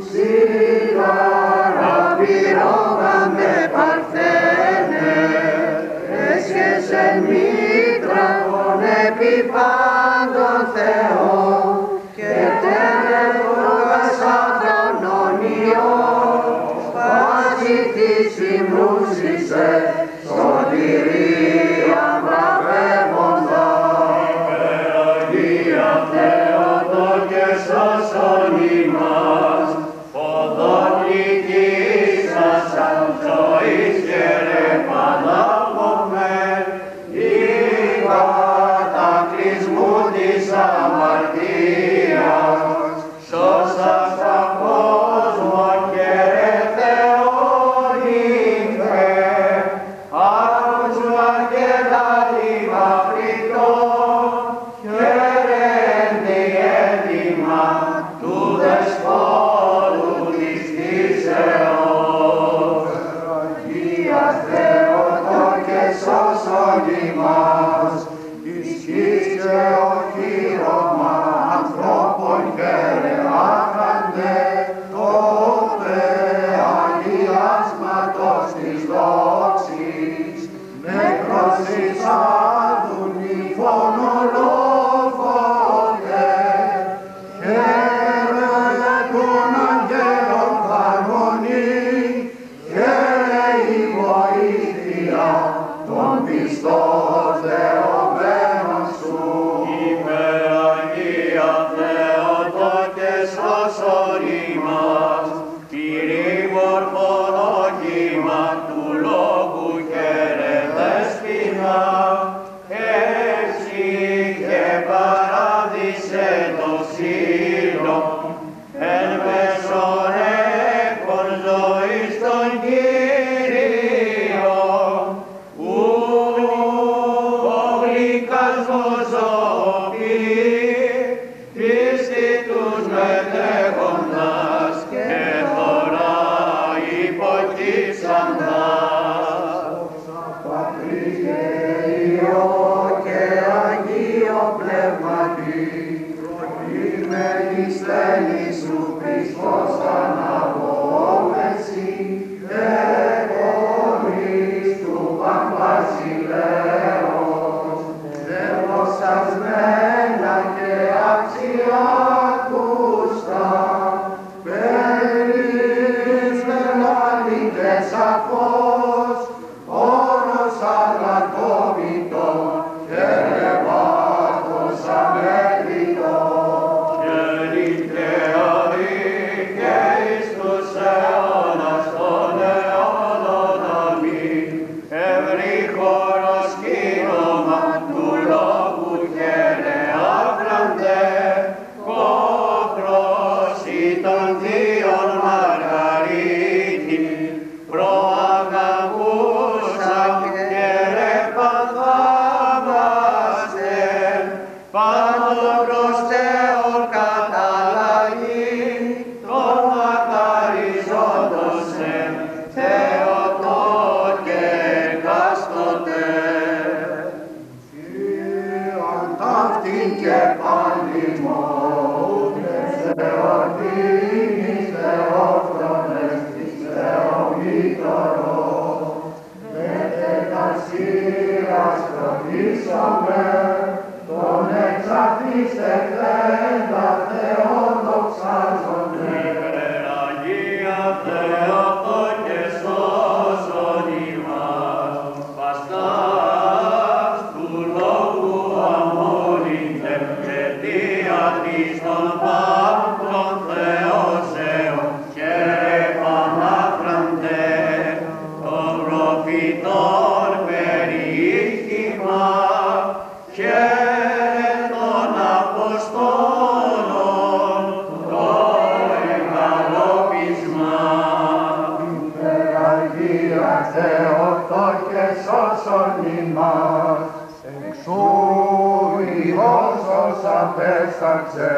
K: σίγαρα πυρόγαμε παρθένε, έσχεσαι μήτρα των επιπάντων Θεών και τέλεχοντας άχρονον Υιόν, πάση τη συμνούσισε σωτηρία βραβεύοντα.
A: Θεότο και σώσον ημάς, οδόν νικήσασαν ζωής και ρεπανάμωμεν, η κατακλυσμού της αμαρτίας, σώσας τα κόσμο και ρε Θεόν ήρθε, άκουσου αγγελάδι μαυριτών, και ρέντι έτοιμα του δεσπότου της φύσεως.
K: Αγία Θεότο και σώσον ημάς, ισχύς και οχύρωμα ανθρώπων και ρεάκαντε, τότε αγιάσματος της δόξης, νεκρώσεις άδουν οι φωνολόφωνε, χαίρε των αγγέλων χαρμονή, χαίρε η βοήθεια των πιστών θεωμένων σου.
A: Υπεραγία Θεότο και σώσον ημάς, πυρήμορφολόγημα του λόγου και ρε δέσποινα, έτσι και παράδεισε το ξύλο, εν μέσον έκον ζωής των Κύριων, ου ο γλυκασμός ζωοποιεί, πίστη τους μετέχοντας και τώρα υποκύψαντας.
K: Πατρί και Υιό και Αγίο Πνεύματι, προκειμένης θέλης σου Χριστός αναγώμεση, εγώνης του Παμπασιλέως, δεμοσασμένα και αξιάκουστα, περίς μελάνιτε σαφώς, όρος αλατόμητο και ρεβάτος αμέτρητο.
A: Τον προφητών περί
I: και σώσον ημάς. Εξού Υιός ως απέσταξε,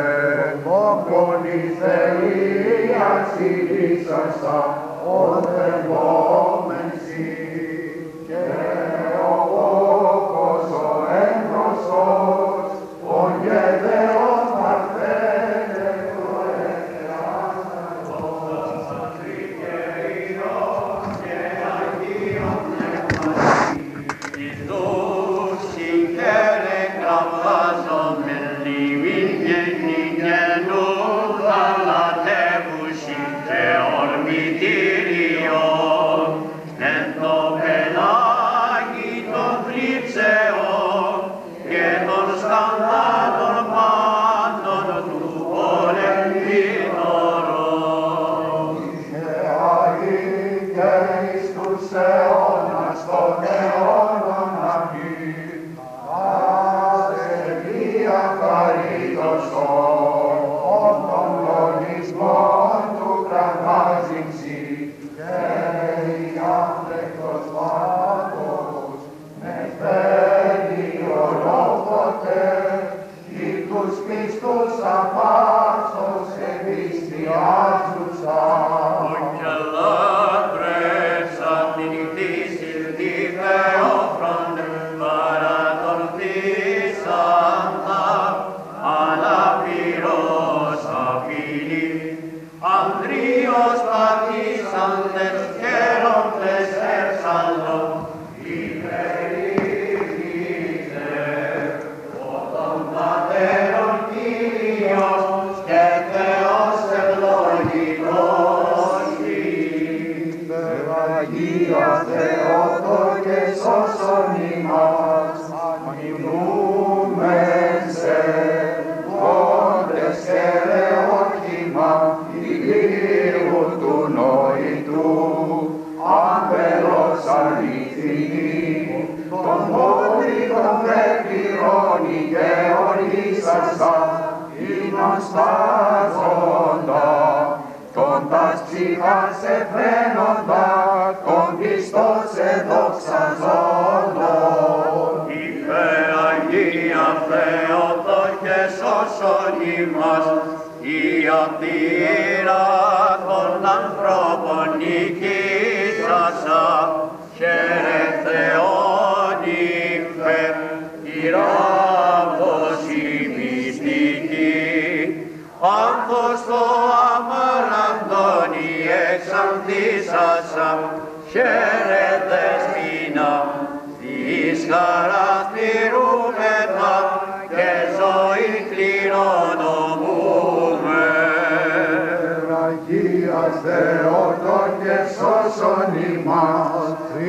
I: πολυθείας ηρίσαστα, οδευόμεν σοι. Και ο όκος ο έγνωστος, ο γεδαίος παρθένε το εκράστατος, τρικαίος και Αγίον Πνεύματι,
A: Ιησούς συγχαίρε κραυγάζομεν λιμήν γεννημένους θαλατεύουσι και ορμητήριον, εν το πελάγι των θλίψεων και των σκανδάλων πάντων του πολεμήτωρον.
I: και αγγίγε εις τους αιώνας των αιώνων αμήν. Αστελεία χαρίτωσον, των λογισμών του κρατάζειν σοι, και η άφλεκτος πάτος, με φέρνει ολόποτε, ή τους πιστούς απάστος εμπιστιάζουσαν.
A: Και λάτρες απ' την κτήση τη Θεόφροντε παρά τον θύσαντα, αλλά πυρός απειλή. Ανδρείος παθήσαντες χαίροντες εύσαλλον, υπερήφητε, ο των πατέρων Κύριος και Θεός ευλογητός
I: Αγία Θεότο και σώσον ημάς, αμυνούμεν σε, όντες και ρεόχημα, ηλίου του νοητού, άμπελος αληθινή, τον πόδρικον δε πληρώνει και ορίσαστα, ειναστάζοντα, τον τας ψυχάς εφραίνοντα, τον πιστός εδοξαζόντων.
A: Υφέ Αγία Θεότο και σώσον ημάς, η ατήρα των ανθρώπων νικήσασα, χαίρε Θεόν υφέ, η ράβδος η μυστική, άνθος το αμαραντώνει εξανθήσασα, χαίρε Δεσποινα, της χαράς πληρούμενα και ζωή κληρονομούμε.
I: Αγίας Θεότο και σώσον ημάς,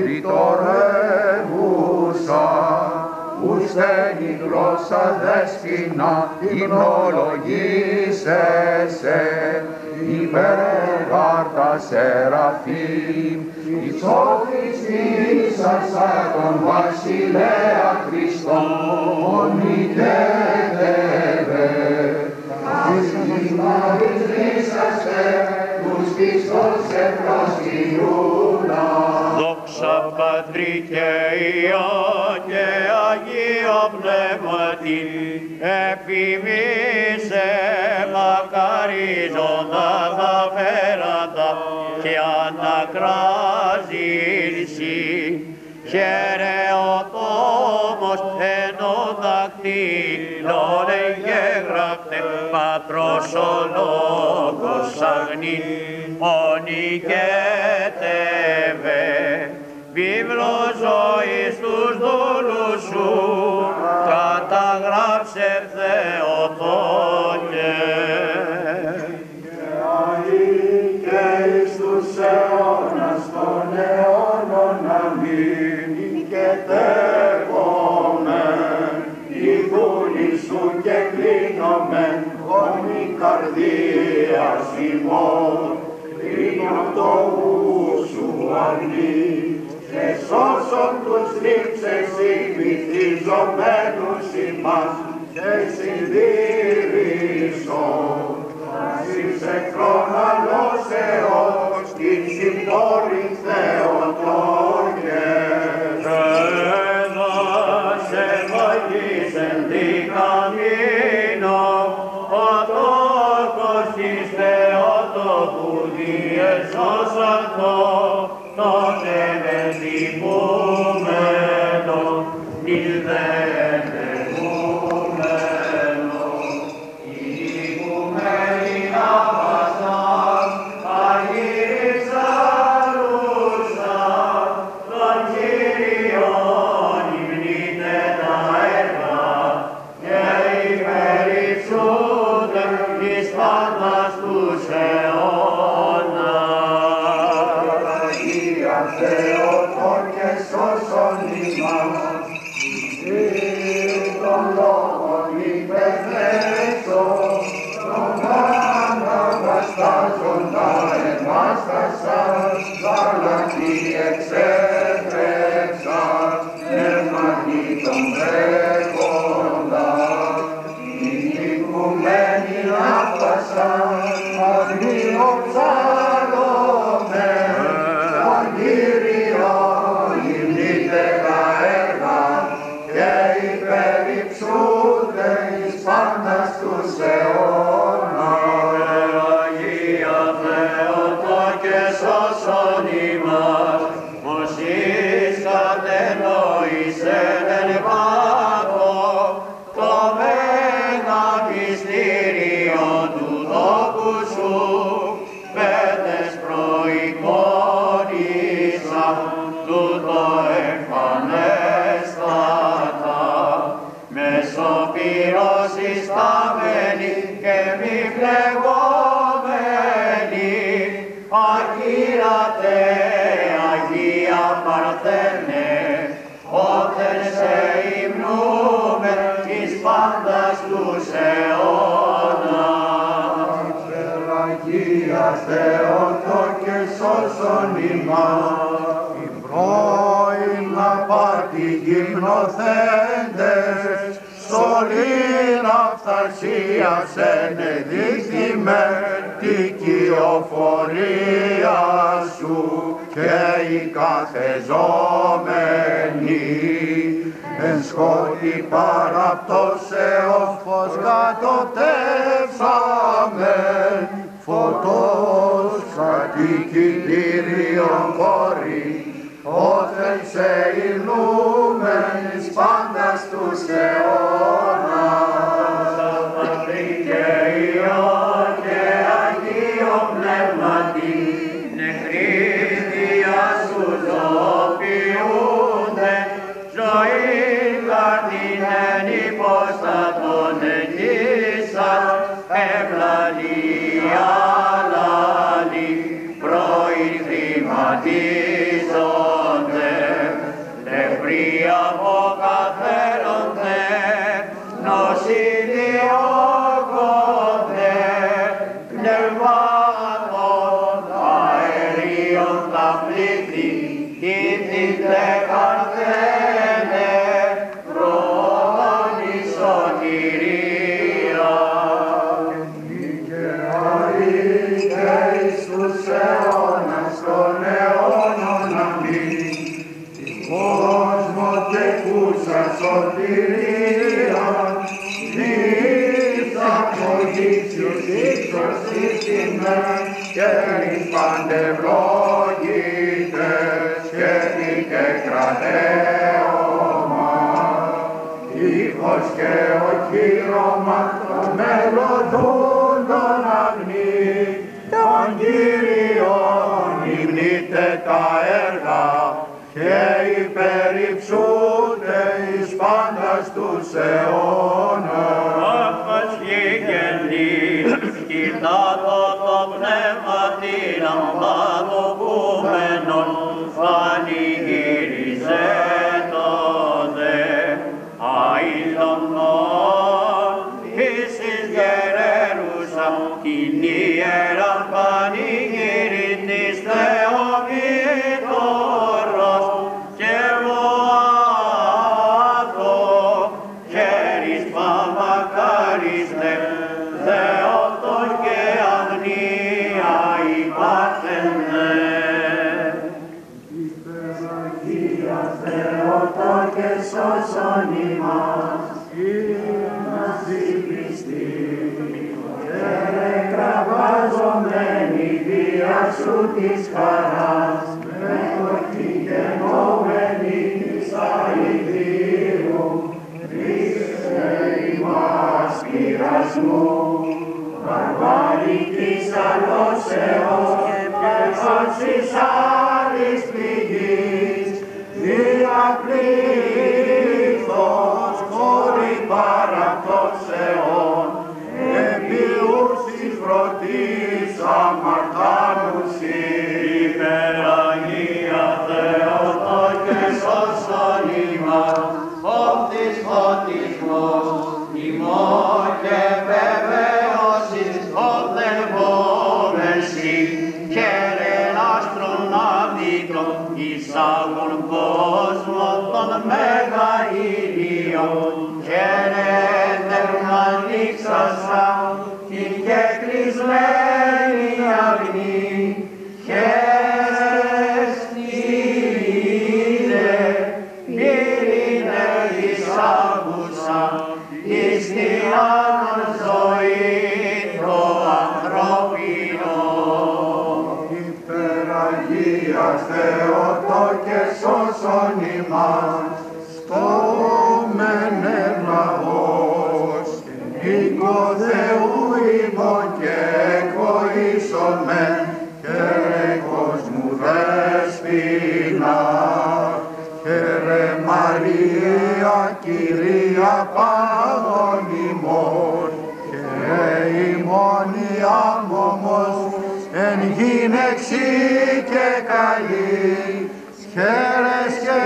I: ρητορεύουσα, ους στέλνει γλώσσα δεσποινα, υμνολογήσεσαι, υπεργάρτα σεραφείμ, εις όφησίσασα τον βασιλέα Χριστόν, νικέτευε, ασυμμαρισμίσαστε, τους πιστός ευπροσκυνούνα.
A: Δόξα Πατρί και Υιό και Αγίο Πνεύματι, επιμήσε μακαρίζοντα τα φέραντα και ανακράζεις χαίρε ο τόμος εν ο δακτύλων εγγεγραφτε Πατρός ο Λόγος αγνή ονικέτευε βίβλο ζωής τους δούλους σου καταγράψε Θεοτόκε.
I: Και εις τους αιώνας των αιώνων αμήν, νικετεύομεν, η δούλη σου και κλείνομεν, όνει καρδίας ημών, κλείνω το ου σου αγνή, και σώσον τους λήψες ημιτριζομένους ημάς, και συντήρησον. Εις εκρόναλος Θεός, την συμπόρη Θεοτόκε. σώσαντο, τότε δεν θυμούμενο, νυν δεν εγούμενο. Ηγούμενοι να βαστάν, αγύριξαρούσαν, τον Κύριον υμνείτε τα έργα, και υπερυψούνται εις πάντας τους αιώνας.
K: Αγία Θεότον και σώσον ημάς, των λόγων υπερθέσον, των αναβαστάζοντα εμάστασαν, γαλατή εξέτρεξαν, πνεύματι τον βρέχοντα, την οικουμένη άφασαν, αγριοψάλλομε, τον Κύριο υμνείτε τα έργα, και υπερυψούνται εις πάντας τους αιώνας.
I: Αγία Θεότο και σώσον ημάς, ως εις κατενόησεν εν πάθο, το μέγα μυστήριο του τόπου σου, πέντες προεικόνησαν, τούτο εμφανέστατα, μεσοπύρος ισταμένη και μη φλεγόμενη, ακύρατε, Αγία Παρθένε, όταν σε υμνούμε εις πάντας τους αιώνας.
K: Αγία Θεότο και σώσον ημάς, οι πρώην απάτη γυμνοθέντες, στολήν αυθαρσίας ενεδείχθημε τη κυοφορία σου, και οι καθεζόμενοι εν σκότη παραπτώσεως φως κατωτεύσαμεν, φωτός κατοικητήριον χώρη, όθεν σε υμνούμεν εις πάντας τους αιώνας.
I: Πατρί και Υιό και Αγίο Πνεύματι, νεκρίδια σου ζωοποιούνται, ζωή καρτινέν υποστατών εγγύσας, ευλαλή αλάλη, πρώην χρηματίζονται, λευροί αποκαφέρονται, νοσηλιόκονται, πνευμάτων αερίων τα πλήθη, ήθιτε καρθένε, πρώτον η σωτηρία.
K: Και αρήτε εις τους αιώνας των αιώνων αμήν, η κόσμο τεκούσα σωτηρία, εις απογείψεις ύψος ύστημε, και εις παντευλόγητες και δικαιοκρατέωμα, ήχος και οχύρωμα των μελλοντούν των αγνή, των Κύριων υμνείτε τα έργα, και υπερυψούνται εις πάντας τους αιώνας.
I: Άπας γηγενής, κοιτάτο το πνεύμα την αμπαδοκούμενον, πανηγύριζε το δε, αηλωμνών, εις εις γερέρουσα, την ιεράν πανηγύρι της Θεομήτωρος, και βοάτω, χέρις παμακάριστε, Θεότον και αγνία υπάρχενε.
K: Υπεραγία Θεότον και σώσον ημάς, είμαστε πιστοί, και κραβάζομενοι δίας σου της χαράς, με το κεικενόμενη της αηδίου, ρίξε ημάς πειρασμού, βαρβαρικής αλώσεως και πάσης άλλης πληγής, διαπλήθος χώρη παραπτώσεων, επιούσης βροτής αμαρτάνουσι.
I: Υπεραγία Θεότο και σώσον ημάς, όπτης φωτισμός, ημών και βεβαίωσης οδευόμεσι, χαίρεν άστρον αβήτων, εισάγουν κόσμο των μεγαήλιων, χαίρεν δερμανίξασα, την και κλεισμένη αγνή, χέστηνε, πύρινε εισάγουσα, εις την άλλον ζωή το ανθρώπινο.
K: Υπεραγίας Θεότο και σώσον ημάς, στόμενε λαός, οίκο Θεού ημών και εκβοήσομεν, χαίρε κόσμου δέσποινα, χαίρε Μαρία, Κυρία πάντων ημών, χαίρε ημών η άμωμος, εν γυναίξη και καλή, χαίρε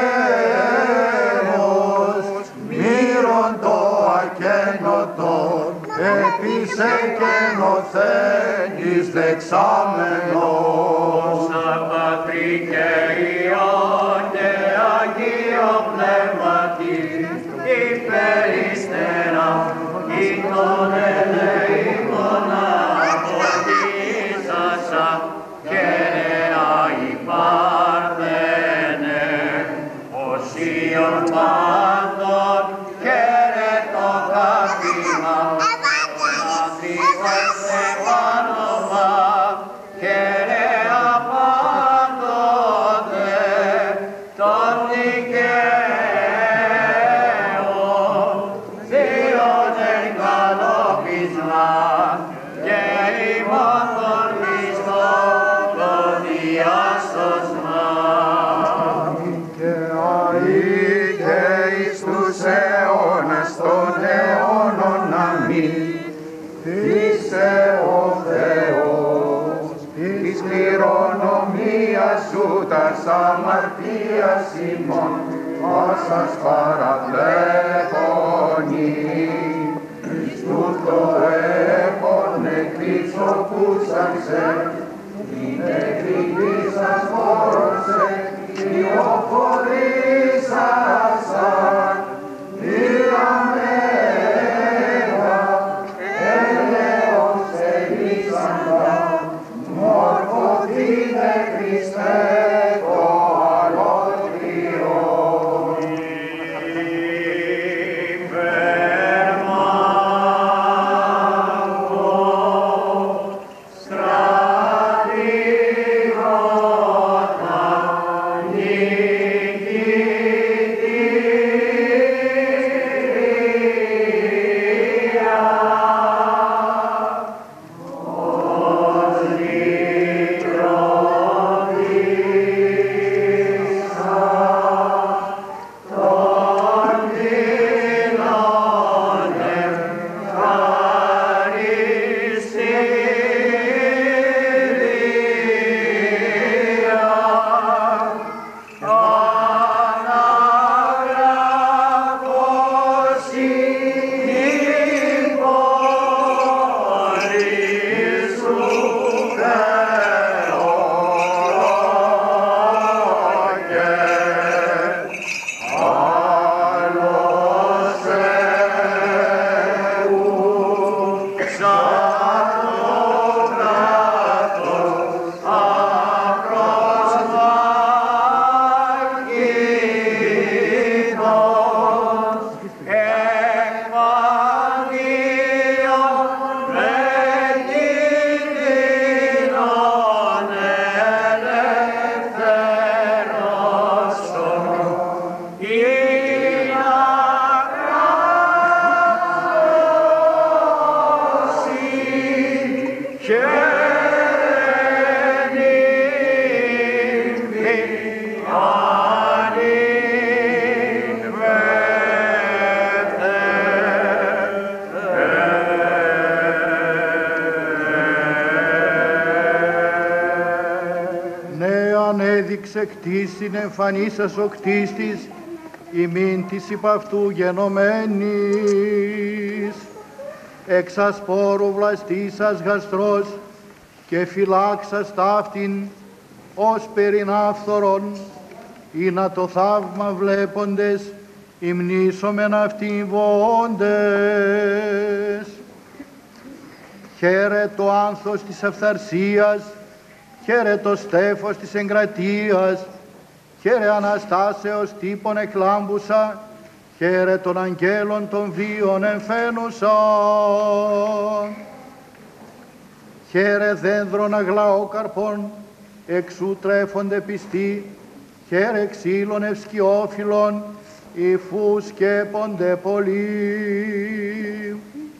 K: σκεύος, μύρον το ακένωτον, επίσε καινοθένης δεξάμενος.
I: Πατρί και Υιό και Αγίο Πνεύματι, υπερίστερα, ή τον ελεήμονα αποδίσασα, και αϊπάρθενε, οσίων πάντων, χαίρε το κάθιμα, Πατρικός επάνομα, χαίρε απάντοτε, τον δικαίων, Θείον εν καλόπισμα, και ημών των πιστών το διάσωσμα.
K: Και αεί και εις τους αιώνας των αιώνων αμήν, Είσαι ο Θεός, της κληρονομίας σου τας αμαρτίας ημών, όσας παραβλέπονι. Εις τούτο έπον εκκλησοπούσαν σε, την εκκλησίας φόρωσε, ιοφορήσασαν, διαμένα, έλεος ελίσσαντα, μορφωθήνε Χριστέ το αλότριο.
I: Στρατηγότα,
L: Κτίσιν εμφανίσας ο κτίστης, ημίν της υπ' αυτού γενομένης. Εξ ασπόρου βλαστήσας γαστρός και φυλάξας ταύτην ως περινάφθορον, ή να το θαύμα βλέποντες υμνήσομεν αυτοί βόντες. Χαίρε το άνθος της αυθαρσίας, χαίρε το στέφος της εγκρατείας, χαίρε Αναστάσεως τύπων εκλάμπουσα, χαίρε των αγγέλων των βίων εμφαίνουσα. Χαίρε δένδρων αγλαόκαρπων, εξού τρέφονται πιστοί, χαίρε ξύλων ευσκιόφυλλων, υφού σκέπονται πολλοί.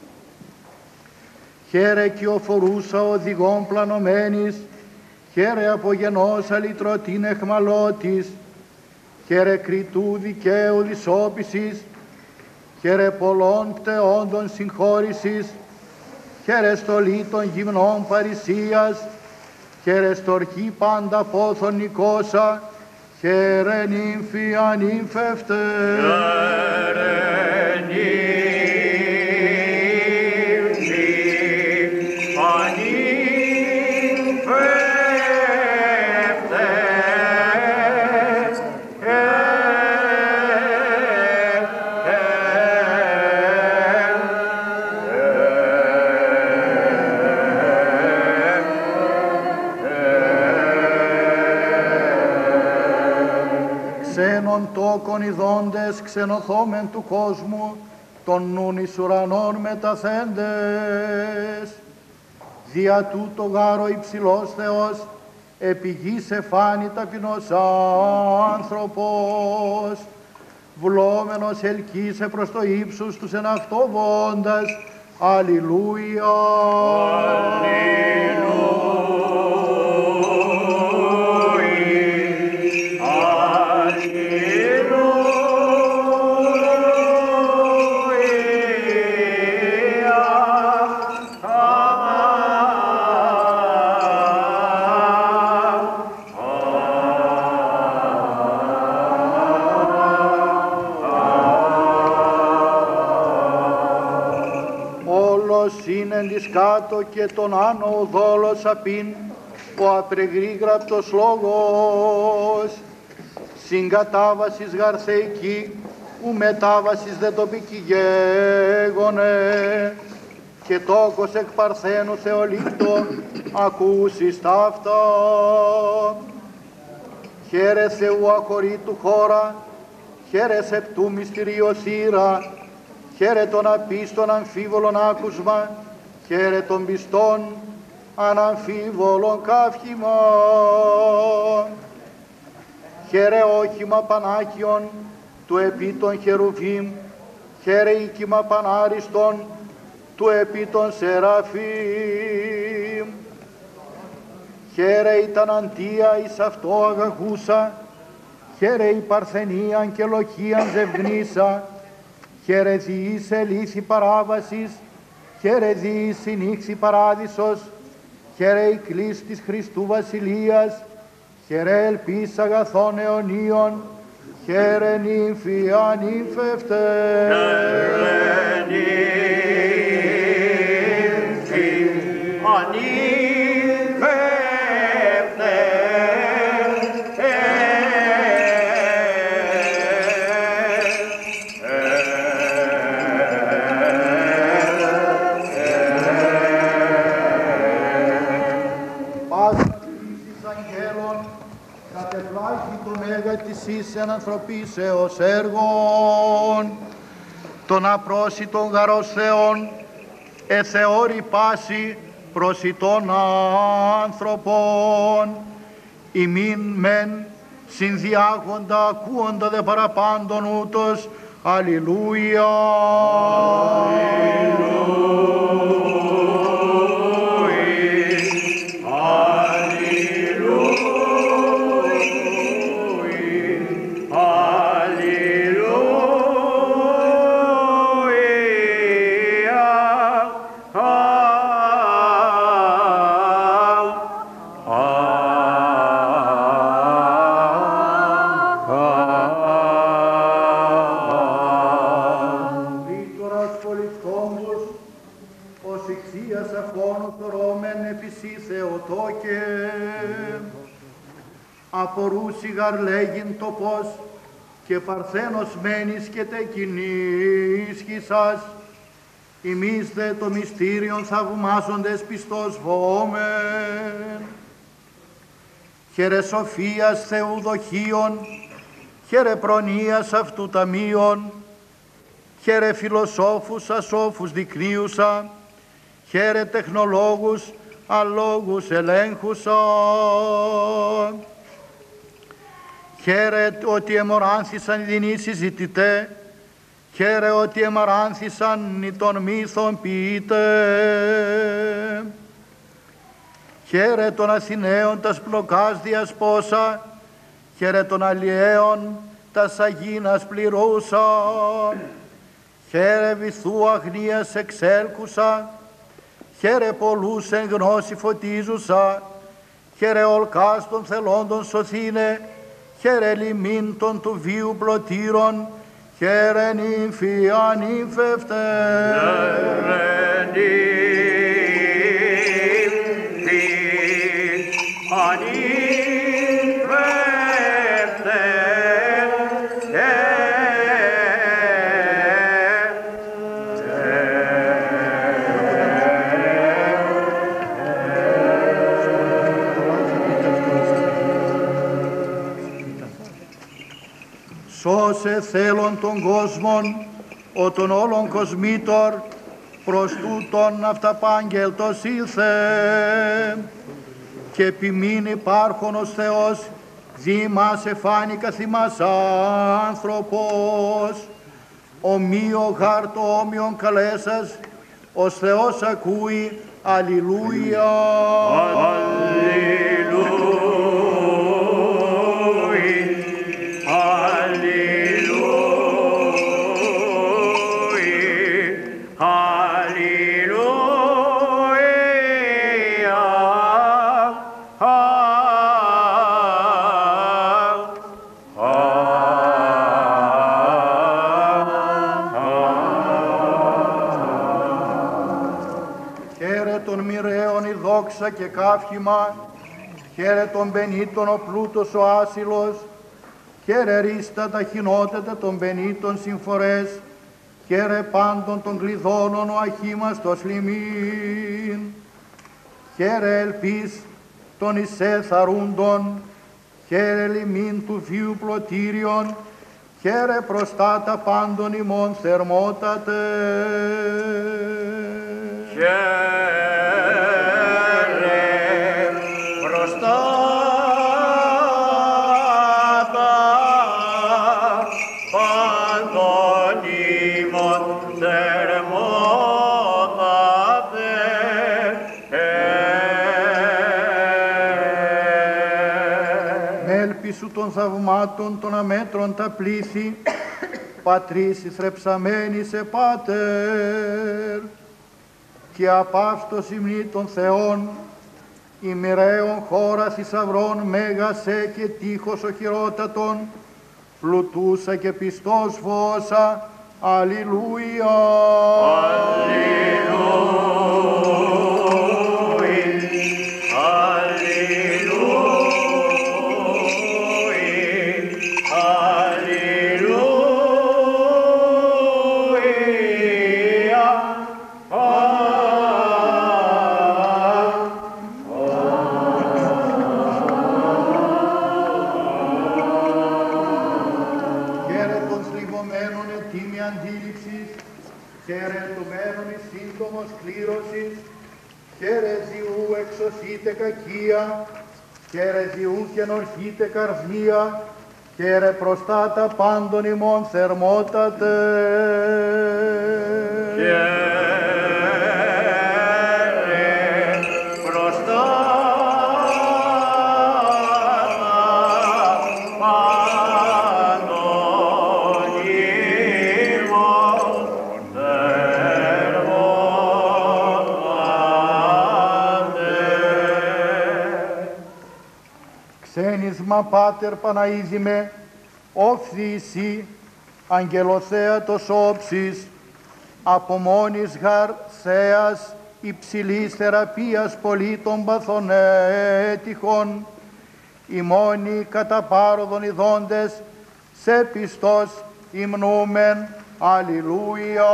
L: Χαίρε κυοφορούσα οδηγών πλανωμένης, χαίρε απογενός αλυτρωτήν εχμαλώτης, χαίρε κριτού δικαίου δυσόπισης, χαίρε πολλών πτεόντων συγχώρησης, χαίρε στολή των γυμνών παρησίας, χαίρε στορχή πάντα πόθον Νικόσα, χαίρε νύμφη ανύμφευτε. Ξένων τόκων ειδώντες ξενοθόμεν του κόσμου, των νουν εις ουρανών μεταθέντες. Δια τούτο γάρο υψηλός Θεός, επί γης εφάνη ταπεινός άνθρωπος, βλόμενος ελκύσε προς το ύψος τους εν αυτό βόντας. Αλληλούια. Είναι της κάτω και τον άνω ο δόλος απειν, ο απρεγρήγραπτος λόγος. Συγκατάβασης γαρθεϊκή, ου μετάβασης δε τοπική γέγονε, και τόκος εκ παρθένου θεολήπτο, ακούσεις ταύτα. Χαίρε Θεού αχωρήτου χώρα, χαίρε σεπτού μυστηριοσύρα, χαίρε των απίστων αμφίβολων άκουσμα, χαίρε των πιστών αναμφίβολων καύχημα. Χαίρε όχημα πανάκιον του επί των χερουβίμ, χαίρε οίκημα πανάριστον του επί των σεραφείμ. Χαίρε η ταναντία εις αυτό αγαγούσα, χαίρε η παρθενίαν και λοχίαν ζευγνήσα, χαίρε διείς ελήθη παράβασης, χαίρε διείς συνήξη παράδεισος, χαίρε η κλίση της Χριστού Βασιλείας, χαίρε ελπίς αγαθών αιωνίων, χαίρε νύμφη ανύμφευτε.
I: Χαίρε νύμφη ανύμφευτε.
L: Της ενανθρωπίσεως έργων, των απρόσιτων γαρός Θεών, εθεώρη πάση προσιτών άνθρωπων, ημίν μεν συνδιάγοντα, ακούοντα δε παραπάντων ούτως. Αλληλούια. Απορούσιγαρ λέγειν το πως και παρθένος μένεις και τε κοινίσχυσας, ημείς δε το μυστήριον θαυμάζοντες πιστός βόμεν. Χαίρε σοφίας Θεού δοχείων, χαίρε προνοίας αυτού ταμείων, χαίρε φιλοσόφους ασόφους δεικνύουσα, χαίρε τεχνολόγους αλόγους ελέγχουσα. Χαίρε ότι εμοράνθησαν οι δεινοί συζητητέ, χαίρε ότι εμαράνθησαν οι των μύθων ποιητέ. Χαίρε των Αθηναίων τας πλοκάς διασπόσα, χαίρε των Αλλιέων τας αγίνας πληρούσα. Χαίρε βυθού αγνίας εξέλκουσα, χαίρε πολλούς εν γνώση φωτίζουσα, χαίρε ολκάς των θελόντων σωθήνε, χαίρε λιμήν των του βίου πλωτήρων, χαίρε νύμφη ανύμφευτε.
I: Χαίρε νύμφη ανύμφευτε.
L: Σώσε θέλων των κόσμων, ο των όλων κοσμήτωρ, προς τούτον αυταπάγγελτος ήλθε. Και επιμήν υπάρχον ως Θεός, δήμας εφάνει καθημάς άνθρωπος. Ομοίο γάρ το όμοιον καλέσας, ως Θεός ακούει. Αλληλούια. Και καύχημα, χαίρε των πενήτων ο πλούτος ο άσυλος, χαίρε ρίστα τα χινότατα των πενήτων συμφορές, χαίρε πάντων των κλειδώνων ο αχήμαστος λιμήν, χαίρε ελπίς των εισέθαρούντων, χαίρε λιμήν του βίου πλωτήριον, χαίρε προστάτα πάντων ημών θερμότατε. Σου των θαυμάτων των αμέτρων τα πλήθη, πατρίς θρεψαμένη σε πάτερ, και απαύστος υμνή των Θεών, ημεραίων χώρα θησαυρών μέγασε και τείχος οχυρότατον, πλουτούσα και πιστός φώσα. Αλληλούια. χαίρε Θεού και ενορχείτε καρδία, χαίρε προστάτα πάντων ημών θερμότατε. Ξένισμα Πάτερ Παναΐδημε, όφθη εσύ, αγγελοθέατος όψης, από μόνης γαρ θέας υψηλής θεραπείας πολίτων παθών έτυχων, οι μόνοι κατά πάροδον ειδώντες, σε πιστός υμνούμεν. Αλληλούια.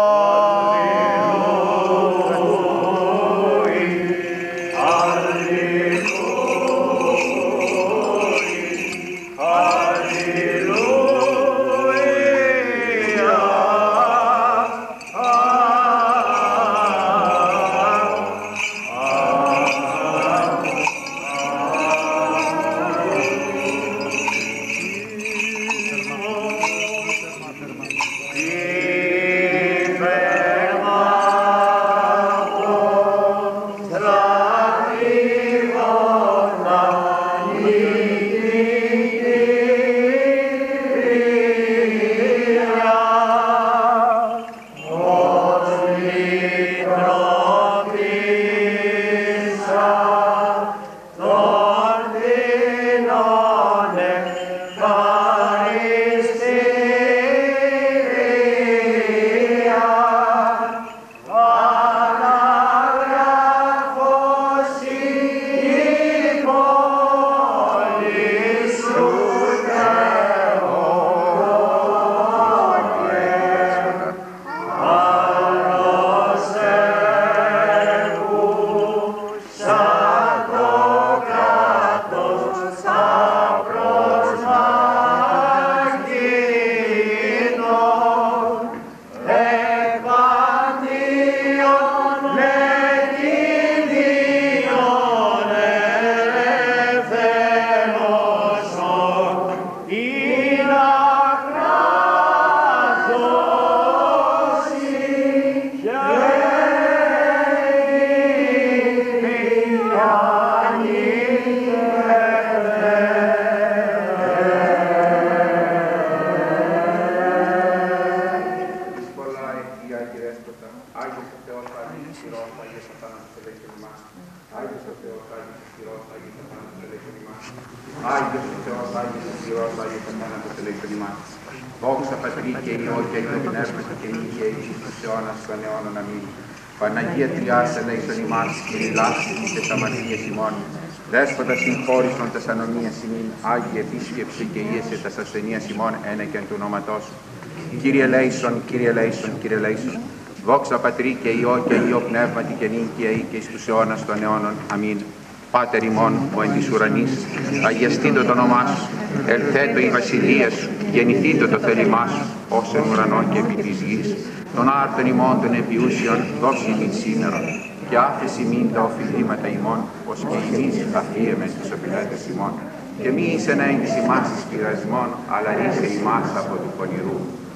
G: Δόξα Πατρί και Υιό και Αγίο Πνεύματι και νύχια εις τους αιώνας των αιώνων. Αμήν. Παναγία Τριάς ελέησον ημάς, Κυριλάστη και τα αμαρτίες ημών. Δέσποτα συγχώρησον τας ανομίας ημίν, Άγιε επίσκεψε και ίεσε τας ασθενείας ημών ένεκεν του ονόματός σου. Κύριε ελέησον, Κύριε ελέησον, Κύριε ελέησον. Δόξα Πατρί και Υιό και Αγίο Πνεύματι και νύχια και εις τους αιώνας των αιώνων. Αμήν. Πάτερ ημών, ο εν της ουρανής, αγιαστήτω το όνομά σου, ελθέτω η βασιλεία σου, γεννηθήτω το θέλημά σου, ως εν ουρανό και επί της γης. Των άρτων ημών των επιούσιων, δώσει ημίν σήμερον, και άφεση μην τα οφειλήματα ημών, ως και εμείς αφίεμεν τις οφειλέτες ημών. Και μη εις ενέγγις ημάς εις πειρασμών, αλλά ρίσε ημάς από του πονηρού.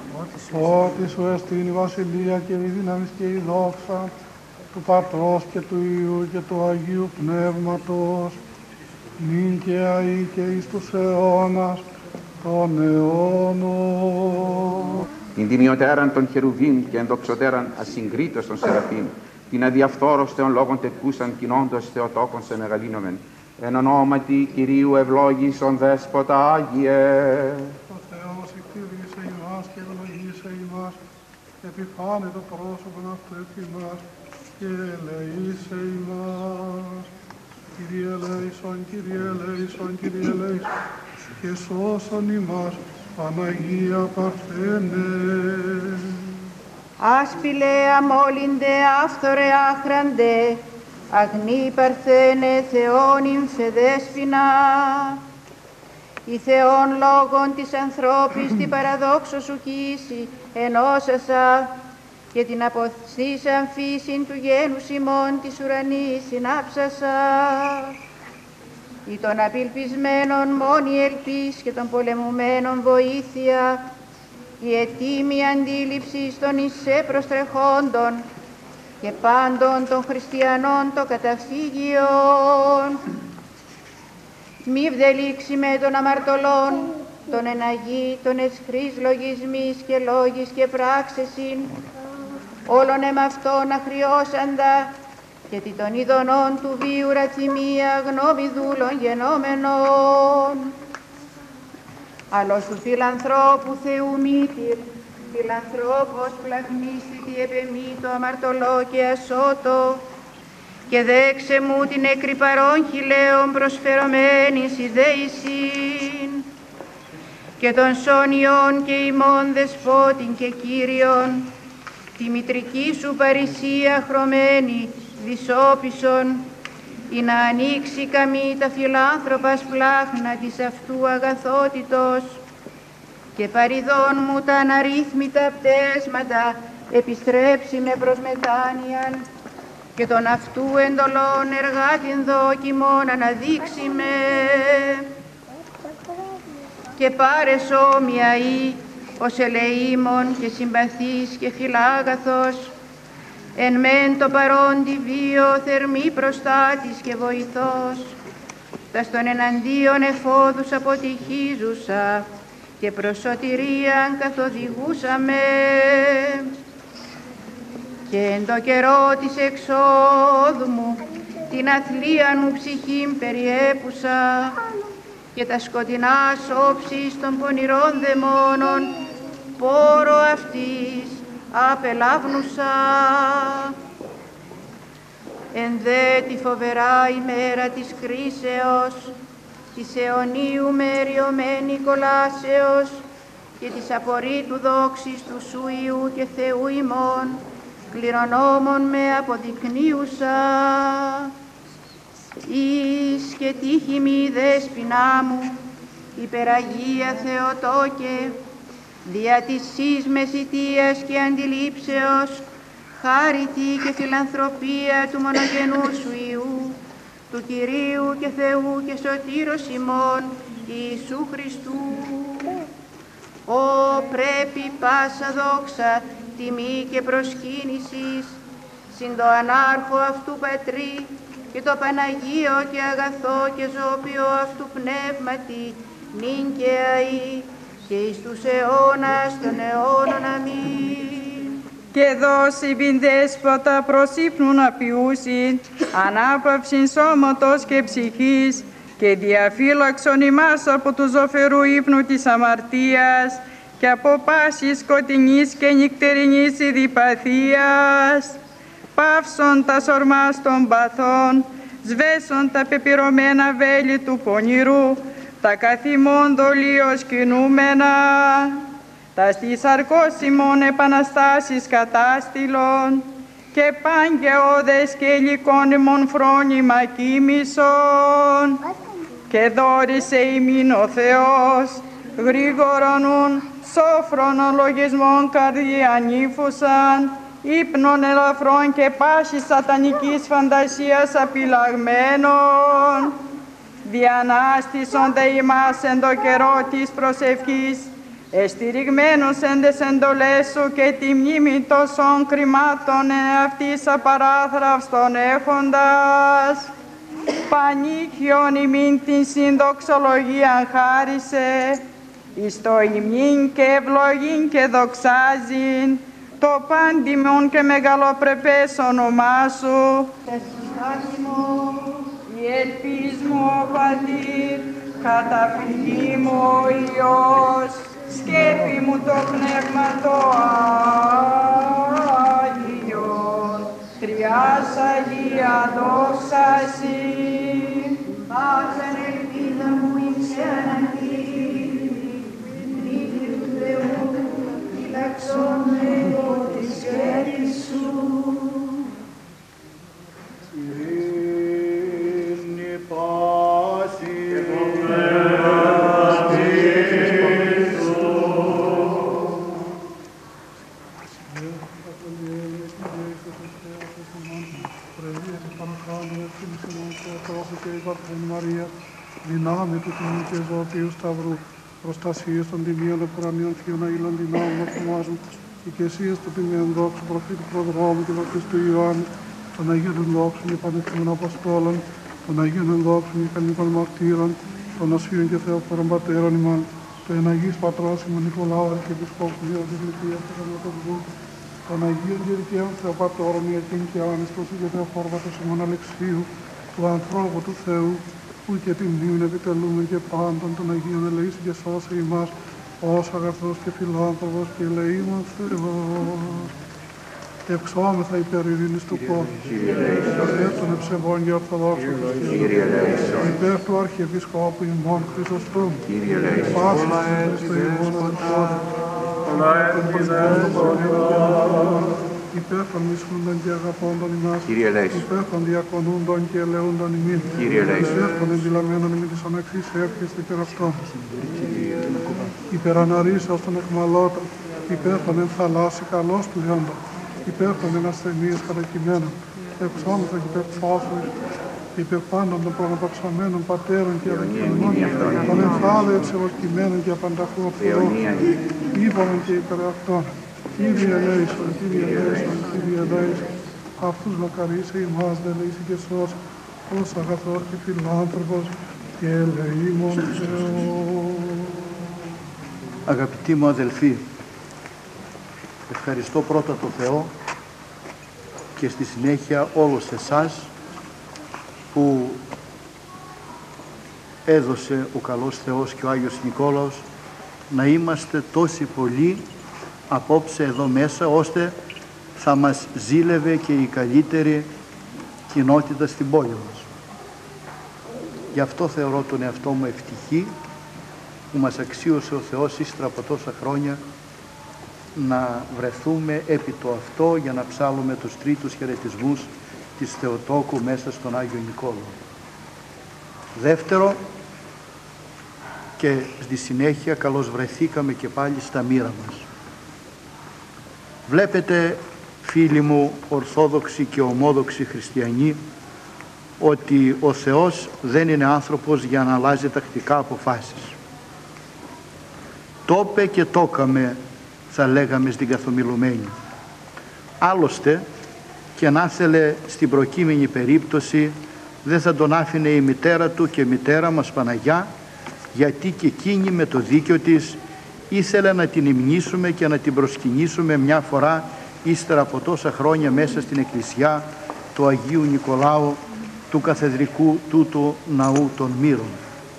B: Ότι σου εστίν η βασιλεία και η δύναμη και η δόξα, του Πατρός και του Υιού και του Αγίου Πνεύματος, νυν και αεί και εις τους αιώνας των αιώνων.
G: Την τιμιωτέραν των χερουβίμ και ενδοξωτέραν ασυγκρίτως των σεραφείμ, την αδιαφθόρος θεων λόγων τεκούσαν κοινώντος Θεοτόκον σε μεγαλύνομεν. Εν ονόματι Κυρίου ευλόγησον Δέσποτα Άγιε.
B: Ο Θεός εκτήρησε ημάς και ευλογήσε ημάς, επιφάνε το πρόσωπον αυτού επί μας και ελεήσε ημάς. Κύριε ελέησον, Κύριε ελέησον, Κύριε ελέησον, και σώσον ημάς, Παναγία Παρθένε.
M: Άσπηλε αμόλυντε άφθορε άχραντε, αγνή Παρθένε Θεόν υμφε δέσποινα. Η Θεόν λόγων της ανθρώπης την παραδόξο σου κοίηση ενώσασα, και την αποστήσαν φύσιν του γένους ημών της ουρανής συνάψασα. ή των απελπισμένων μόνη ελπίς και των πολεμουμένων βοήθεια, η ετοίμη αντίληψη των εισέ προστρεχόντων και πάντων των χριστιανών το καταφύγιον. Μη βδελήξει με των αμαρτωλών, των εναγή, των εσχρής λογισμής και λόγης και πράξεσιν, όλων εμαυτών αχριώσαντα, γιατί των ειδονών του βίου ρατσιμία γνώμη δούλων γενόμενων. Αλλός του φιλανθρώπου Θεού μήτηρ, φιλανθρώπος πλαγνίστητη επεμή το αμαρτωλό και ασώτο, και δέξε μου την εκρυπαρών χιλέων προσφερωμένης ιδέησιν, και των σόνιων και ημών δεσπότην και Κύριον, τη μητρική σου παρησία χρωμένη δυσόπισον, ή να ανοίξει καμή τα φιλάνθρωπας πλάχνα της αυτού αγαθότητος, και παριδών μου τα αναρρύθμιτα πτέσματα επιστρέψει με προς μετάνοιαν, και τον αυτού εντολών εργάτην δόκιμον αναδείξει με, και πάρε σώμια ή ως ελεήμων και συμπαθής και φιλάγαθος, εν μεν το παρόντι βίο θερμή προστάτης και βοηθός, τας των εναντίον εφόδους αποτυχίζουσα και προς σωτηρίαν καθοδηγούσαμε, και εν το καιρό της εξόδου μου την αθλίαν μου ψυχήν περιέπουσα, και τα σκοτεινά όψεις των πονηρών δαιμόνων πόρο αυτής απελάβνουσα. Εν δε τη φοβερά ημέρα της κρίσεως, της αιωνίου μεριωμένη κολάσεως και της απορρίτου δόξης του σου Υιού και Θεού ημών, κληρονόμων με αποδεικνύουσα, εις και τύχημη δέσποινά μου, υπεραγία Θεοτόκε, δια της εις μεσητείας και αντιλήψεως, χάριτη και φιλανθρωπία του μονογενού σου Υιού, του Κυρίου και Θεού και Σωτήρος ημών, Ιησού Χριστού. Ω πρέπει πάσα δόξα, τιμή και προσκύνησης, συν το ανάρχο αυτού Πατρί και το Παναγίο και αγαθό και ζώπιο αυτού πνεύματι, νυν και αεί και εις τους αιώνας των αιώνων. Αμήν.
N: Και δώσει πιν δέσποτα προς ύπνουν απειούσιν, ανάπαυσιν σώματος και ψυχής, και διαφύλαξον ημάς από του ζωφερού ύπνου της αμαρτίας και από πάσης σκοτεινής και νυκτερινής ειδιπαθίας. Παύσον τα σορμάς των παθών, σβέσον τα πεπυρωμένα βέλη του πονηρού, τα καθημών δολίως κινούμενα, τα στις αρκώσιμων επαναστάσεις κατάστηλον, και πάγγεώδες και υλικόνιμον φρόνημα κοίμησον, και δόρισε ημίν ο Θεός, γρήγορον σόφρον λογισμών καρδιανήφουσαν, ύπνων ελαφρών και πάσης σατανικής φαντασίας απειλαγμένων, διανάστησον δε ημάς εν το καιρό της προσευχής, εστηριγμένους εν τες εντολές σου και τη μνήμη τόσων κρυμάτων εαυτής απαράθραυστον έχοντας, πανίκιον ημίν την συνδοξολογίαν χάρισε, εις το ημνήν και ευλογήν και δοξάζειν, το πάντιμον και μεγαλοπρεπές όνομά σου. Η ελπίς μου ο Πατήρ, καταφυγή μου ο Υιός, σκέπη μου το Πνεύμα το Άγιον, Τριάς Αγία δόξα Συ.
M: Πάσαν ελπίδα μου ήρθε αναγγείλη, μύτη του Θεού, φυλαξόν με εγώ τη σκέπη σου.
L: Ειρήνη πάση
B: Μαρία, δυνάμει του τιμού και ζωοποιού σταυρού, προστασίες των τιμίων επουρανίων θείων αγγελών δυνάμων να θαυμάζουν, οικεσίες του τιμίων δόξου προφήτου προδρόμου και βαπτιστού Ιωάννη, των Αγίων Ενδόξων και Πανεκτήμων Αποστόλων, των Αγίων Ενδόξων και Κανονικών Μαρτύρων, των Οσίων και Θεοφόρων Πατέρων ημών, του Εναγής Πατρός ημών Νικολάου Αρχιεπισκόπου Διόντης Λυκίας του Κανονικού, των Αγίων και Δικαίων Θεοπατώρων Ιακήν και Άνιστος και Θεοφόρβατος ημών Αλεξίου, του ανθρώπου του Θεού, που και την μνήμην επιτελούμε και πάντων των Αγίων ελεήσει και σώσε ημάς, ως αγαθός και φιλάνθρωπος και ελεήμων Θεός. Ευξόμεθα υπέρ ειρήνης του κόσμου, υπέρ των ευσεβών και ορθοδόξων χριστιανών, υπέρ του Αρχιεπισκόπου ημών Χρυσοστόμου, πάσης Χριστού ημών υπέρ των μισούντων και αγαπώντων ημάς, υπέρ των διακονούντων και ελεούντων ημίν, υπέρ των εντυλαμμένων ημίν της αναξής εύχεστε υπέρ αυτών, υπέρ αναρρήσεως των αιχμαλώτων, υπέρ των ενθαλάσσι καλώς πλειόντων, υπέρ των ενασθενείς κατακειμένων, εξόμεθα και υπέρ ψώσεων, υπέρ πάντων των προναπαυξαμένων πατέρων και αδικημένων, των ενθάλεων ψευοκειμένων και απανταχού ορθοδόξων, είπαμε και υπέρ αυτών. Κύριε ελέησον, Κύριε ελέησον, Κύριε ελέησον, αυτούς μακαρίσαι ημάς, δε ελέησαι και σώσε, ως αγαθός και φιλάνθρωπος και ελεήμων Θεός.
J: Αγαπητοί μου αδελφοί, ευχαριστώ πρώτα τον Θεό και στη συνέχεια όλους εσάς που έδωσε ο καλός Θεός και ο Άγιος Νικόλαος να είμαστε τόσοι πολλοί απόψε εδώ μέσα, ώστε θα μας ζήλευε και η καλύτερη κοινότητα στην πόλη μας. Γι' αυτό θεωρώ τον εαυτό μου ευτυχή που μας αξίωσε ο Θεός ύστερα από τόσα χρόνια να βρεθούμε επί το αυτό για να ψάλουμε τους τρίτους χαιρετισμούς της Θεοτόκου μέσα στον Άγιο Νικόλαο. Δεύτερο, και στη συνέχεια καλώς βρεθήκαμε και πάλι στα μοίρα μας. Βλέπετε, φίλοι μου ορθόδοξοι και ομόδοξοι χριστιανοί, ότι ο Θεός δεν είναι άνθρωπος για να αλλάζει τακτικά αποφάσεις. Το είπε και το έκαμε, θα λέγαμε στην καθομιλουμένη. Άλλωστε, και να ήθελε στην προκείμενη περίπτωση, δεν θα τον άφηνε η μητέρα του και μητέρα μας Παναγιά, γιατί και εκείνη με το δίκιο της ήθελε να την υμνήσουμε και να την προσκυνήσουμε μια φορά ύστερα από τόσα χρόνια μέσα στην εκκλησιά του Αγίου Νικολάου, του καθεδρικού τούτου ναού των Μύρων.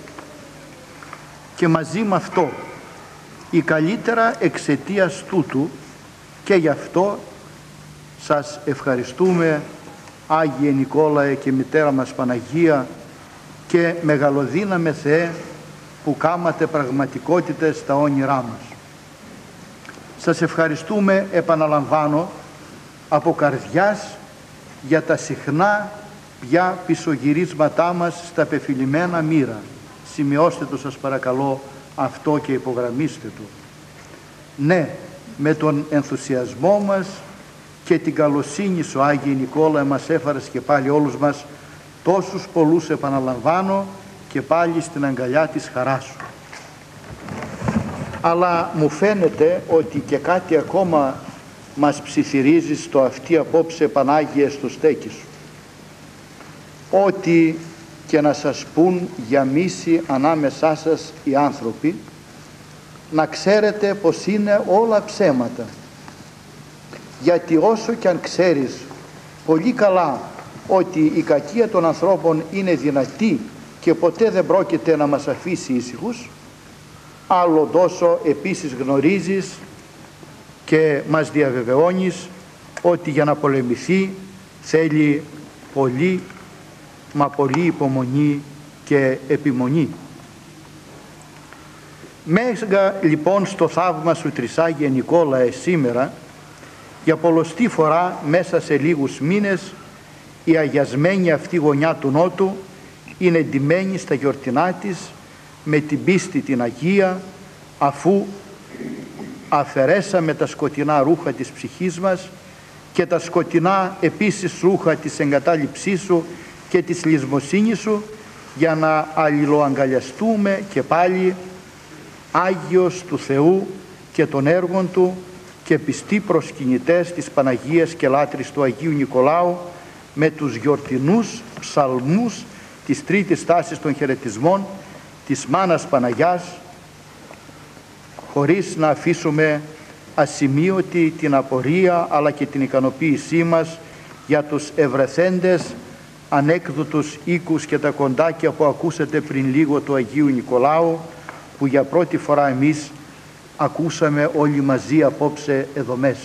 J: Και μαζί με αυτό, η καλύτερα εξαιτίας τούτου, και γι' αυτό σας ευχαριστούμε, Άγιε Νικόλαε και μητέρα μας Παναγία, και μεγαλοδύναμε Θεέ που κάματε πραγματικότητες στα όνειρά μας. Σας ευχαριστούμε, επαναλαμβάνω, από καρδιάς για τα συχνά πια πισωγυρίσματά μας στα πεφυλημένα μοίρα. Σημειώστε το σας παρακαλώ αυτό και υπογραμμίστε το. Ναι, με τον ενθουσιασμό μας και την καλοσύνη σου, Άγιε Νικόλαε, μας έφερες και πάλι όλους μας τόσους πολλούς, επαναλαμβάνω, και πάλι στην αγκαλιά της χαράς σου. Αλλά μου φαίνεται ότι και κάτι ακόμα μας ψιθυρίζει στο αυτή απόψε, Πανάγιε, στο στέκι σου. Ότι και να σας πούν για μίση ανάμεσά σας οι άνθρωποι, να ξέρετε πως είναι όλα ψέματα. Γιατί όσο κι αν ξέρεις πολύ καλά ότι η κακία των ανθρώπων είναι δυνατή και ποτέ δεν πρόκειται να μας αφήσει ήσυχους, άλλο τόσο επίσης γνωρίζεις και μας διαβεβαιώνεις ότι για να πολεμηθεί θέλει πολύ, μα πολύ υπομονή και επιμονή. Μέγα λοιπόν στο θαύμα σου, Τρισάγιε Νικόλαε, σήμερα για πολλοστή φορά μέσα σε λίγους μήνες η αγιασμένη αυτή γωνιά του Νότου είναι ντυμένη στα γιορτινά της με την πίστη την Αγία, αφού αφαιρέσαμε τα σκοτεινά ρούχα της ψυχής μας και τα σκοτεινά επίσης ρούχα της εγκατάλειψής σου και της λησμοσύνης σου,
L: για να αλληλοαγκαλιαστούμε και πάλι Άγιος του Θεού και των έργων Του και πιστοί προσκυνητές της Παναγίας και λάτρης του Αγίου Νικολάου με τους γιορτινούς ψαλμούς της τρίτης τάσης των χαιρετισμών της Μάνας Παναγιάς, χωρίς να αφήσουμε ασημείωτη την απορία αλλά και την ικανοποίησή μας για τους ευρεθέντες ανέκδοτους οίκους και τα κοντάκια που ακούσατε πριν λίγο του Αγίου Νικολάου, που για πρώτη φορά εμείς ακούσαμε όλοι μαζί απόψε εδώ μέσα.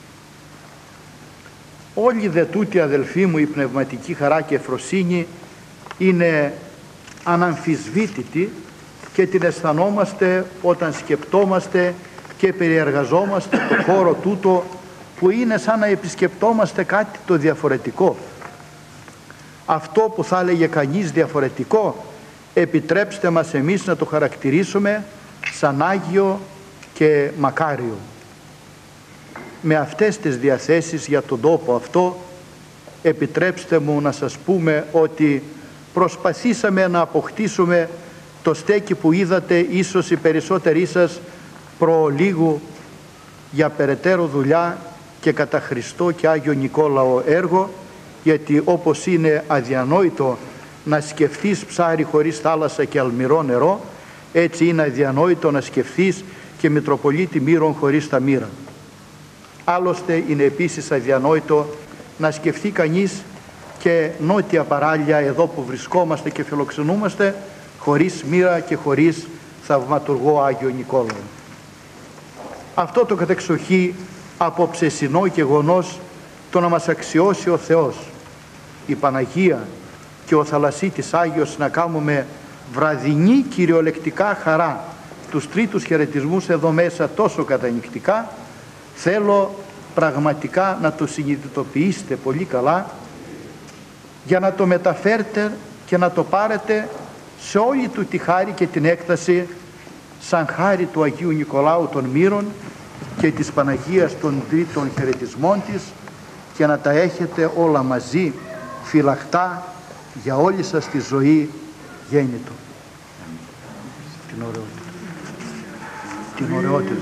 L: Όλοι δε τούτοι, αδελφοί μου, η πνευματική χαρά και ευφροσύνη είναι αναμφισβήτητη και την αισθανόμαστε όταν σκεπτόμαστε και περιεργαζόμαστε το χώρο τούτο, που είναι σαν να επισκεπτόμαστε κάτι το διαφορετικό. Αυτό που θα έλεγε κανείς διαφορετικό, επιτρέψτε μας εμείς να το χαρακτηρίσουμε σαν Άγιο και μακάριο. Με αυτές τις διαθέσεις για τον τόπο αυτό, επιτρέψτε μου να σας πούμε ότι προσπαθήσαμε να αποκτήσουμε το στέκι που είδατε ίσως οι περισσότεροι σας προλίγου για περαιτέρω δουλειά και κατά Χριστό και Άγιο Νικόλαο έργο, γιατί όπως είναι αδιανόητο να σκεφτείς ψάρι χωρίς θάλασσα και αλμυρό νερό, έτσι είναι αδιανόητο να σκεφτείς και Μητροπολίτη Μύρων χωρίς τα μοίρα. Άλλωστε είναι επίσης αδιανόητο να σκεφτεί κανείς και νότια παράλια εδώ που βρισκόμαστε και φιλοξενούμαστε χωρίς μοίρα και χωρίς θαυματουργό Άγιο Νικόλαο. Αυτό το κατεξοχή απόψεσινό γεγονός, το να μας αξιώσει ο Θεός, η Παναγία και ο Θαλασσίτης Άγιος να κάνουμε βραδινή κυριολεκτικά χαρά τους τρίτους χαιρετισμούς εδώ μέσα τόσο κατανυκτικά, θέλω πραγματικά να το συνειδητοποιήσετε πολύ καλά, για να το μεταφέρετε και να το πάρετε σε όλη του τη χάρη και την έκταση, σαν χάρη του Αγίου Νικολάου των Μύρων και της Παναγίας των τρίτων χαιρετισμών της, και να τα έχετε όλα μαζί φυλαχτά για όλη σας τη ζωή γέννητο. Την ωραιότητα. Την ωραιότητα.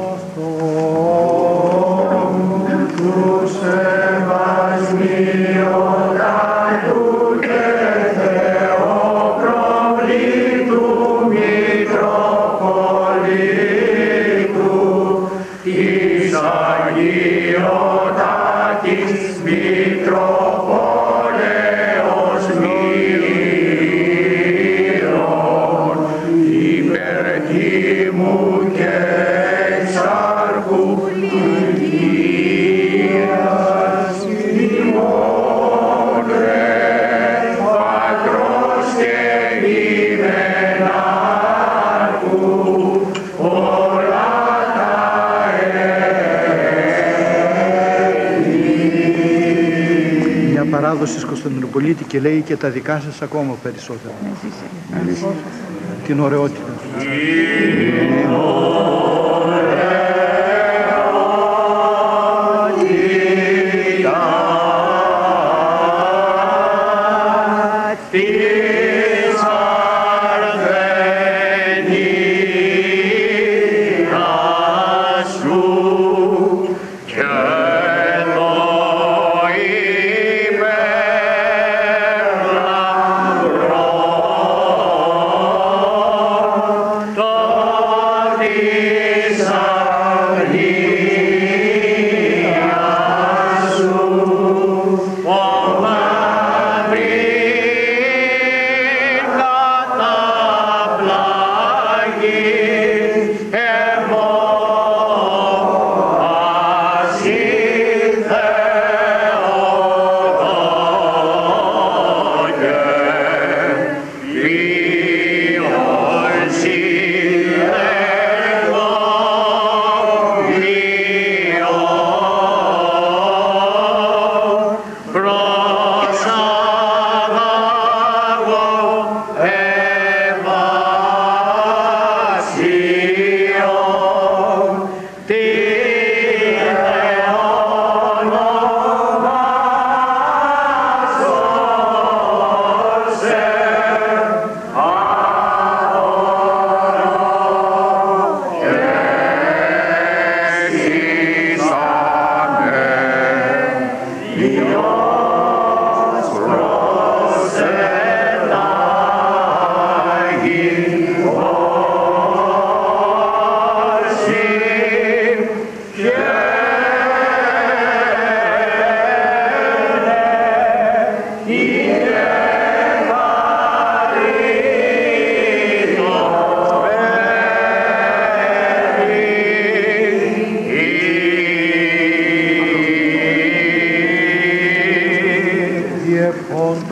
K: Του σεβασμιότατου και Θεοπροβλήτου Μητροπολίτου της Αγιότατης Μητροπόλεως Μύρων, υπερτίμου και εξάρχου Λυγίας ημών ρε Πατρός και ημενάρχου όλα τα έθνη.
L: Μια παράδοση της Κωνσταντινούπολη και λέει και τα δικά σας ακόμα περισσότερα. Την ωραιότητα.
K: Amen.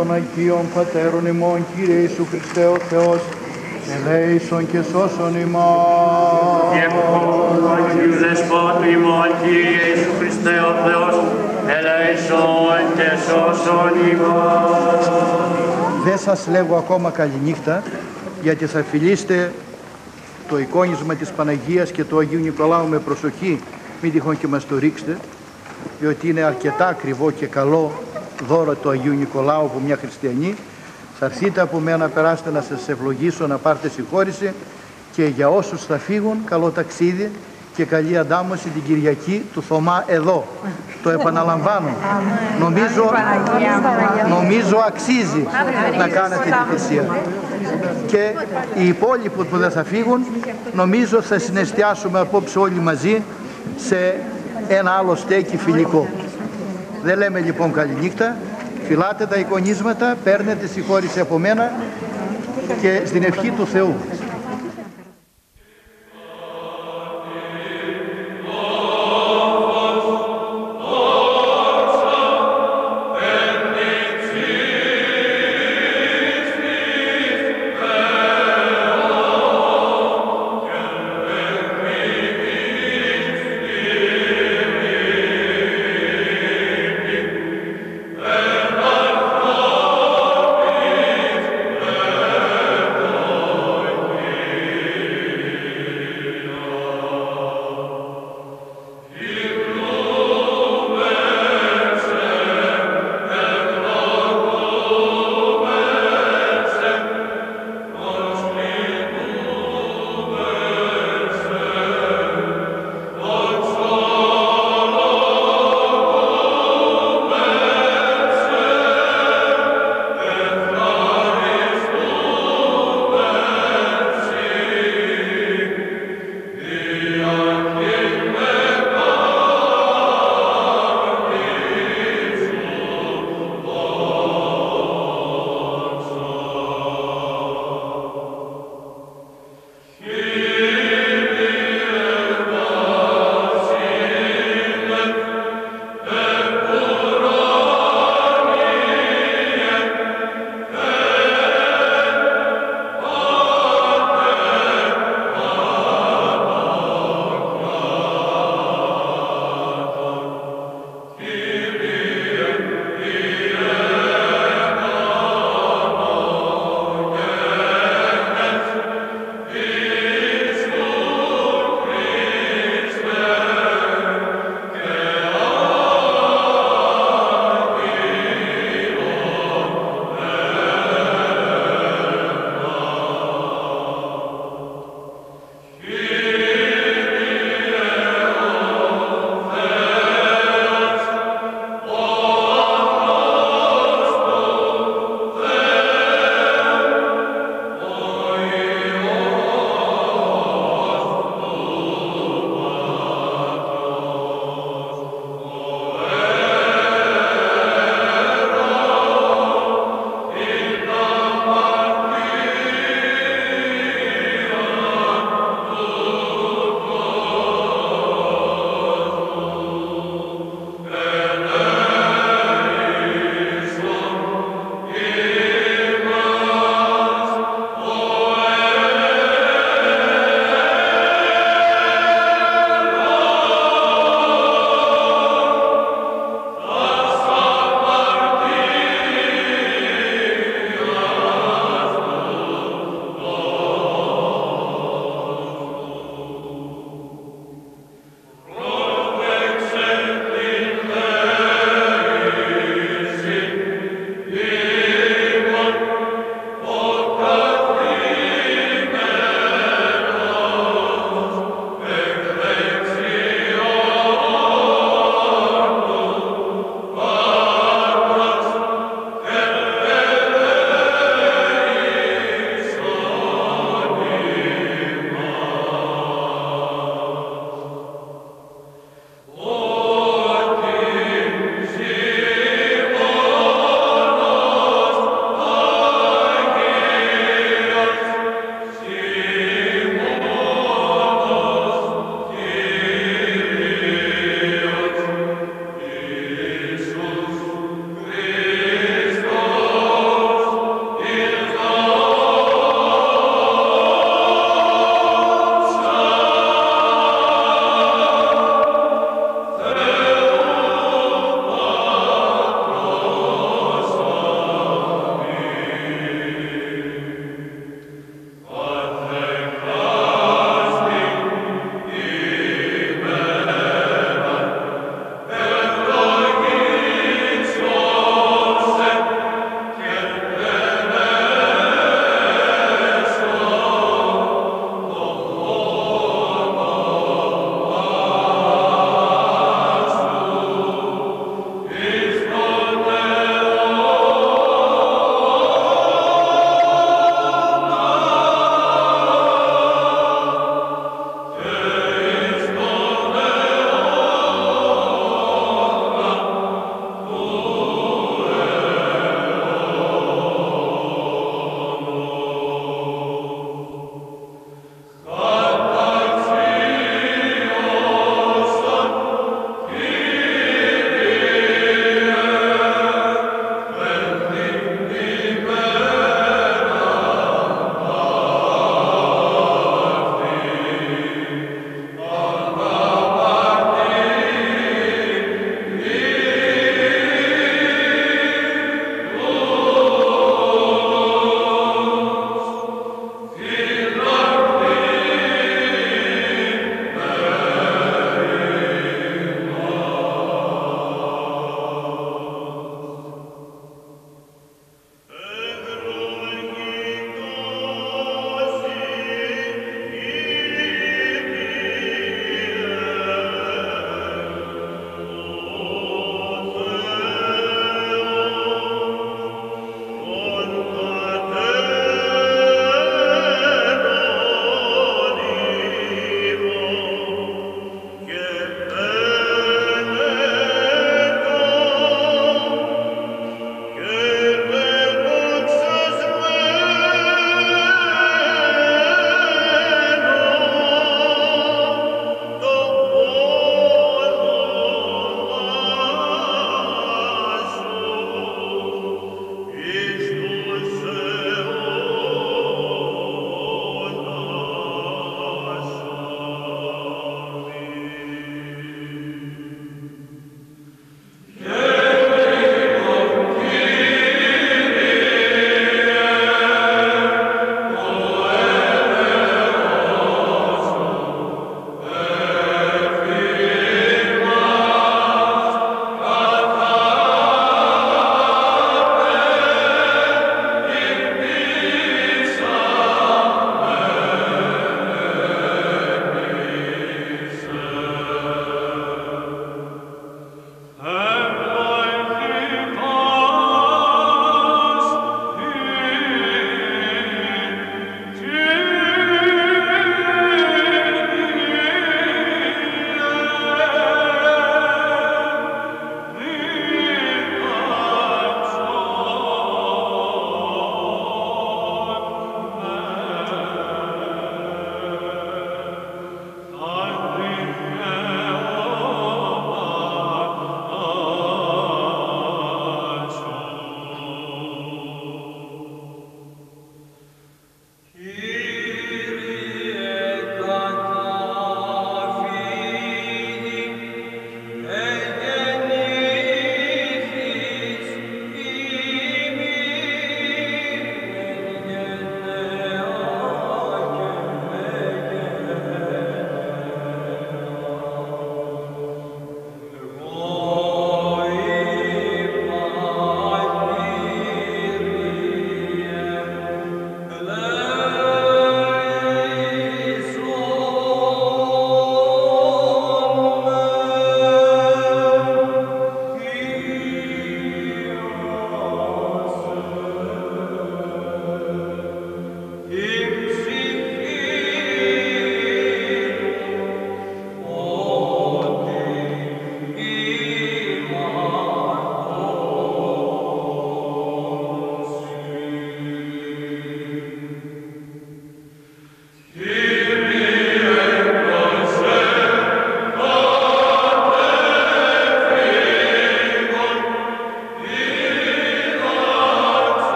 L: των Αγίων Πατέρων ημών, Κύριε Ιησού Χριστέ ο Θεός, ελέησον και σώσον ημών.
A: Και του Αγίου Δεσπότου ημών, Κύριε Ιησού Χριστέ ο Θεός, ελέησον και σώσον ημών.
L: Δεν σας λέγω ακόμα καληνύχτα, γιατί θα φιλήσετε το εικόνισμα της Παναγίας και του Αγίου Νικολάου με προσοχή, μην τυχόν και μας το ρίξετε, διότι είναι αρκετά ακριβό και καλό δώρο του Αγίου Νικολάου από μια χριστιανή. Θα έρθείτε από μένα, περάσετε να σας ευλογήσω, να πάρετε συγχώρηση, και για όσους θα φύγουν, καλό ταξίδι και καλή αντάμωση την Κυριακή του Θωμά εδώ. Το επαναλαμβάνω. Νομίζω αξίζει να κάνετε τη θυσία. Και οι υπόλοιποι που δεν θα φύγουν, νομίζω θα συναισθιάσουμε απόψε όλοι μαζί σε ένα άλλο στέκι φιλικό. Δεν λέμε λοιπόν καληνύχτα, φυλάτε τα εικονίσματα, παίρνετε συγχώρηση από μένα και στην ευχή του Θεού.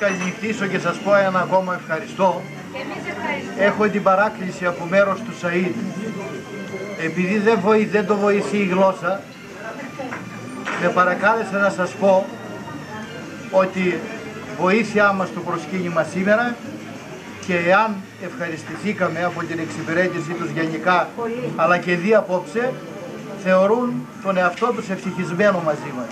L: καληνυχτήσω και σας πω ένα ακόμα ευχαριστώ. Έχω την παράκληση από μέρος του Σαΐντ. Επειδή δεν το βοηθεί η γλώσσα, με παρακάλεσε να σας πω ότι βοήθειά μας στο προσκύνημα σήμερα και εάν ευχαριστηθήκαμε από την εξυπηρέτησή τους γενικά αλλά και δι' απόψε, θεωρούν τον εαυτό τους ευτυχισμένο μαζί μας.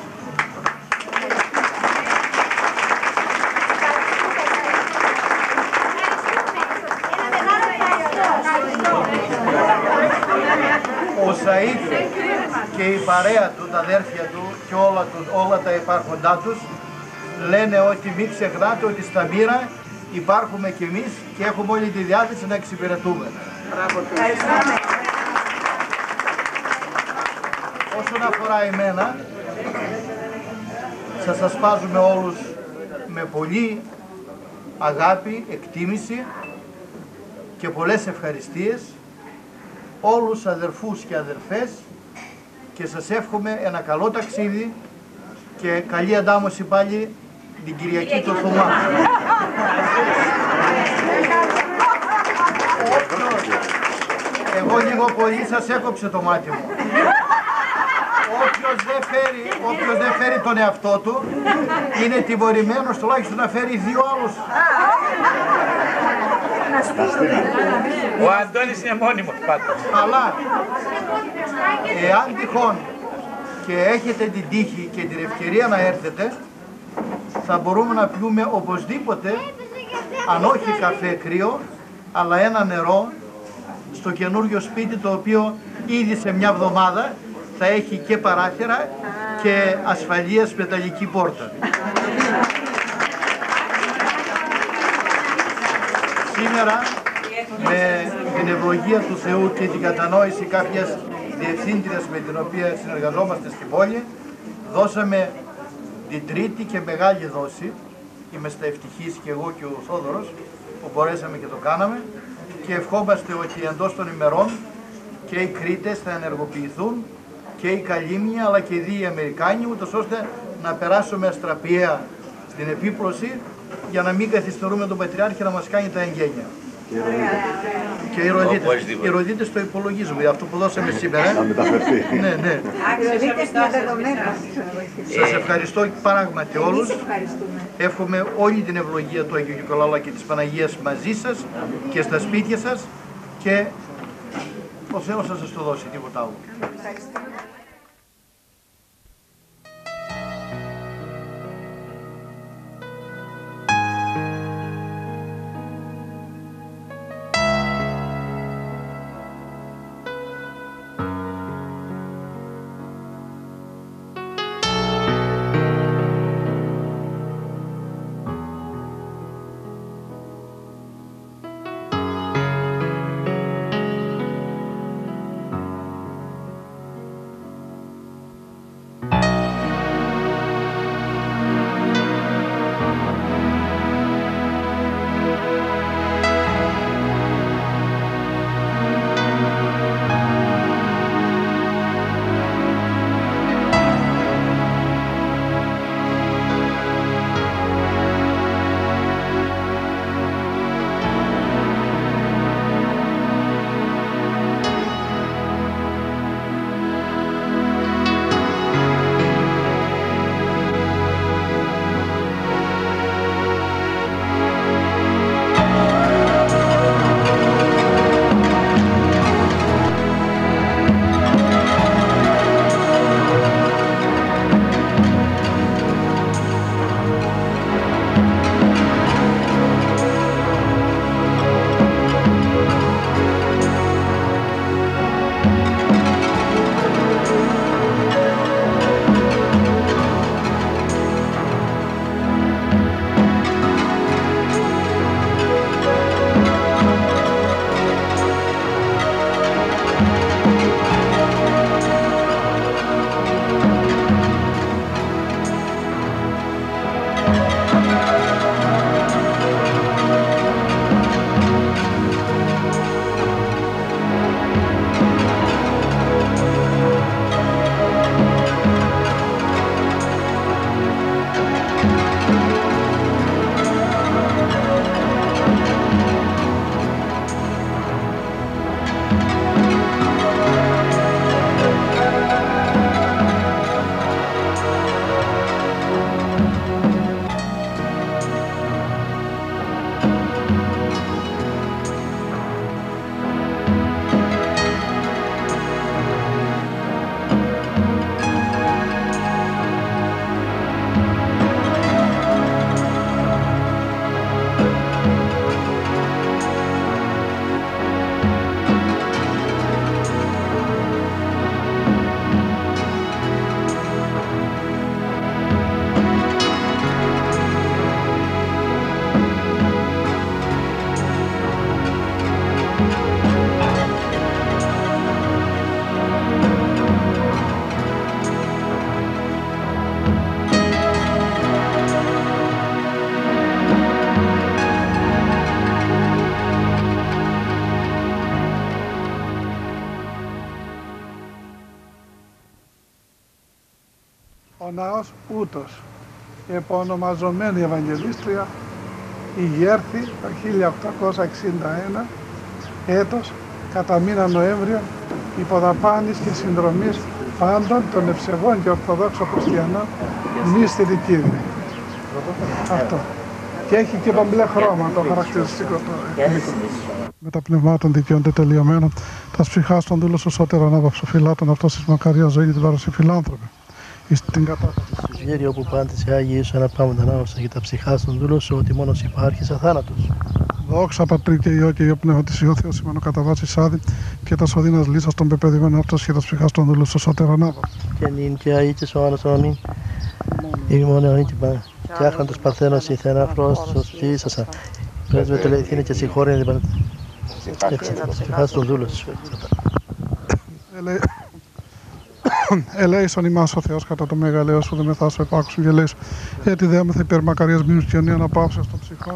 L: Ο Σαΐντ και η παρέα του, τα αδέρφια του και όλα τα υπάρχοντά τους λένε ότι μην ξεχνάτε ότι στα Μύρα υπάρχουμε κι εμείς και έχουμε όλη τη διάθεση να εξυπηρετούμε. Όσον αφορά εμένα, σας ασπάζουμε όλους με πολύ αγάπη, εκτίμηση και πολλές ευχαριστίες, όλους αδερφούς και αδερφές, και σας εύχομαι ένα καλό ταξίδι και καλή αντάμωση πάλι την Κυριακή του Θωμά. Εγώ λίγο πολύ σας έκοψε το μάτι μου. Όποιος δεν φέρει τον εαυτό του είναι τιμωρημένος τουλάχιστον να φέρει δύο άλλους.
O: Ο Αντώνης είναι μόνιμος πάντως.
L: Αλλά εάν τυχόν και έχετε την τύχη και την ευκαιρία να έρθετε, θα μπορούμε να πιούμε οπωσδήποτε, αν όχι καφέ κρύο, αλλά ένα νερό στο καινούριο σπίτι, το οποίο ήδη σε μια εβδομάδα θα έχει και παράθυρα και ασφαλείας μεταλλική πόρτα. Σήμερα, με την ευλογία του Θεού και την κατανόηση κάποιας διευθύντριας με την οποία συνεργαζόμαστε στην πόλη, δώσαμε την τρίτη και μεγάλη δόση. Είμαστε ευτυχείς και εγώ και ο Θόδωρος που μπορέσαμε και το κάναμε, και ευχόμαστε ότι εντός των ημερών και οι Κρήτες θα ενεργοποιηθούν και οι Καλύμνια αλλά και οι Αμερικάνοι, ούτως ώστε να περάσουμε αστραπιαία στην επίπλωση για να μην καθυστερούμε τον Πατριάρχη να μας κάνει τα εγγένεια. Και οι Ροδίτες το υπολογίζουμε, αυτό που δώσαμε σήμερα.
P: Να μεταφερθεί.
L: Ναι. Σας ευχαριστώ πράγματι όλους. Εύχομαι όλη την ευλογία του Αγίου Νικολάου και της Παναγίας μαζί σας και στα σπίτια σας, και ο Θεός θα σας το δώσει, τίποτα άλλο.
B: Ο ναός ούτως, επωνομαζομένη Ευαγγελίστρια, ηγέρθη το 1861 έτος κατά μήνα Νοέμβριο υποδαπάνης και συνδρομής πάντων των ευσεβών και ορθοδόξων χριστιανών μη στη δικήρυ. Αυτό. Και έχει και το μπλε χρώμα, το χαρακτηριστικό το υλικό. Με τα πνευμάτων δικαιώνται τελειωμένων, τα ψυχάς των δούλων σου σώτερα ανάπαυσο φυλάτων, αυτός της μακαρίας ζωή της βάρος οι φιλάνθρωποι. Στην κατάσταση.
D: Στο γέρι όπου πάντε σε Άγιοι Ιησού αναπάμοντα ανάβασα για τα ψυχάς των δούλων σου, ότι μόνος υπάρχεις αθάνατος.
B: Δόξα Πατρί και Υιό και Υιό Πνεύμα της Υιό Θεός ημών κατά βάση σάδι και τα σωδίνας λύσας των πεπαιδημένων αυτός και τα ψυχάς των δούλων σου σώτερα ανάπαυσο.
D: Και νυν και αεί και σώανος αμήν. Ημών αεί και πάνε. Και άχραντος παρθένος η θένα φρόστος ψήσασα. Πρέσβεται λεηθήνε και συγχώρεν λοιπόν. Ψυχάς των δούλων σου.
B: Ελέησον ημάς ο Θεός κατά το μεγαλείο σου, δε μεθάσου επάκουσου και ελέησον. Έτσι δέομεθα υπέρ μακαρίας μήνους και αιωνίων αναπαύσεως των ψυχών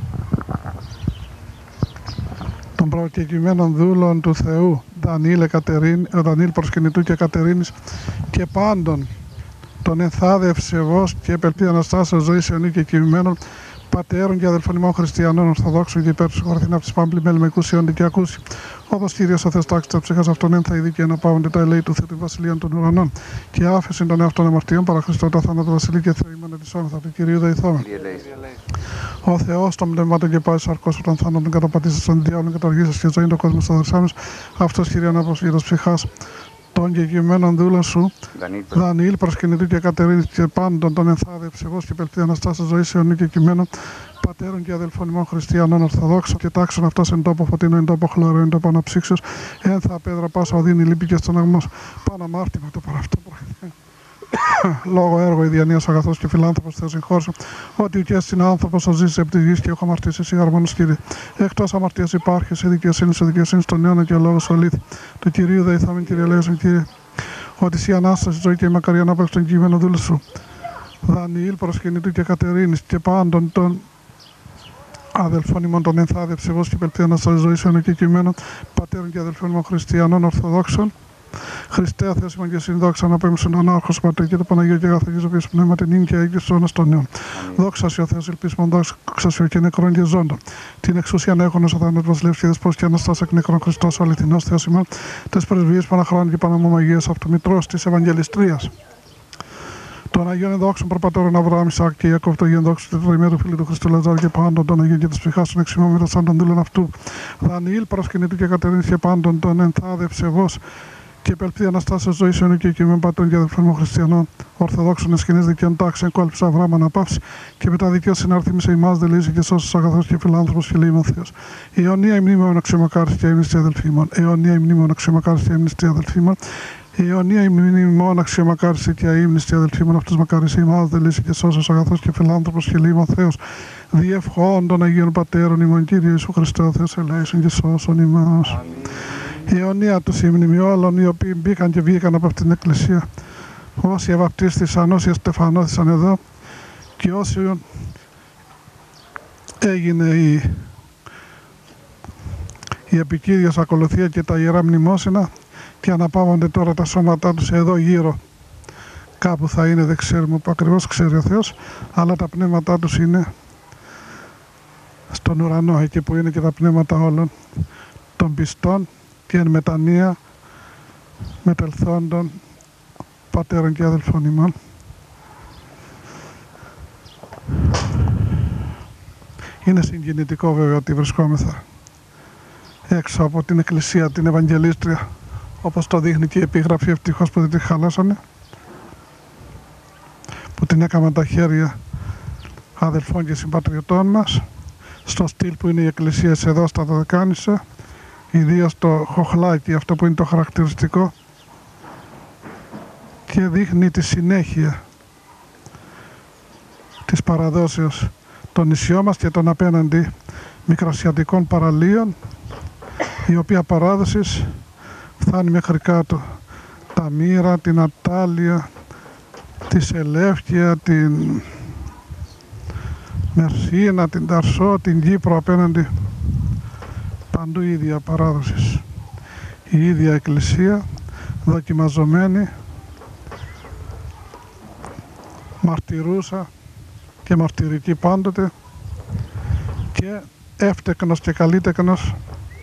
B: των προκεκριμένων δούλων του Θεού, Δανιήλ προσκυνητού και Κατερίνης και πάντων των ενθάδε ευσεβώς και επελπίδα Αναστάσεως ζωής αιωνίου και κειμένων πατέρων και αδελφών ημών χριστιανών ορθοδόξων και υπέρ τους χωρθήν από τις πάμπλη μέλμεκούς ιών και ακούσει. Όπως Κύριος ο Θεός τάξει τα ψυχάς αυτών ένθα ειδεί και αναπαύονται τα ελέη του Θεού τη βασιλείαν των ουρανών και άφεση των εαυτών αμαρτιών παρά Χριστό τα θάνατο βασιλεί και Θεό ημών ετισόμεθα του Κυρίου δεηθόμεν. Ο Θεός των πνευμάτων και πάση σαρκός των θάνατων καταπατήσεις των διάολων καταργήσεις και ζωή των κόσμων των δρυσάμενος αυτός Κύριε ανάπαυση για τα ψυχάς των κεκειμένων δούλων σου, Δανιήλ προσκυνητού και Κατερίνης και πάντων των ενθάδε ψυχός και επελπίδα Αναστάσεως ζωής αιωνίου και κειμένων πατέρων και αδελφών ημών χριστιανών ορθοδόξων και τάξεων αυτός εν τόπο φωτεινό, εν τόπο χλωρό, εν τόπο αναψύξεως, ένθα πέδρα πάσα οδύνη λύπη και στον αγμός πάνω αμάρτημα το παραυτό λόγω έργο ιδιανίας αγαθός και φιλάνθρωπος Θεός συγχώρησε ότι ουκές είναι άνθρωπος ο ζήσεις επί της γης και έχω αμαρτήσει εσύ αρμόνος Κύριε. Εκτός αμαρτίας υπάρχει σε δικαιοσύνη στον αιώνα και ο λόγος ολίθη. Του Κυρίου δεηθάμεν Κύριε λέγεσον Κύριε ότι εσύ Ανάσταση ζωή και η μακαρία ανάπαυση των κειμένων δούλων σου. Δανιήλ προσκυνητού και Κατερίνης και πάντων των αδελφών ημών των ενθάδε ψευός και επελπίδα Αναστάσεως ζωής αιωνίου και κειμένων πατέρων και αδελφών ημών χριστιανών ορθοδόξων. Χριστέ, ο Θεός ημών και εσύ δόξα να πέμψουν τον Άρχος Πατρί και το Παναγίο και αγαθογής ο οποίος πνεύμα την ύν και έγκυς αιώνας των νέων. Δόξα σε ο Θεός ελπίσμον, δόξα σε ο και νεκρών και ζώντων. Την εξουσία να έχουν ως ο θάνατος βασιλεύς και δεσπός και Αναστάς εκ νεκρών Χριστός ο αληθινός Θεός ημών, τες πρεσβείες Παναχρόνου και Παναμομαγίας αυτομητρός της Ευαγγελιστρίας. Των Αγίων Ενδόξων προπατώρων Αβραάμ, Ισαάκ και Ιακώβ, των Αγίων Δόξων του τετραημέρου φίλου του Χριστού Λαζάρου και πάντων των Αγίων και της ψυχάς των εξημών σαν των δούλων αυτού. Δανιήλ προσκυνητού και Κατερίνης και πάντων των ενθάδε ψευός και επελπίδα Αναστάσεως ζωής αιωνίου και κειμένων πατέρων και αδελφών μου χριστιανών, ορθοδόξων εσχηνής δικαιών τάξεων, κόλπης Αβραάμ αναπαύση και μετά δικαιώς συνάρθιμησε ημάς δελείζει και σώσος αγαθός και φιλάνθρωπος και λίμων Θεός. Αιωνία η μνήμη μου αξιομακάριστη και έμνηστη αδελφή μου. Αιωνία η μνήμη μου αξιομακάριστη και έμνηστη αδελφή μου. Αιωνία η μνήμη μου αξιομακάριστη και έμνηστη αδελφή μου. Αυτός μακάρισε ημάς δελείζει και σώσος αγαθός και φιλάνθρωπος και λίμων Θεός. Διευχών των Αγίων Πατέρων ημών Κύριε Ιησού Χριστέ Θεός ελέησον και σώσον ημάς. Η αιωνία τους η μνήμη όλων οι οποίοι μπήκαν και βγήκαν από αυτήν την εκκλησία, όσοι ευαπτίστησαν, όσοι στεφανώθησαν εδώ και όσοι έγινε η επικήρυας ακολουθία και τα ιερά μνημόσυνα και αναπαύονται τώρα τα σώματά τους εδώ γύρω. Κάπου θα είναι, δεν ξέρουμε που ακριβώς, ξέρει ο Θεός, αλλά τα πνεύματά τους είναι στον ουρανό, εκεί που είναι και τα πνεύματα όλων των πιστών και εν μετανία μετελθόντων πατέρων και αδελφών ημών. Είναι συγκινητικό βέβαια ότι βρισκόμεθα έξω από την εκκλησία, την Ευαγγελίστρια, όπως το δείχνει και η επίγραφη, ευτυχώς που δεν τη χαλάσανε, που την έκαναν τα χέρια αδελφών και συμπατριωτών μας, στο στυλ που είναι η εκκλησία εδώ στα Δωδεκάνησα, ιδίως το χοχλάκι, αυτό που είναι το χαρακτηριστικό, και δείχνει τη συνέχεια της παραδόσεως των νησιών μας και των απέναντι μικρασιατικών παραλίων, η οποία παράδοση φτάνει μέχρι κάτω τα Μύρα, την Ατάλεια, τη Σελεύκια, την Μερσίνα, την Ταρσό, την Κύπρο απέναντι. Παντού η ίδια παράδοση, η ίδια εκκλησία, δοκιμαζομένη μαρτυρούσα και μαρτυρική πάντοτε και εύτεκνος και καλήτεκνος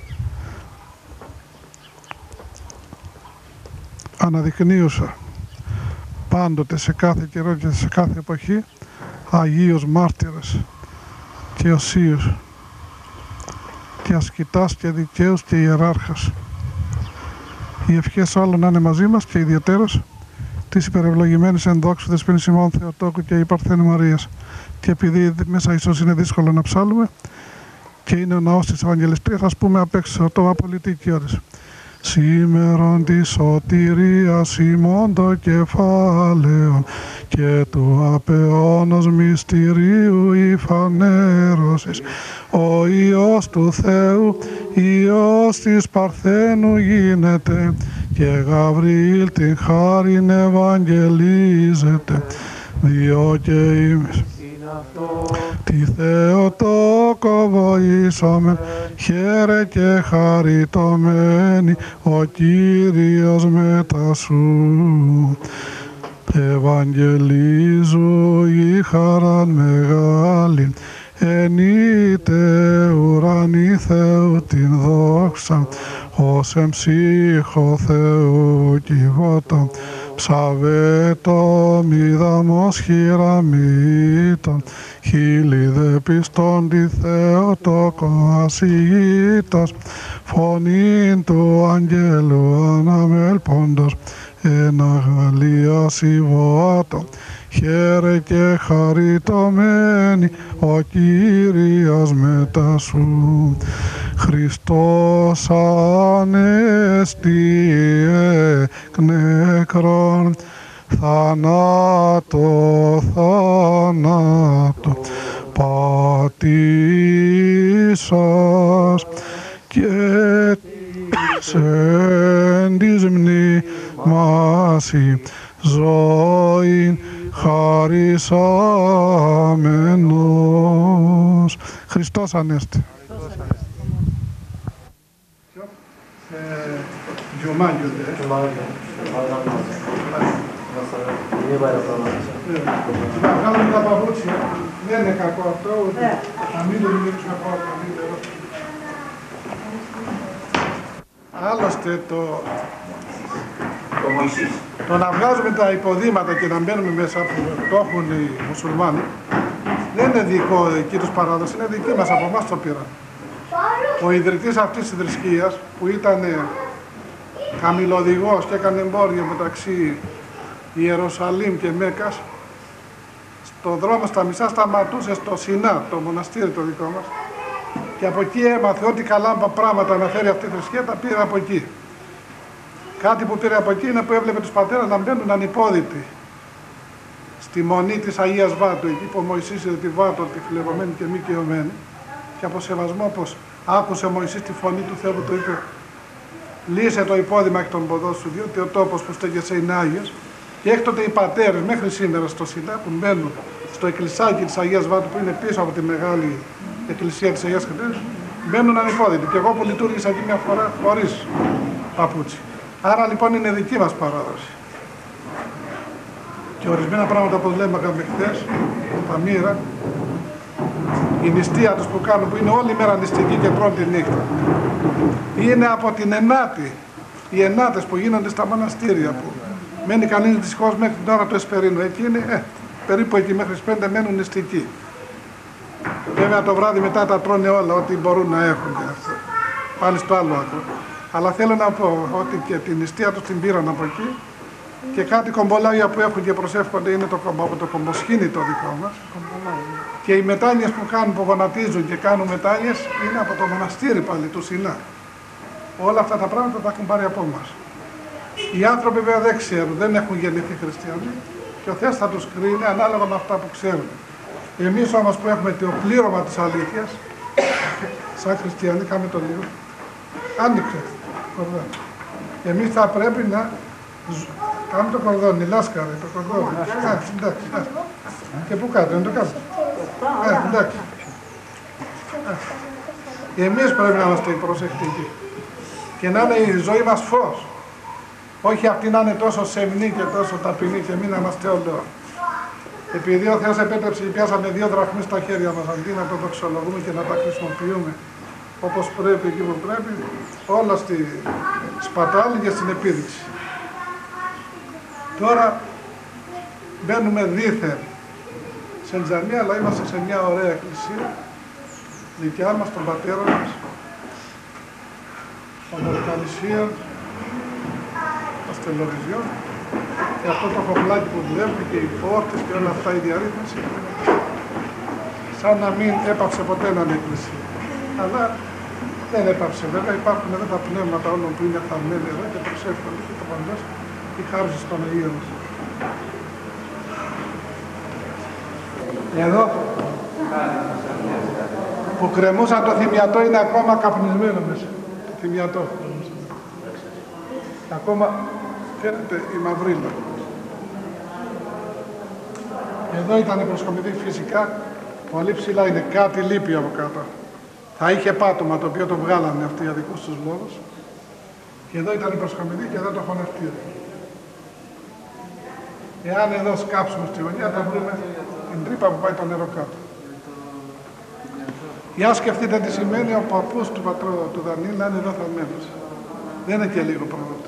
B: αναδεικνύουσα πάντοτε σε κάθε καιρό και σε κάθε εποχή Αγίους μάρτυρες και οσίους και ασκητάς και δικαίους και ιεράρχας. Οι ευχές όλων να είναι μαζί μας και ιδιαιτέρως της υπερευλογημένης ενδόξου Δεσποινής ημών Θεοτόκου και η Παρθένου Μαρίας. Και επειδή μέσα ίσως είναι δύσκολο να ψάλουμε και είναι ο ναός της Ευαγγελιστρίας, ας πούμε απ' έξω το απολυτική όρις. Σήμερον της σωτηρίας ημών το κεφάλαιον και του απεώνος μυστηρίου η φανέρωσης. Ο Υιός του Θεού, Υιός της Παρθένου γίνεται και Γαβριήλ την χάριν ευαγγελίζεται. Διό και ημείς τη Θεοτόκο βοήσομεν, χαίρε και χαριτωμένη ο Κύριος μετά σου. Ευαγγελίζου η χαράν μεγάλη, ενείτε ουρανή Θεού την δόξα, ως εμψύχο Θεού κυβότο, ψαβέτο μηδαμός χειραμήτων, χείλη δε πιστών τη Θεοτόκο ασυγήτως, φωνήν του αγγέλου αναμελπόντος, ένα γαλλίας ιβοάτων, χαίρε και χαριτωμένη ο Κύριος μετά σου. Χριστός ανέστη εκ νεκρών, θανάτο πατήσας και εν της μνήμασι ζωήν χαρισάμενος. Χριστός Ανέστη. Να βγάλουμε τα παπούτσια. Δεν είναι κακό αυτό, να μην το δημιουργήσουμε από το καλύτερο. Άλλωστε το να βγάζουμε τα υποδήματα και να μπαίνουμε μέσα που το έχουν οι μουσουλμάνοι δεν είναι δικό εκεί τους παράδοση, είναι δική μας, από εμάς το πήραν. Ο ιδρυτής αυτής της θρησκείας που ήταν καμιλοδηγός και έκανε εμπόριο μεταξύ Ιερουσαλήμ και Μέκας, στον δρόμο στα μισά σταματούσε στο Σινά, το μοναστήρι το δικό μας, και από εκεί έμαθε ό,τι καλά πράγματα να φέρει αυτή η θρησκεία, τα πήρε από εκεί. Κάτι που πήρε από εκεί είναι που έβλεπε τους πατέρες να μπαίνουν ανυπόδητοι στη μονή της Αγίας Βάτου, εκεί που ο Μωυσής είδε τη Βάτο, τη φλεγωμένη και μη κοιωμένη, και από σεβασμό πως άκουσε ο Μωυσής τη φωνή του Θεού που του είπε «Λύσε το υπόδημα εκ των ποδών σου, διότι ο τόπος που στέγεσαι είναι Άγιος». Και έκτοτε οι πατέρες μέχρι σήμερα στο Σινά που μπαίνουν στο εκκλησάκι της Αγίας Βάτου που είναι πίσω από τη μεγάλη εκκλησία της Αγίας Χρυσής, μπαίνουν ανυπόδητοι. Και εγώ που λειτουργήσα εκεί μια φορά χωρίς παπούτσι. Άρα λοιπόν είναι δική μας παράδοση. Και ορισμένα πράγματα που λέγαμε χθες, τα μοίρα, η νηστεία τους που κάνουν, που είναι όλη μέρα νηστική και τρώνε τη νύχτα, είναι από την ενάτη. Οι ενάτες που γίνονται στα μοναστήρια, που μένει κανείς δυστυχώς μέχρι την ώρα του εσπερίνου. Εκεί είναι, περίπου εκεί μέχρι τις 5 μένουν νηστικοί. Βέβαια το βράδυ μετά τα τρώνε όλα, ό,τι μπορούν να έχουν και αυτό. Πάλι στο άλλο άκρο. Αλλά θέλω να πω ότι και την νηστεία τους την πήραν από εκεί και κάτι κομπολάγια που έχουν και προσεύχονται είναι το κομποσχήνι το δικό μας. Και οι μετάνοιες που κάνουν, που γονατίζουν και κάνουν μετάνοιες είναι από το μοναστήρι πάλι του Σινά. Όλα αυτά τα πράγματα τα έχουν πάρει από μας. Οι άνθρωποι βέβαια δεν ξέρουν, δεν έχουν γεννηθεί χριστιανοί και ο Θεός θα τους κρίνει ανάλογα με αυτά που ξέρουν. Εμείς όμως που έχουμε το πλήρωμα της αλήθειας, σαν χριστιανοί, κάμε το λίγο. Άνοιξε κορδόνι. Εμείς θα πρέπει να κάνουμε το κορδόνι, λάσκαρε το κορδόνι. Εντάξει. Και πού κάτω, να το κάνουμε. Εντάξει. Εμείς πρέπει να είμαστε προσεκτικοί και να είναι η ζωή μας φως. Όχι αυτή να είναι τόσο σεμνή και τόσο ταπεινή και μην να είμαστε όλο Επειδή ο Θεός επέτρεψε και πιάσαμε 2 δραχμές στα χέρια μας, αντί να το δοξολογούμε και να τα χρησιμοποιούμε όπως πρέπει, εκεί που πρέπει, όλα στη σπατάλη και στην επίδειξη. Τώρα μπαίνουμε δίθεν σε τζαμί, αλλά είμαστε σε μια ωραία εκκλησία, δικιά μας, των πατέρων μας, των Δορκανησίων, των Στελοριζιών, και αυτό το χωβλάκι που βλέπετε και οι πόρτες και όλα αυτά, η διαρρύθμιση, σαν να μην έπαψε ποτέ να είναι εκκλησία. Αλλά δεν έπαψε βέβαια, υπάρχουν εδώ τα πνεύματα όλων που είναι θαμμένοι εδώ και προσεύχονται και το παντός η χάρη στον Αγίο μας. Εδώ που κρεμούσαν το θυμιατό είναι ακόμα καπνισμένο μέσα. Το θυμιατό. Ακόμα φαίνεται η μαυρίλα. Εδώ ήταν η προσκομιδή, φυσικά πολύ ψηλά είναι, κάτι λείπει από κάτω. Θα είχε πάτωμα το οποίο το βγάλανε αυτοί για δικούς τους λόγους. Και εδώ ήταν η προσκομιδή και εδώ το χωνευτήριο. Εάν εδώ σκάψουμε στη γωνία θα βρούμε την τρύπα που πάει το νερό κάτω. Για σκεφτείτε τι σημαίνει ο παππούς του πατρό του Δανίλη να είναι εδώ θαμμένος. Δεν είναι και λίγο πρόβλημα.